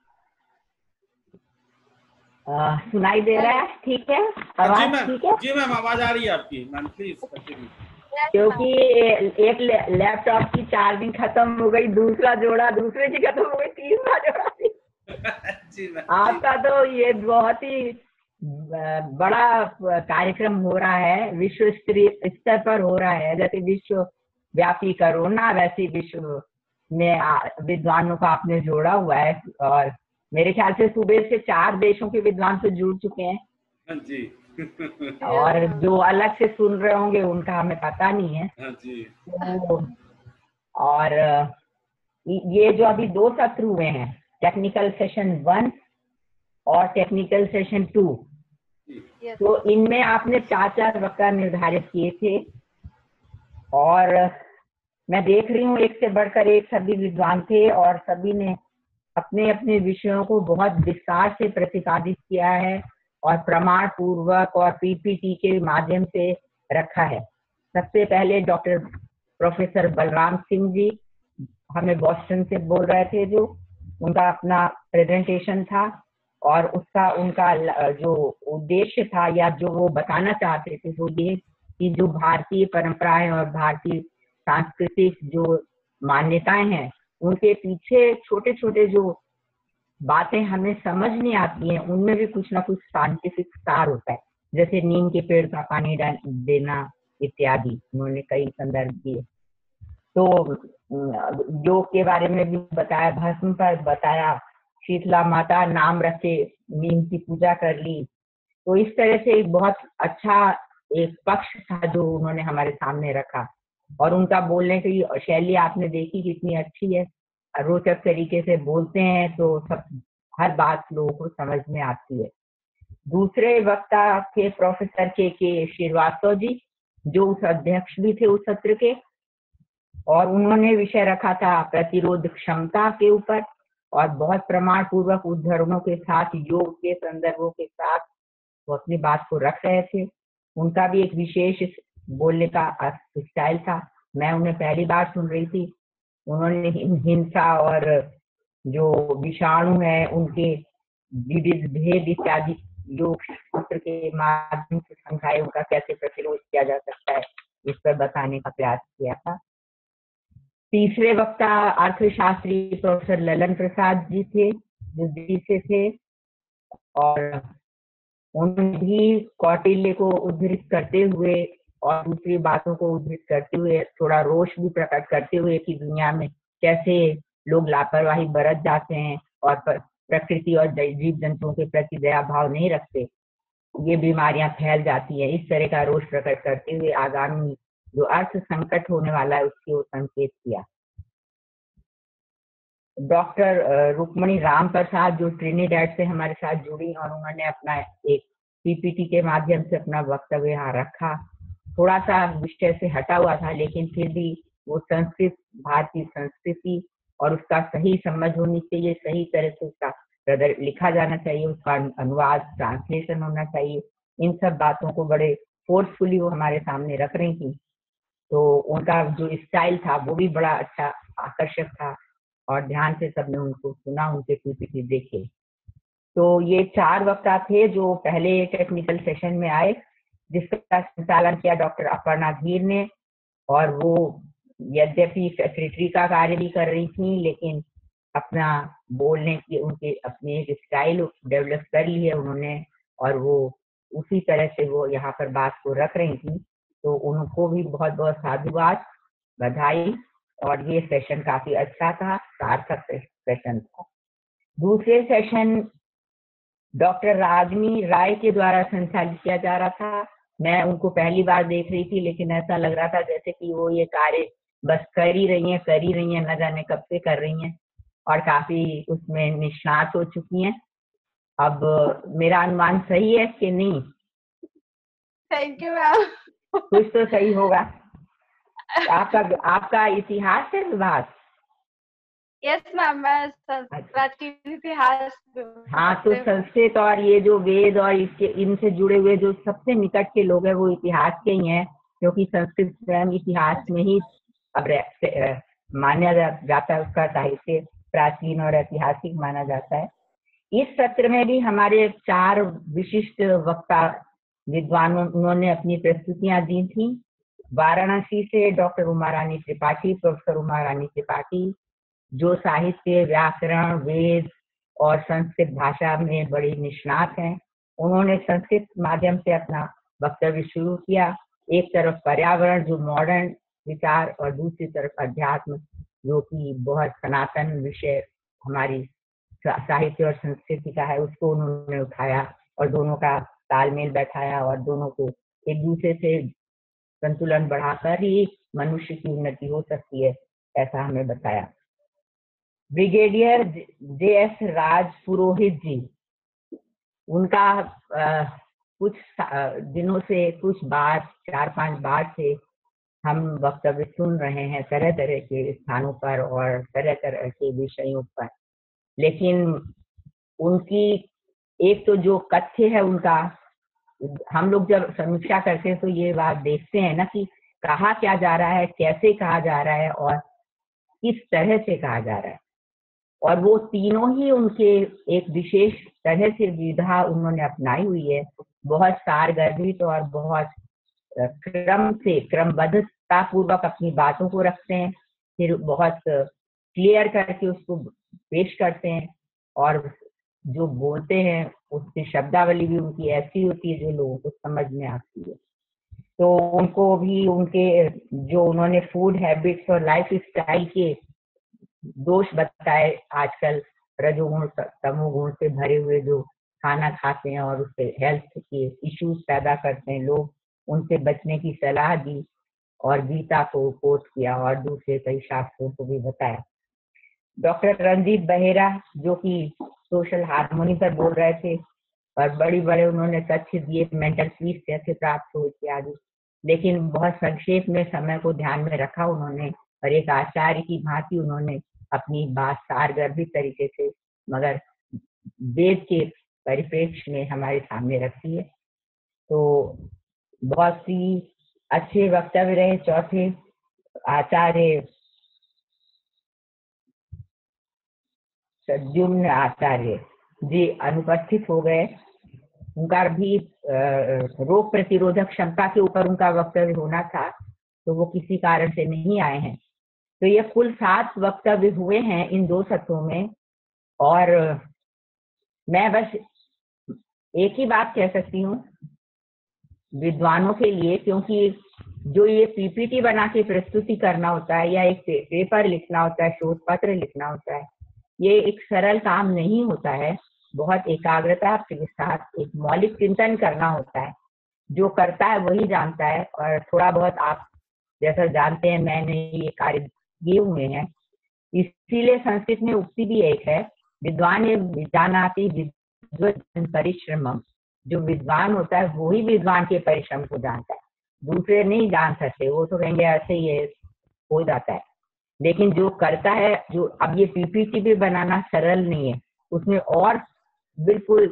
सुनाई दे रहा है? ठीक है, आवाज ठीक है? जी मैम, आवाज आ रही है आपकी। Ma'am please continue. क्योंकि एक लैपटॉप की चार्जिंग खत्म हो गई, दूसरा जोड़ा, दूसरे की खत्म हो गई, तीसरा जोड़ा। जी मैम, आपका तो ये बहुत ही बड़ा कार्यक्रम हो रहा है, विश्व स्तर पर हो रहा है। जैसे विश्व व्यापी कोरोना, वैसे विश्व में विद्वानों का आपने जोड़ा हुआ है। और मेरे ख्याल से सुबह से 4 देशों के विद्वान तो जुड़ चुके हैं जी। और जो अलग से सुन रहे होंगे उनका हमें पता नहीं है। जी। तो और ये जो अभी 2 सत्र हुए हैं, टेक्निकल सेशन 1 और टेक्निकल सेशन 2, तो इनमें आपने 4 वक्ता निर्धारित किए थे और मैं देख रही हूँ एक से बढ़कर एक सभी विद्वान थे और सभी ने अपने अपने विषयों को बहुत विस्तार से प्रतिपादित किया है और प्रमाण पूर्वक और पीपीटी के माध्यम से रखा है। सबसे पहले डॉक्टर प्रोफेसर बलराम सिंह जी हमें बॉस्टन से बोल रहे थे, जो उनका अपना प्रेजेंटेशन था और उसका उनका जो उद्देश्य था या जो वो बताना चाहते थे वो ये कि जो भारतीय परंपराएं और भारतीय सांस्कृतिक जो मान्यताएं हैं उनके पीछे छोटे छोटे जो बातें हमें समझ नहीं आती हैं उनमें भी कुछ ना कुछ साइंटिफिक सार होता है, जैसे नीम के पेड़ का पानी देना इत्यादि उन्होंने कई संदर्भ दिए। तो योग के बारे में भी बताया, भस्म पर बताया, शीतला माता नाम रखे, नीम की पूजा कर ली। तो इस तरह से एक बहुत अच्छा एक पक्ष था जो उन्होंने हमारे सामने रखा और उनका बोलने की शैली आपने देखी कितनी अच्छी है, रोचक तरीके से बोलते हैं तो सब हर बात लोगों को समझ में आती है। दूसरे वक्ता थे प्रोफेसर के श्रीवास्तव जी, जो उस अध्यक्ष भी थे उस सत्र के, और उन्होंने विषय रखा था प्रतिरोध क्षमता के ऊपर, और बहुत प्रमाण पूर्वक उदाहरणों के साथ, योग के संदर्भों के साथ वो अपनी बात को रख रहे थे। उनका भी एक विशेष बोलने का स्टाइल था। मैं उन्हें पहली बार सुन रही थी। उन्होंने हिंसा और जो विषाणु है उनके विविध भेद इत्यादि योग सूत्र के माध्यम से समझाए, उनका कैसे प्रतिरोध किया जा सकता है, इस पर बताने का प्रयास किया था। तीसरे वक्ता अर्थशास्त्री प्रोफेसर ललन प्रसाद जी थे, जो दिल्ली से थे, और उन्होंने भी कौटिल्य को उद्धृत करते हुए और दूसरी बातों को उद्धृत करते हुए थोड़ा रोष भी प्रकट करते हुए कि दुनिया में कैसे लोग लापरवाही बरत जाते हैं और प्रकृति और जीव जंतुओं के प्रति दया भाव नहीं रखते, ये बीमारियां फैल जाती है। इस तरह का रोष प्रकट करते हुए आगामी जो अर्थ संकट होने वाला है उसकी ओर संकेत किया। डॉक्टर रुक्मणी राम प्रसाद जो ट्रिनिडेड से हमारे साथ जुड़ी और उन्होंने अपना एक पीपीटी के माध्यम से अपना वक्तव्य यहाँ रखा। थोड़ा सा विषय से हटा हुआ था, लेकिन फिर भी वो संस्कृत, भारतीय संस्कृति और उसका सही समझ होनी चाहिए, सही तरह से उसका लिखा जाना चाहिए, उसका अनुवाद ट्रांसलेशन होना चाहिए। इन सब बातों को बड़े फोर्सफुली वो हमारे सामने रख रही थी। तो उनका जो स्टाइल था वो भी बड़ा अच्छा आकर्षक था और ध्यान से सबने उनको सुना, उनके पीपीटी देखे। तो ये 4 वक्ता थे जो पहले टेक्निकल सेशन में आए, जिसका संचालन किया डॉक्टर अपर्णा धीर ने, और वो यद्यपि सेक्रेटरी का कार्य भी कर रही थी, लेकिन अपना बोलने की उनके अपने एक स्टाइल डेवलप कर ली है उन्होंने, और वो उसी तरह से वो यहाँ पर बात को रख रही थी। तो उनको भी बहुत बहुत साधुवाद, बधाई, और ये सेशन काफी अच्छा था, सार्थक सेशन था। दूसरे सेशन डॉक्टर रागिनी राय के द्वारा संचालित किया जा रहा था। मैं उनको पहली बार देख रही थी, लेकिन ऐसा लग रहा था जैसे कि वो ये कार्य बस कर ही रही हैं, न जाने कब से कर रही हैं, और काफी उसमें निष्णात हो चुकी हैं। अब मेरा अनुमान सही है कि नहीं? Thank you ma'am. कुछ तो सही होगा। आपका इतिहास है विभाग? यस मैम, मैं प्राचीन इतिहास। हाँ, तो संस्कृत और ये जो वेद और इसके इनसे जुड़े हुए जो सबसे निकट के लोग हैं वो इतिहास के ही हैं, क्योंकि संस्कृत स्वयं इतिहास में ही अब माना जाता है, उसका साहित्य प्राचीन और ऐतिहासिक माना जाता है। इस सत्र में भी हमारे 4 विशिष्ट वक्ता विद्वानों ने अपनी प्रस्तुतियां दी थी। वाराणसी से डॉक्टर उमा रानी त्रिपाठी, प्रोफेसर उमा रानी त्रिपाठी, जो साहित्य, व्याकरण, वेद और संस्कृत भाषा में बड़ी निष्णात हैं। उन्होंने संस्कृत माध्यम से अपना वक्तव्य शुरू किया। एक तरफ पर्यावरण जो मॉडर्न विचार, और दूसरी तरफ अध्यात्म जो कि बहुत सनातन विषय हमारी साहित्य और संस्कृति का है, उसको उन्होंने उठाया और दोनों का तालमेल बैठाया और दोनों को एक दूसरे से संतुलन बढ़ाकर ही मनुष्य की उन्नति हो सकती है, ऐसा हमें बताया। ब्रिगेडियर JS राज पुरोहित जी, उनका कुछ दिनों से, कुछ बार 4-5 बार से हम वक्तव्य सुन रहे हैं तरह तरह के स्थानों पर और तरह तरह के विषयों पर, लेकिन उनकी एक तो जो कथ्य है उनका, हम लोग जब समीक्षा करते हैं तो ये बात देखते हैं ना कि कहा क्या जा रहा है, कैसे कहा जा रहा है और किस तरह से कहा जा रहा है, और वो तीनों ही उनके एक विशेष तरह से विधा उन्होंने अपनाई हुई है। बहुत सारगर्भित और बहुत क्रमबद्धता पूर्वक अपनी बातों को रखते हैं, फिर बहुत क्लियर करके उसको पेश करते हैं, और जो बोलते हैं उसकी शब्दावली भी उनकी ऐसी होती है जो लोगों को समझ में आती है। तो उनको भी उनके जो उन्होंने फूड हैबिट्स और लाइफ स्टाइल के दोष बताए, आजकल रजोगुण तमोगुण से भरे हुए जो खाना खाते हैं और उससे हेल्थ के इश्यूज पैदा करते हैं लोग, उनसे बचने की सलाह दी, और गीता को कोट किया और दूसरे कई शास्त्रों को भी बताया। डॉक्टर रणदीप बहेरा जो कि सोशल हार्मोनी पर बोल रहे थे और बड़े उन्होंने तथ्य दिए, मेंटल पीस कैसे प्राप्त हो इत्यादि, लेकिन बहुत संक्षेप में समय को ध्यान में रखा उन्होंने और एक आचार्य की भांति उन्होंने अपनी बात सारगर्भित तरीके से मगर वेद के परिप्रेक्ष्य में हमारे सामने रखी है। तो बहुत ही अच्छे वक्तव्य रहे। चौथे आचार्य सद्युम्न आचार्य जी अनुपस्थित हो गए। उनका भी रोग प्रतिरोधक क्षमता के ऊपर उनका वक्तव्य होना था, तो वो किसी कारण से नहीं आए हैं। तो ये कुल 7 वक्तव्य हुए हैं इन 2 सत्रों में। और मैं बस एक ही बात कह सकती हूँ विद्वानों के लिए, क्योंकि जो ये पीपीटी बना के प्रस्तुति करना होता है या एक पेपर लिखना होता है, शोध पत्र लिखना होता है, ये एक सरल काम नहीं होता है। बहुत एकाग्रता के साथ एक मौलिक चिंतन करना होता है। जो करता है वही जानता है। और थोड़ा बहुत आप जैसा जानते हैं मैंने ये कार्य किए हुए हैं, इसीलिए संस्कृत में उक्ति भी एक है, विद्वान विजानाति विद्वज्जन परिश्रमम। जो विद्वान होता है वही विद्वान के परिश्रम को जानता है, दूसरे नहीं जान सकते। वो तो कहेंगे ऐसे ही हो जाता है। लेकिन जो करता है, जो अब ये पीपीटी भी बनाना सरल नहीं है, उसमें और बिल्कुल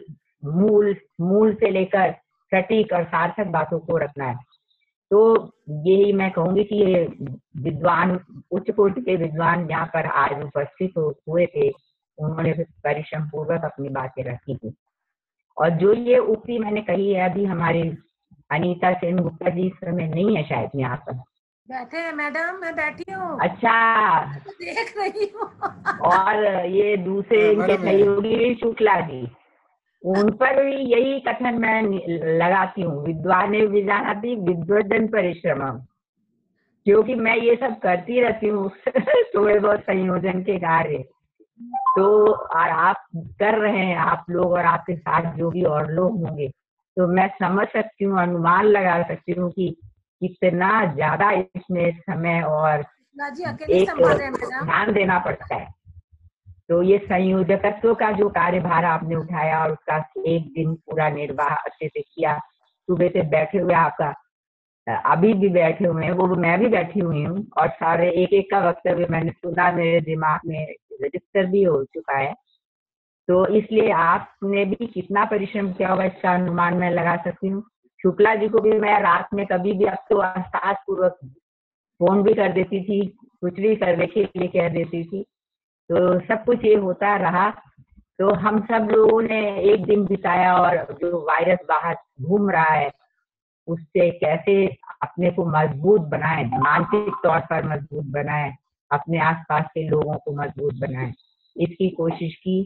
मूल से लेकर सटीक और सार्थक बातों को रखना है। तो यही मैं कहूंगी कि ये विद्वान, उच्च कोटि के विद्वान यहाँ पर आज उपस्थित हुए थे, उन्होंने परिश्रम पूर्वक अपनी बातें रखी थी। और जो ये उक्ति मैंने कही है, अभी हमारी अनीता सेन गुप्ता जी इस समय नहीं है शायद यहाँ पर। बैठे हैं मैडम, मैं बैठी हूँ। अच्छा, देख रही हूँ। और ये दूसरे इनके सहयोगी शुक्ला जी, उन पर भी यही कथन मैं लगाती हूँ, विद्वान विजानाति विद्वज्जन परिश्रमम। क्योंकि मैं ये सब करती रहती हूँ थोड़े बहुत संयोजन के कार्य, तो और आप कर रहे हैं, आप लोग और आपके साथ जो भी और लोग होंगे, तो मैं समझ सकती हूँ, अनुमान लगा सकती हूँ कि कितना ज्यादा इसमें समय और एक ध्यान देना पड़ता है। तो ये संयोजकत्व का जो कार्यभार आपने उठाया और उसका एक दिन पूरा निर्वाह अच्छे से किया, सुबह से बैठे हुए आपका, अभी भी बैठे हुए हैं, वो मैं भी बैठी हुई हूँ, और सारे एक एक का वक्तव्य मैंने सुना, मेरे दिमाग में रजिस्टर भी हो चुका है। तो इसलिए आपने भी कितना परिश्रम किया होगा इसका अनुमान मैं लगा सकती हूँ। शुक्ला जी को भी मैं रात में कभी भी अब तो आसास पूर्वक फोन भी कर देती थी, कुछ भी करने के लिए कह देती थी, तो सब कुछ ये होता रहा। तो हम सब लोगों ने एक दिन बिताया, और जो वायरस बाहर घूम रहा है उससे कैसे अपने को मजबूत बनाए, मानसिक तौर पर मजबूत बनाए, अपने आसपास के लोगों को मजबूत बनाए, इसकी कोशिश की,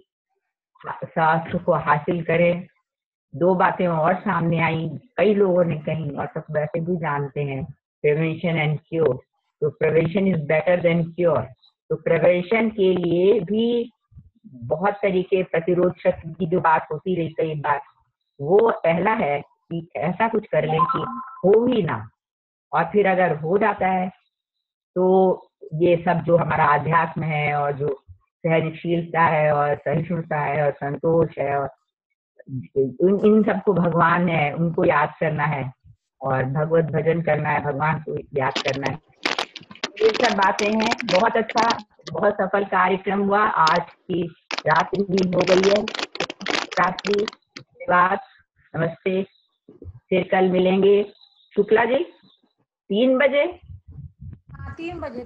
शास्त्र को हासिल करें। 2 बातें और सामने आई, कई लोगों ने कही, और सब वैसे भी जानते हैं, प्रिवेंशन एंड क्योर। तो prevention is better than cure. तो प्रिवेंशन के लिए भी बहुत तरीके, प्रतिरोध शक्ति की जो बात होती रही कई बार, वो पहला है कि ऐसा कुछ कर लें कि हो ही ना, और फिर अगर हो जाता है तो ये सब जो हमारा आध्यात्म है और जो सहनशीलता है और सहिष्णुता है और संतोष है और इन सबको भगवान है, उनको याद करना है और भगवत भजन करना है, भगवान को याद करना है। ये सब बातें हैं। बहुत अच्छा, बहुत सफल कार्यक्रम हुआ। आज की रात्रि भी हो गई है, रात्रि धन्यवाद, नमस्ते। फिर कल मिलेंगे शुक्ला जी 3 बजे। 3 बजे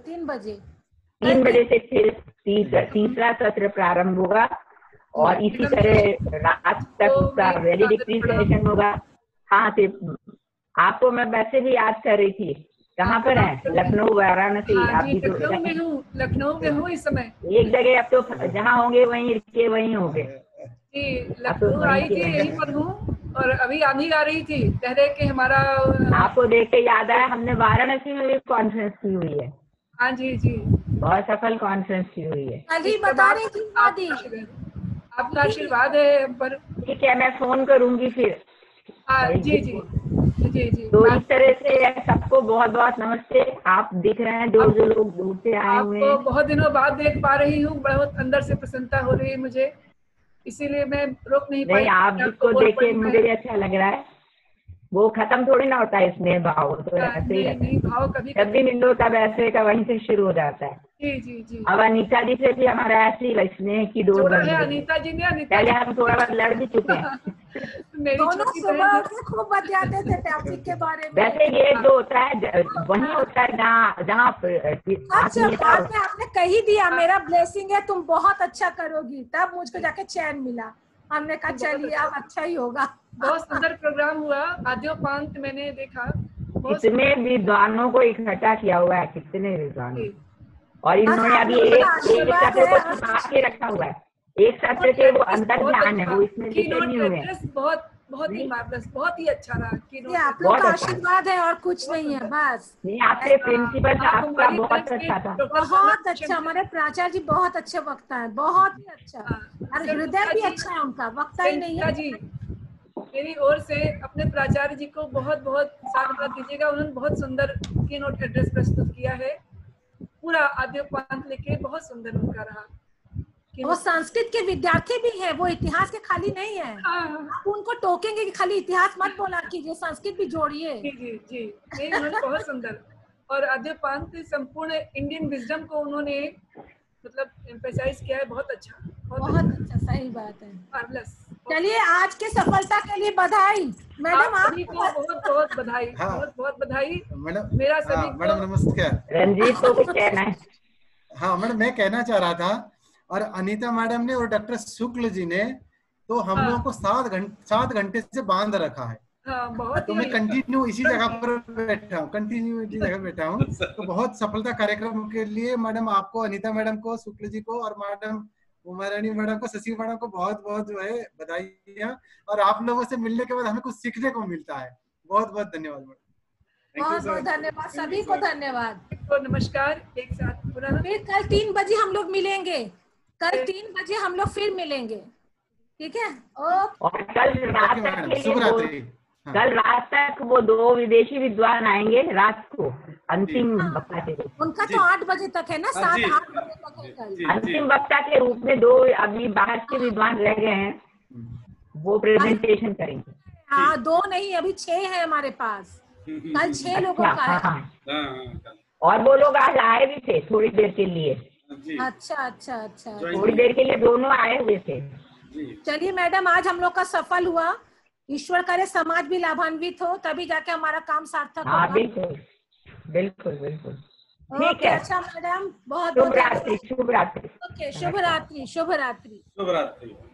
3 बजे से फिर तीसरा सत्र प्रारंभ होगा, और इसी तरह रात तक का वैलिडिटी सेशन होगा। हाँ, सिर्फ आपको मैं वैसे भी याद कर रही थी, कहाँ पर है? लखनऊ, वाराणसी? आप भी तो लखनऊ में हूँ इस समय। एक जगह अब तो जहाँ होंगे वहीं के वहीं होंगे। लखनऊ आई थी, यहीं पर हूँ, और अभी आंधी आ रही थी, कह रहे कि हमारा, आपको देख के याद आया, हमने वाराणसी में भी कॉन्फ्रेंस की हुई है। हाँ जी जी, बहुत सफल कॉन्फ्रेंस की हुई है। बता रही थी, आपका आशीर्वाद है पर। ठीक है, मैं फोन करूंगी फिर। जी जी जी जी। तो इस तरह से सबको बहुत बहुत नमस्ते। आप दिख रहे हैं जो लोग दूर से आए हुए हैं, आपको बहुत दिनों बाद देख पा रही हूँ, बहुत अंदर से प्रसन्नता हो रही है मुझे, इसीलिए मैं रोक नहीं पाई। आप जिसको देखे मुझे भी अच्छा लग रहा है। वो खत्म थोड़ी ना होता है स्नेह भाव, तो ऐसे ही रहता है। भाव कभी जब भी मिलो तब ऐसे का वहीं से शुरू हो जाता है। जी जी जी। अब अनीता जी से भी हमारा ऐसे ही स्नेह की डोर जोड़ा बन है गई। अनीता जी ने, अनीता पहले जी हम थोड़ा बहुत लड़ भी चुके हैं। मेरी दोनों छोटी सुबह बहन उठ के खूब बतियाते थे टॉपिक के बारे में। वैसे ये जो होता है वही होता है जहाँ जहाँ अच्छा, बाद में आपने कही दिया मेरा ब्लेसिंग है, तुम बहुत अच्छा करोगी, तब मुझको जाके चैन मिला। हमने कहा चलिए अब अच्छा ही होगा। बहुत सुंदर प्रोग्राम हुआ। आद्योपांत मैंने देखा, कितने विद्वानों को इकट्ठा किया हुआ है, कितने विद्वानों, और इन्होंने अभी एक सत्र को छुपा के रखा हुआ है। एक सत्र के वो अंदर ध्यान है, वो इसमें लिखे नहीं हुए हैं। बहुत ही मार्वलस, बहुत ही अच्छा रहा। ये आप लोग का आशीर्वाद है और कुछ नहीं है बस। नहीं, आपके प्रिंसिपल साहब का बहुत अच्छा था। बहुत अच्छा, हमारे प्राचार्य जी बहुत अच्छे वक्ता है, बहुत ही अच्छा, और हृदय भी अच्छा है उनका, वक्ता ही नहीं है जी। मेरी ओर से अपने प्राचार्य जी को बहुत बहुत साधुवाद दीजिएगा। उन्होंने बहुत सुंदर की नोट एड्रेस प्रस्तुत किया है, पूरा आद्योपांत लेके बहुत सुंदर उनका रहा। वो संस्कृत के विद्यार्थी भी हैं, वो इतिहास के खाली नहीं है। आप उनको टोकेंगे कि खाली इतिहास मत बोला कीजिए, संस्कृत भी जोड़िए। जी जी जी, नहीं उन्होंने बहुत सुंदर, और आद्योपांत संपूर्ण इंडियन विजडम को उन्होंने मतलब एम्फसाइज किया है। बहुत अच्छा, बहुत अच्छा, सही बात है, मार्वलस। चलिए आज के सफलता के लिए बधाई मैडम, आप सभी को बहुत बहुत बधाई। बहुत बहुत बधाई मैडम। मेरा सभी मैडम नमस्कार। रंजीत को कुछ कहना है? हाँ मैडम, मैं कहना चाह रहा था, और अनीता मैडम ने और डॉक्टर शुक्ल जी ने तो हम लोगों को 7 घंटे से बांध रखा है। बहुत तो मैं कंटिन्यू इसी जगह पर बैठा हूँ, तो बहुत सफलता कार्यक्रम के लिए मैडम आपको, अनीता मैडम को, शुक्ल जी को, और मैडम उमारानी मैडम को, शशि मैडम को बहुत बहुत जो है बधाई। और आप लोगों से मिलने के बाद हमें कुछ सीखने को मिलता है। बहुत बहुत धन्यवाद मैडम। बहुत बहुत धन्यवाद, सभी को धन्यवाद। तो नमस्कार, एक साथ पुनः फिर कल 3 बजे हम लोग मिलेंगे, कल 3 बजे हम लोग फिर मिलेंगे, ठीक है? और कल रात तक शुभ रात्रि। कल रात तक वो 2 विदेशी विद्वान आएंगे रात को, अंतिम वक्ता के रूप। उनका तो 8 बजे तक है ना, 7-8 बजे तक है कल। अंतिम वक्ता के रूप में 2 अभी बाहर के विद्वान रह गए हैं, वो प्रेजेंटेशन करेंगे। हाँ 2 नहीं, अभी 6 है हमारे पास, कल 6 लोगों का है। और वो लोग आज आए भी थे थोड़ी देर के लिए। अच्छा अच्छा अच्छा, थोड़ी देर के लिए दोनों आए हुए थे। चलिए मैडम, आज हम लोग का सफल हुआ, ईश्वर करे समाज भी लाभान्वित हो, तभी जाके हमारा काम सार्थक होगा। बिल्कुल बिल्कुल बिल्कुल, ठीक है। अच्छा मैडम, बहुत शुभ रात्रि। शुभ रात्रि। ओके, शुभ रात्रि, शुभ रात्रि। शुभ रात्रि।